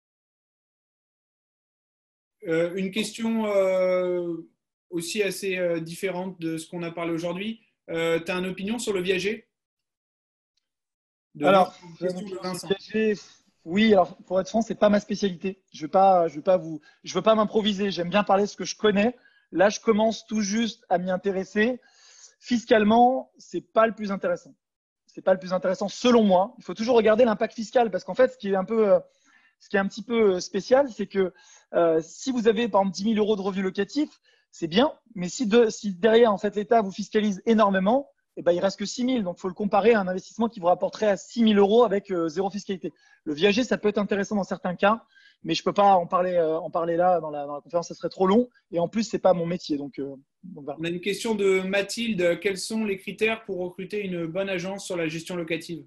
Speaker 1: Euh, une question euh, aussi assez euh, différente de ce qu'on a parlé aujourd'hui. Euh, tu as une opinion sur le viager de
Speaker 2: Alors,
Speaker 1: Vincent, de Vincent.
Speaker 2: Viager, oui, alors pour être franc, c'est pas ma spécialité. Je veux pas, je veux pas vous, je veux pas m'improviser. J'aime bien parler de ce que je connais. Là, je commence tout juste à m'y intéresser. Fiscalement, c'est pas le plus intéressant. C'est pas le plus intéressant selon moi. Il faut toujours regarder l'impact fiscal parce qu'en fait, ce qui est un peu, ce qui est un petit peu spécial, c'est que euh, si vous avez par exemple dix mille euros de revenus locatifs, c'est bien. Mais si, de, si derrière en fait l'État vous fiscalise énormément, eh ben il reste que six mille. Donc, il faut le comparer à un investissement qui vous rapporterait à six mille euros avec euh, zéro fiscalité. Le viager, ça peut être intéressant dans certains cas, mais je peux pas en parler, euh, en parler là dans la, dans la conférence, ça serait trop long. Et en plus, c'est pas mon métier. Donc, euh, Donc, voilà.
Speaker 1: On a une question de Mathilde. Quels sont les critères pour recruter une bonne agence sur la gestion locative?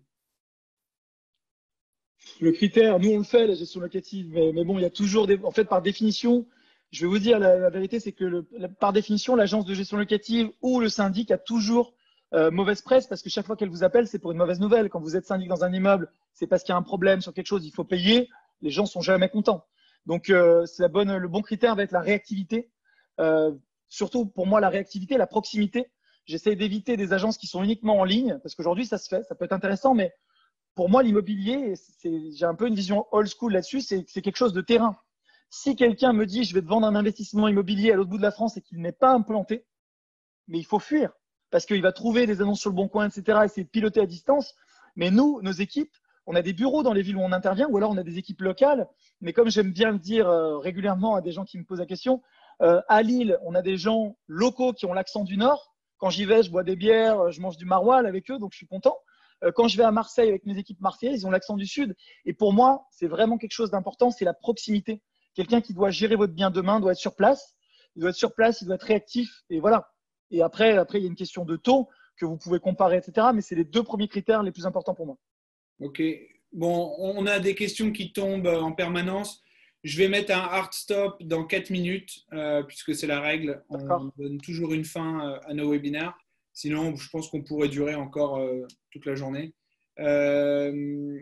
Speaker 2: Le critère, nous on le fait, la gestion locative, mais, mais bon, il y a toujours des. En fait, par définition, je vais vous dire la, la vérité, c'est que le, la, par définition, l'agence de gestion locative ou le syndic a toujours euh, mauvaise presse parce que chaque fois qu'elle vous appelle, c'est pour une mauvaise nouvelle. Quand vous êtes syndic dans un immeuble, c'est parce qu'il y a un problème sur quelque chose, il faut payer. Les gens sont jamais contents. Donc, euh, c'est la bonne, le bon critère va être la réactivité. Euh, surtout pour moi, la réactivité, la proximité. J'essaie d'éviter des agences qui sont uniquement en ligne parce qu'aujourd'hui, ça se fait, ça peut être intéressant, mais pour moi, l'immobilier, j'ai un peu une vision old school là-dessus, c'est quelque chose de terrain. Si quelqu'un me dit je vais te vendre un investissement immobilier à l'autre bout de la France et qu'il n'est pas implanté, mais il faut fuir parce qu'il va trouver des annonces sur le Bon Coin, et cetera, essayer de piloter à distance. Mais nous, nos équipes, on a des bureaux dans les villes où on intervient ou alors on a des équipes locales. Mais comme j'aime bien le dire euh, régulièrement à des gens qui me posent la question, euh, à Lille, on a des gens locaux qui ont l'accent du Nord. Quand j'y vais, je bois des bières, je mange du maroilles avec eux, donc je suis content. Quand je vais à Marseille avec mes équipes marseillaises, ils ont l'accent du Sud. Et pour moi, c'est vraiment quelque chose d'important, c'est la proximité. Quelqu'un qui doit gérer votre bien demain doit être sur place. Il doit être sur place, il doit être réactif. Et voilà. Et après, après il y a une question de taux que vous pouvez comparer, et cetera. Mais c'est les deux premiers critères les plus importants pour moi.
Speaker 1: Ok. Bon, on a des questions qui tombent en permanence. Je vais mettre un hard stop dans quatre minutes, euh, puisque c'est la règle. On donne toujours une fin à nos webinaires. Sinon, je pense qu'on pourrait durer encore euh, toute la journée. Euh,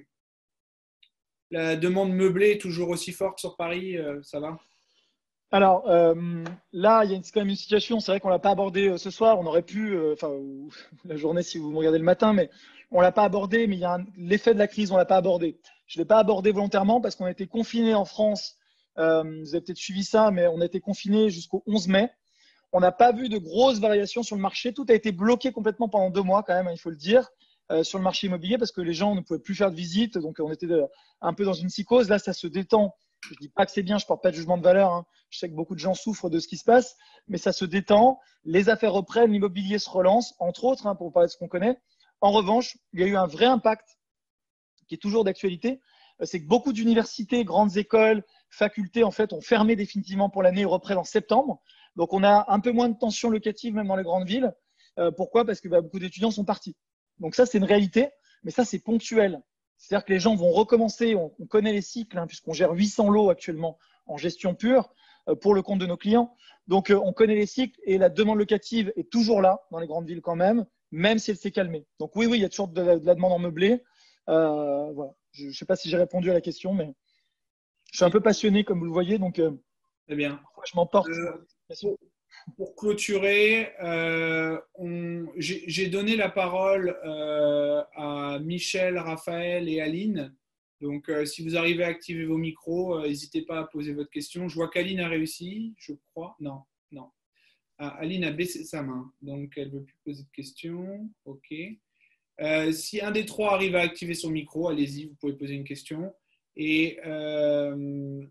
Speaker 1: la demande meublée est toujours aussi forte sur Paris, euh, ça va?
Speaker 2: Alors euh, là, il y a quand même une situation, c'est vrai qu'on ne l'a pas abordé ce soir, on aurait pu, enfin euh, la journée si vous me regardez le matin, mais on ne l'a pas abordé, mais il y a l'effet de la crise, on ne l'a pas abordé. Je ne l'ai pas abordé volontairement parce qu'on a été confinés en France, euh, vous avez peut-être suivi ça, mais on a été confinés jusqu'au onze mai. On n'a pas vu de grosses variations sur le marché. Tout a été bloqué complètement pendant deux mois, quand même, il faut le dire, euh, sur le marché immobilier parce que les gens ne pouvaient plus faire de visite. Donc, on était de, un peu dans une psychose. Là, ça se détend. Je ne dis pas que c'est bien, je ne porte pas de jugement de valeur. Hein. Je sais que beaucoup de gens souffrent de ce qui se passe, mais ça se détend. Les affaires reprennent, l'immobilier se relance, entre autres, hein, pour parler de ce qu'on connaît. En revanche, il y a eu un vrai impact qui est toujours d'actualité. C'est que beaucoup d'universités, grandes écoles, facultés, en fait, ont fermé définitivement pour l'année et reprennent en septembre. Donc, on a un peu moins de tension locative, même dans les grandes villes. Euh, pourquoi? Parce que bah, beaucoup d'étudiants sont partis. Donc, ça, c'est une réalité, mais ça, c'est ponctuel. C'est-à-dire que les gens vont recommencer. On, on connaît les cycles, hein, puisqu'on gère huit cents lots actuellement en gestion pure euh, pour le compte de nos clients. Donc, euh, on connaît les cycles et la demande locative est toujours là dans les grandes villes quand même, même si elle s'est calmée. Donc, oui, oui, il y a toujours de la, de la demande en meublé. Euh, voilà. Je ne sais pas si j'ai répondu à la question, mais je suis un peu passionné, comme vous le voyez, donc euh,
Speaker 1: très bien.
Speaker 2: Je m'emporte.
Speaker 1: Euh, pour, pour clôturer, euh, j'ai donné la parole euh, à Michel, Raphaël et Aline. Donc, euh, si vous arrivez à activer vos micros, n'hésitez euh, pas à poser votre question. Je vois qu'Aline a réussi, je crois. Non, non. Ah, Aline a baissé sa main, donc elle ne veut plus poser de questions. OK. Euh, si un des trois arrive à activer son micro, allez-y, vous pouvez poser une question. Et euh,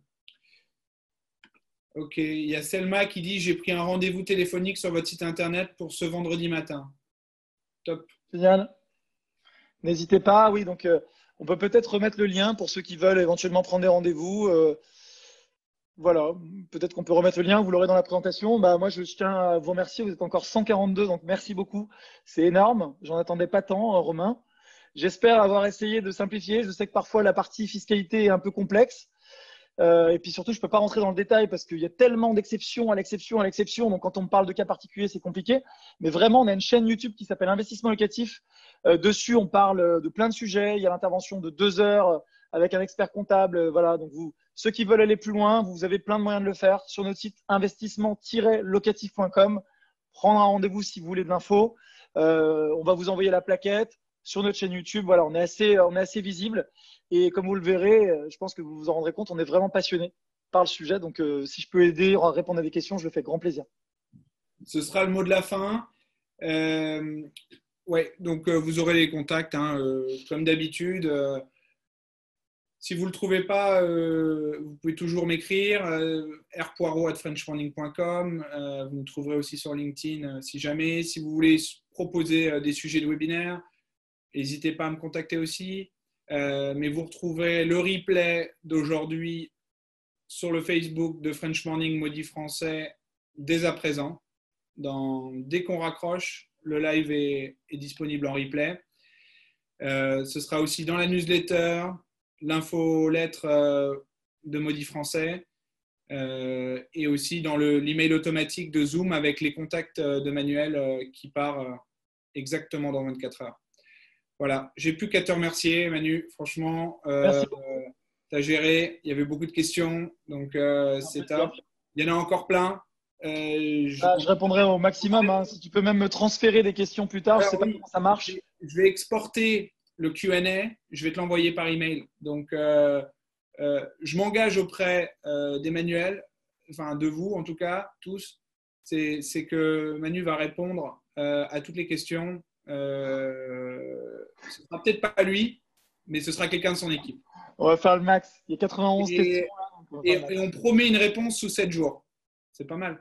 Speaker 1: ok, il y a Selma qui dit « J'ai pris un rendez-vous téléphonique sur votre site internet pour ce vendredi matin. » Top.
Speaker 2: Génial. N'hésitez pas, oui, donc euh, on peut peut-être remettre le lien pour ceux qui veulent éventuellement prendre des rendez-vous. Euh, voilà, peut-être qu'on peut remettre le lien, vous l'aurez dans la présentation. Bah, moi, je tiens à vous remercier, vous êtes encore cent quarante-deux, donc merci beaucoup. C'est énorme, j'en attendais pas tant, Romain. J'espère avoir essayé de simplifier. Je sais que parfois la partie fiscalité est un peu complexe. Euh, et puis surtout, je ne peux pas rentrer dans le détail parce qu'il y a tellement d'exceptions à l'exception à l'exception. Donc, quand on me parle de cas particuliers, c'est compliqué. Mais vraiment, on a une chaîne YouTube qui s'appelle Investissement locatif. Euh, dessus, on parle de plein de sujets. Il y a l'intervention de deux heures avec un expert comptable. Voilà. Donc, vous, ceux qui veulent aller plus loin, vous avez plein de moyens de le faire sur notre site investissement tiret locatif point com. Prendre un rendez-vous si vous voulez de l'info. Euh, on va vous envoyer la plaquette sur notre chaîne YouTube. Voilà, on est assez, on est assez visible. Et comme vous le verrez, je pense que vous vous en rendrez compte, on est vraiment passionné par le sujet. Donc, euh, si je peux aider à répondre à des questions, je le fais avec grand plaisir.
Speaker 1: Ce sera le mot de la fin. Euh, ouais, donc euh, vous aurez les contacts, hein, euh, comme d'habitude. Euh, si vous ne le trouvez pas, euh, vous pouvez toujours m'écrire. Euh, r poirot arobase french funding point com. Euh, vous me trouverez aussi sur LinkedIn euh, si jamais. Si vous voulez proposer euh, des sujets de webinaire, n'hésitez pas à me contacter aussi. Euh, mais vous retrouverez le replay d'aujourd'hui sur le Facebook de French Morning Maudit Français dès à présent. dans, dès qu'on raccroche, le live est, est disponible en replay. Euh, ce sera aussi dans la newsletter, l'infolettre euh, de Maudit Français euh, et aussi dans le, l'email automatique de Zoom avec les contacts de Manuel euh, qui part euh, exactement dans vingt-quatre heures. Voilà, j'ai plus qu'à te remercier, Manu. Franchement, euh, tu as géré. Il y avait beaucoup de questions, donc euh, c'est top. Il y en a encore plein. Euh, je...
Speaker 2: Ah, je répondrai au maximum. Hein. Si tu peux même me transférer des questions plus tard,
Speaker 1: Alors,
Speaker 2: je ne sais
Speaker 1: oui,
Speaker 2: pas comment ça marche.
Speaker 1: Je vais exporter le Q and A. Je vais te l'envoyer par email. Donc, euh, euh, je m'engage auprès euh, d'Emmanuel, enfin de vous en tout cas, tous. C'est, c'est que Manu va répondre euh, à toutes les questions. Euh, ce ne sera peut-être pas lui, mais ce sera quelqu'un de son équipe.
Speaker 2: On va faire le max. Il y a quatre-vingt-onze
Speaker 1: et,
Speaker 2: questions. Là, donc
Speaker 1: et, et on promet une réponse sous sept jours. C'est pas mal.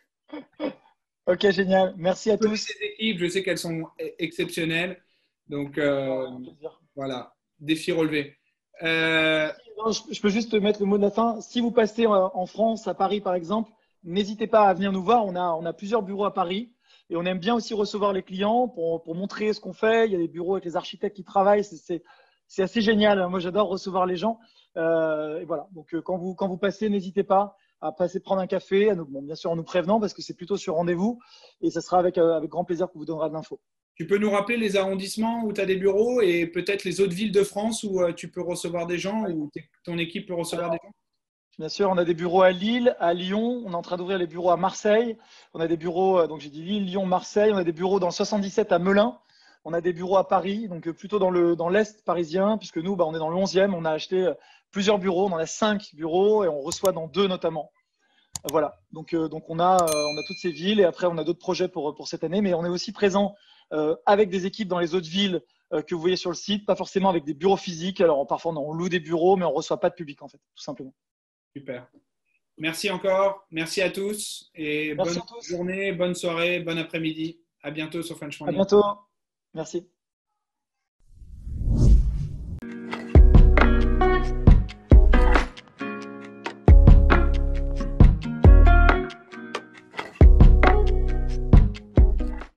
Speaker 2: Ok, génial. Merci à tous.
Speaker 1: Les équipes, je sais qu'elles sont exceptionnelles. Donc, euh, voilà, défi relevé. Euh...
Speaker 2: Non, je, je peux juste te mettre le mot de la fin. Si vous passez en, en France, à Paris par exemple, n'hésitez pas à venir nous voir. On a, on a plusieurs bureaux à Paris. Et on aime bien aussi recevoir les clients pour, pour montrer ce qu'on fait. Il y a des bureaux avec les architectes qui travaillent. C'est, c'est, c'est assez génial. Moi, j'adore recevoir les gens. Euh, et voilà. Donc, euh, quand vous, quand vous passez, n'hésitez pas à passer prendre un café. À nous, bon, bien sûr, en nous prévenant parce que c'est plutôt sur rendez-vous. Et ça sera avec, euh, avec grand plaisir qu'on vous donnera de l'info.
Speaker 1: Tu peux nous rappeler les arrondissements où tu as des bureaux et peut-être les autres villes de France où euh, tu peux recevoir des gens, où ton équipe peut recevoir
Speaker 2: Alors,
Speaker 1: des gens?
Speaker 2: Bien sûr, on a des bureaux à Lille, à Lyon. On est en train d'ouvrir les bureaux à Marseille. On a des bureaux, donc j'ai dit Lille, Lyon, Marseille. On a des bureaux dans le soixante-dix-sept à Melun. On a des bureaux à Paris, donc plutôt dans le dans l'est parisien, puisque nous, bah, on est dans le onzième. On a acheté plusieurs bureaux. On en a cinq bureaux et on reçoit dans deux notamment. Voilà. Donc euh, donc on a euh, on a toutes ces villes et après on a d'autres projets pour pour cette année, mais on est aussi présent euh, avec des équipes dans les autres villes euh, que vous voyez sur le site, pas forcément avec des bureaux physiques. Alors parfois on loue des bureaux, mais on reçoit pas de public en fait, tout simplement.
Speaker 1: Super. Merci encore. Merci à tous. Et
Speaker 2: Merci
Speaker 1: bonne
Speaker 2: à tous.
Speaker 1: journée, bonne soirée, bon après-midi. À bientôt sur French Morning.
Speaker 2: À bientôt. Merci.